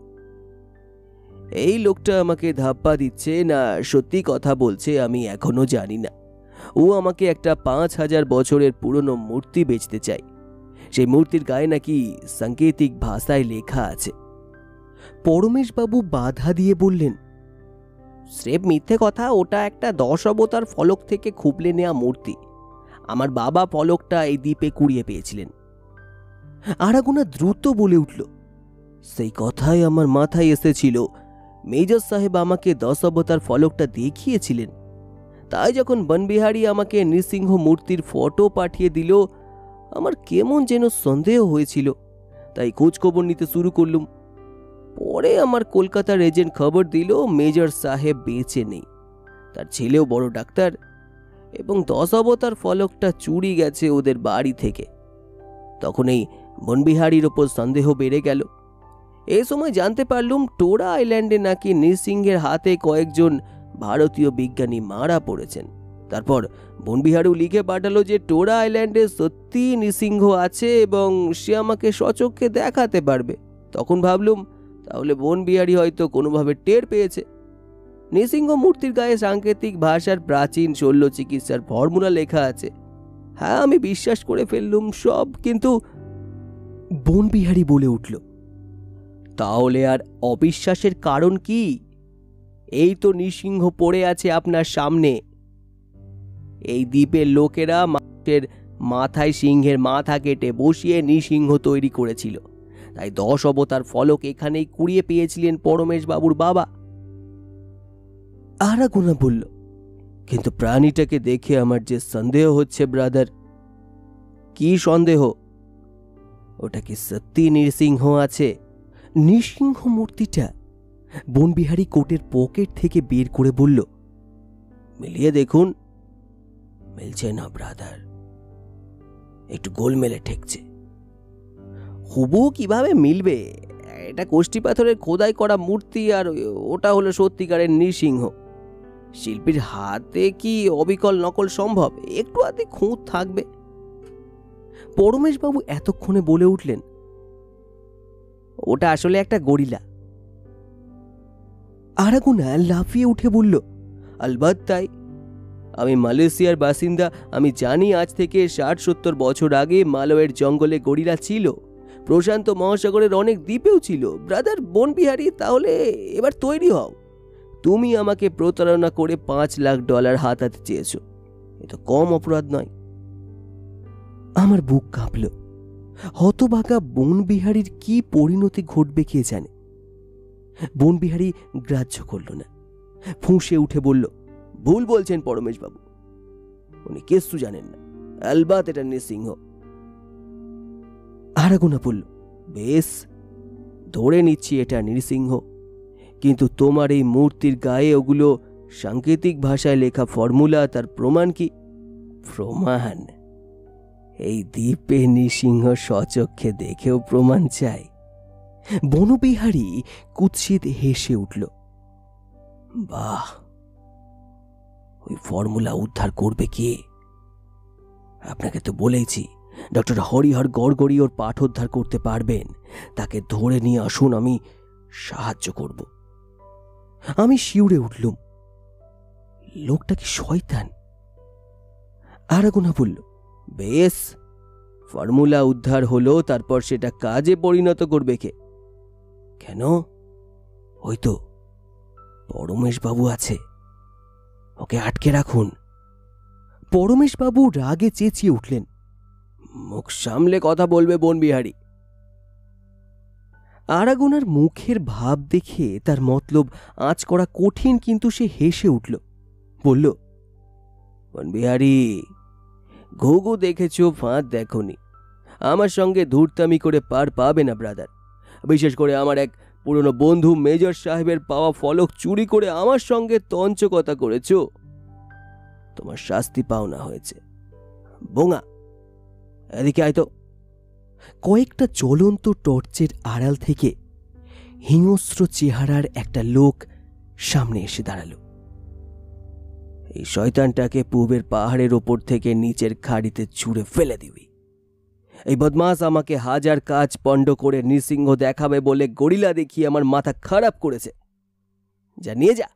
এই লোকটা আমাকে ধাপ্পা দিচ্ছে না সত্যি কথা বলছে আমি এখনো জানি না। ও আমাকে একটা পাঁচ হাজার বছরের পুরনো মূর্তি বেচতে চাই। সেই মূর্তির গায়ে নাকি সাংকেতিক ভাষায় লেখা আছে। পরমেশবাবু বাধা দিয়ে বললেন, স্রেফ মিথ্যে কথা, ওটা একটা দশ অবতার ফলক থেকে খুবলে নেওয়া মূর্তি। আমার বাবা ফলকটা এই দ্বীপে কুড়িয়ে পেয়েছিলেন। আরাগোনা দ্রুত বলে উঠল, সেই কথাই আমার মাথায় এসেছিল। মেজর সাহেব আমাকে দশ অবতার ফলকটা দেখিয়েছিলেন। তাই যখন বনবিহারী আমাকে নৃসিংহ মূর্তির ফটো পাঠিয়ে দিল, আমার কেমন যেন সন্দেহ হয়েছিল। তাই খোঁজ খবর নিতে শুরু করলুম। পরে আমার কলকাতার এজেন্ট খবর দিল মেজর সাহেব বেঁচে নেই, তার ছেলেও বড় ডাক্তার, এবং দশ অবতার ফলকটা চুরি গেছে ওদের বাড়ি থেকে। তখন এই বনবিহারীর ওপর সন্দেহ বেড়ে গেল। এই সময় জানতে পারলুম টোরা আইল্যান্ডে নাকি নৃসিংহের হাতে কয়েকজন ভারতীয় বিজ্ঞানী মারা পড়েছেন। তারপর বনবিহারী লিখে পাঠালো যে টোরা আইল্যান্ডে সত্যি নৃসিংহ আছে এবং সে আমাকে সচক্ষে দেখাতে পারবে। তখন ভাবলুম তাহলে বনবিহারী হয়তো কোনোভাবে টের পেয়েছে। নৃসিংহ মূর্তির গায়ে সাংকেতিক ভাষার প্রাচীন শল্য চিকিৎসার ফর্মুলা লেখা আছে। হ্যাঁ, আমি বিশ্বাস করে ফেললুম সব। কিন্তু বনবিহারী বলে উঠল, তাহলে আর অবিশ্বাসের কারণ কি? এই তো নৃসিংহ পড়ে আছে আপনার সামনে। এই দ্বীপের লোকেরা মানুষের মাথায় সিংহের মাথা কেটে বসিয়ে নৃসিংহ তৈরি করেছিল। তাই দশ অবতার ফলক এখানেই কুড়িয়ে পেয়েছিলেন পরমেশ বাবুর বাবা। আরাগোনা বলল, কিন্তু প্রাণীটাকে দেখে আমার যে সন্দেহ হচ্ছে ব্রাদার। কি সন্দেহ? ওটা কি সত্যি নৃসিংহ আছে? নৃসিংহ মূর্তিটা বনবিহারী কোটের পকেট থেকে বের করে বলল, মিলিয়ে দেখুন। মিলছে না ব্রাদার, একটু গোলমেলে ঠেকছে। হুবহু কিভাবে মিলবে? এটা কোষ্ঠী পাথরের খোদাই করা মূর্তি, আর ওটা হলো সত্যিকারের নৃসিংহ। শিল্পীর হাতে কি অবিকল নকল সম্ভব? একটু হাতে খুঁত থাকবে। পরমেশবাবু এতক্ষণে বলে উঠলেন, ওটা আসলে একটা গরিলা। আরাগোনা লাফিয়ে উঠে বলল, আলবাত তাই। আমি মালয়েশিয়ার বাসিন্দা। আমি জানি আজ থেকে ষাট সত্তর বছর আগে মালয়ের জঙ্গলে গরিলা ছিল। প্রশান্ত মহাসাগরের অনেক দ্বীপেও ছিল। ব্রাদার বনবিহারী, তাহলে এবার তৈরি হও। তুমি আমাকে প্রতারণা করে পাঁচ লাখ ডলার হাতাতে চেয়েছ। এ তো কম অপরাধ নয়। আমার বুক কাঁপল। হতভাগা বনবিহারীর কি পরিণতি ঘটবে কে জানে। বনবিহারী গ্রাহ্য করল না, ফুঁসে উঠে বলল, ভুল বলছেন পরমেশবাবু, উনি কিচ্ছু জানেন না। আলবাত এটা নৃসিংহ। আরাগোনা বলল, বেশ, ধরে নিচ্ছি এটা নৃসিংহ, কিন্তু তোমার এই মূর্তির গায়ে ওগুলো সাংকেতিক ভাষায় লেখা ফর্মুলা, তার প্রমাণ কি? প্রমাণ? এই দ্বীপে নৃসিংহ সচক্ষে দেখেও প্রমাণ চাই? বনবিহারী কুৎসিত হেসে উঠল। বাহ, ওই ফর্মুলা উদ্ধার করবে কে? আপনাকে তো বলেছি ডক্টর হরিহর গড়গড়ি ওর পাঠ উদ্ধার করতে পারবেন। তাকে ধরে নিয়ে আসুন, আমি সাহায্য করব। আমি শিউরে উঠলুম। লোকটা কি শয়তান? আরাগোনা বলল, বেশ, ফর্মুলা উদ্ধার হলো, তারপর সেটা কাজে পরিণত করবে কে? কেন? ওই তো পরমেশবাবু আছে, ওকে আটকে রাখুন। পরমেশবাবু রাগে চেঁচিয়ে উঠলেন, মুখ সামলে কথা বলবে বনবিহারী। আরাগোনার মুখের ভাব দেখে তার মতলব আঁচ করা কঠিন, কিন্তু সে হেসে উঠল, বলল, বনবিহারী, ঘুঘু দেখেছ, ফাঁদ দেখনি। আমার সঙ্গে ধূর্তামি করে পার পাবে না ব্রাদার। বিশেষ করে আমার এক পুরনো বন্ধু মেজর সাহেবের পাওয়া ফলক চুরি করে আমার সঙ্গে তঞ্চকতা করেছ। তোমার শাস্তি পাওনা হয়েছে। বোঙা, এদিকে আয় তো। কয়েকটা জ্বলন্ত টর্চের আড়াল থেকে হিংস্র চেহারার একটা লোক সামনে এসে দাঁড়ালো। এই শয়তানটাকে পূবের পাহাড়ের ওপর থেকে নিচের খাড়িতে ছুঁড়ে ফেলে দিবি। এই বদমাস আমাকে হাজার কাজ পণ্ড করে নৃসিংহ দেখাবে বলে গরিলা দেখিয়ে আমার মাথা খারাপ করেছে। যা, নিয়ে যা।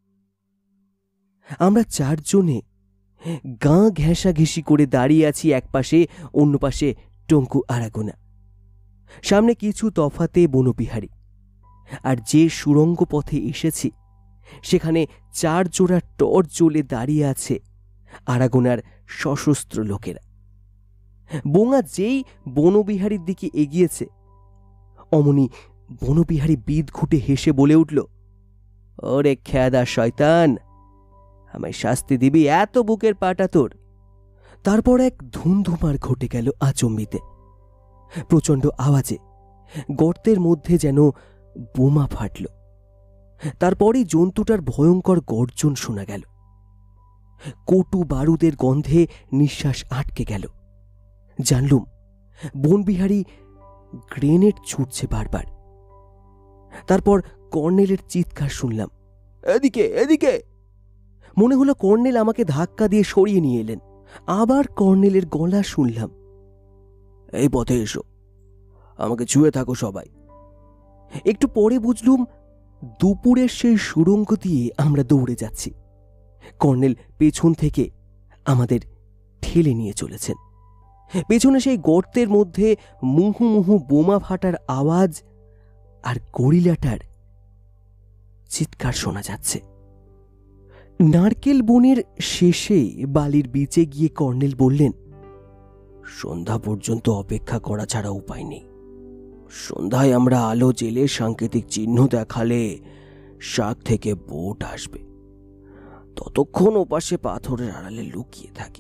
আমরা চারজনে গাঁ ঘেঁষাঘেঁষি করে দাঁড়িয়ে আছি। এক পাশে, অন্য পাশে টঙ্কু আরাগোনা, সামনে কিছু তফাতে বনবিহারী। আর যে সুড়ঙ্গ পথে এসেছি সেখানে চার জোড়া টর্চ জ্বলে দাঁড়িয়ে আছে আরাগোনার সশস্ত্র লোকেরা। বোঙা যেই বনবিহারীর দিকে এগিয়েছে অমনি বনবিহারী বিদ ঘুটে হেসে বলে উঠল, ওরে খেয়াদা শয়তান, আমায় শাস্তি দিবি এত বুকের পাটা তোর? তারপর এক ধুমধুমার ঘটে গেল আচম্বিতে। প্রচণ্ড আওয়াজে গর্তের মধ্যে যেন বোমা ফাটল। তারপরই জন্তুটার ভয়ঙ্কর গর্জন শোনা গেল। কটু বারুদের গন্ধে নিঃশ্বাস আটকে গেল। জানলুম বনবিহারী গ্রেনেড ছুটছে বারবার। তারপর কর্নেলের চিৎকার শুনলাম, এদিকে এদিকে। মনে হলো কর্নেল আমাকে ধাক্কা দিয়ে সরিয়ে নিয়ে এলেন। আবার কর্নেলের গলা শুনলাম, এই পথে এসো, আমাকে ছুঁয়ে থাকো সবাই। একটু পরে বুঝলুম দুপুরের সেই সুড়ঙ্গ দিয়ে আমরা দৌড়ে যাচ্ছি। কর্নেল পেছন থেকে আমাদের ঠেলে নিয়ে চলেছেন। পেছনে সেই গর্তের মধ্যে মুহু মুহু বোমা ফাটার আওয়াজ আর গরিলাটার চিৎকার শোনা যাচ্ছে। নারকেল বনের শেষে বালির বিচে গিয়ে কর্নেল বললেন, সন্ধ্যা পর্যন্ত অপেক্ষা করা ছাড়া উপায় নেই। সন্ধ্যায় আমরা আলো জেলে সাংকেতিক চিহ্ন দেখালে শাক থেকে বোট আসবে। ততক্ষণ ওপাশে পাথরের আড়ালে লুকিয়ে থাকি।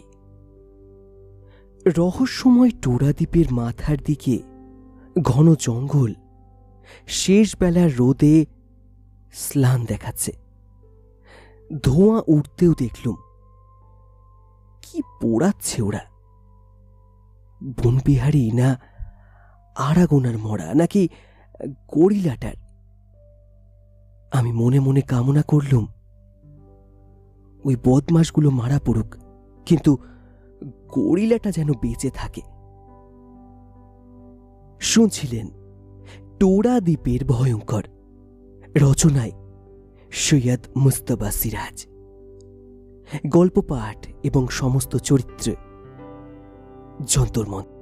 রহস্যময় টোরা দ্বীপের মাথার দিকে ঘন জঙ্গল শেষ বেলার রোদে স্লান দেখাচ্ছে। ধোঁয়া উঠতেও দেখলুম। কি পোড়াচ্ছে ওরা? বনবিহারী না আরাগোনার মরা, নাকি গরিলাটার? আমি মনে মনে কামনা করলুম ওই বদমাশগুলো মারা পড়ুক, কিন্তু গরিলাটা যেন বেঁচে থাকে। শুনছিলেন টোরা দ্বীপের ভয়ঙ্কর, রচনায় সৈয়দ মুস্তাবা সিরাজ, গল্প পাঠ এবং সমস্ত চরিত্রে যন্তর মন্তর।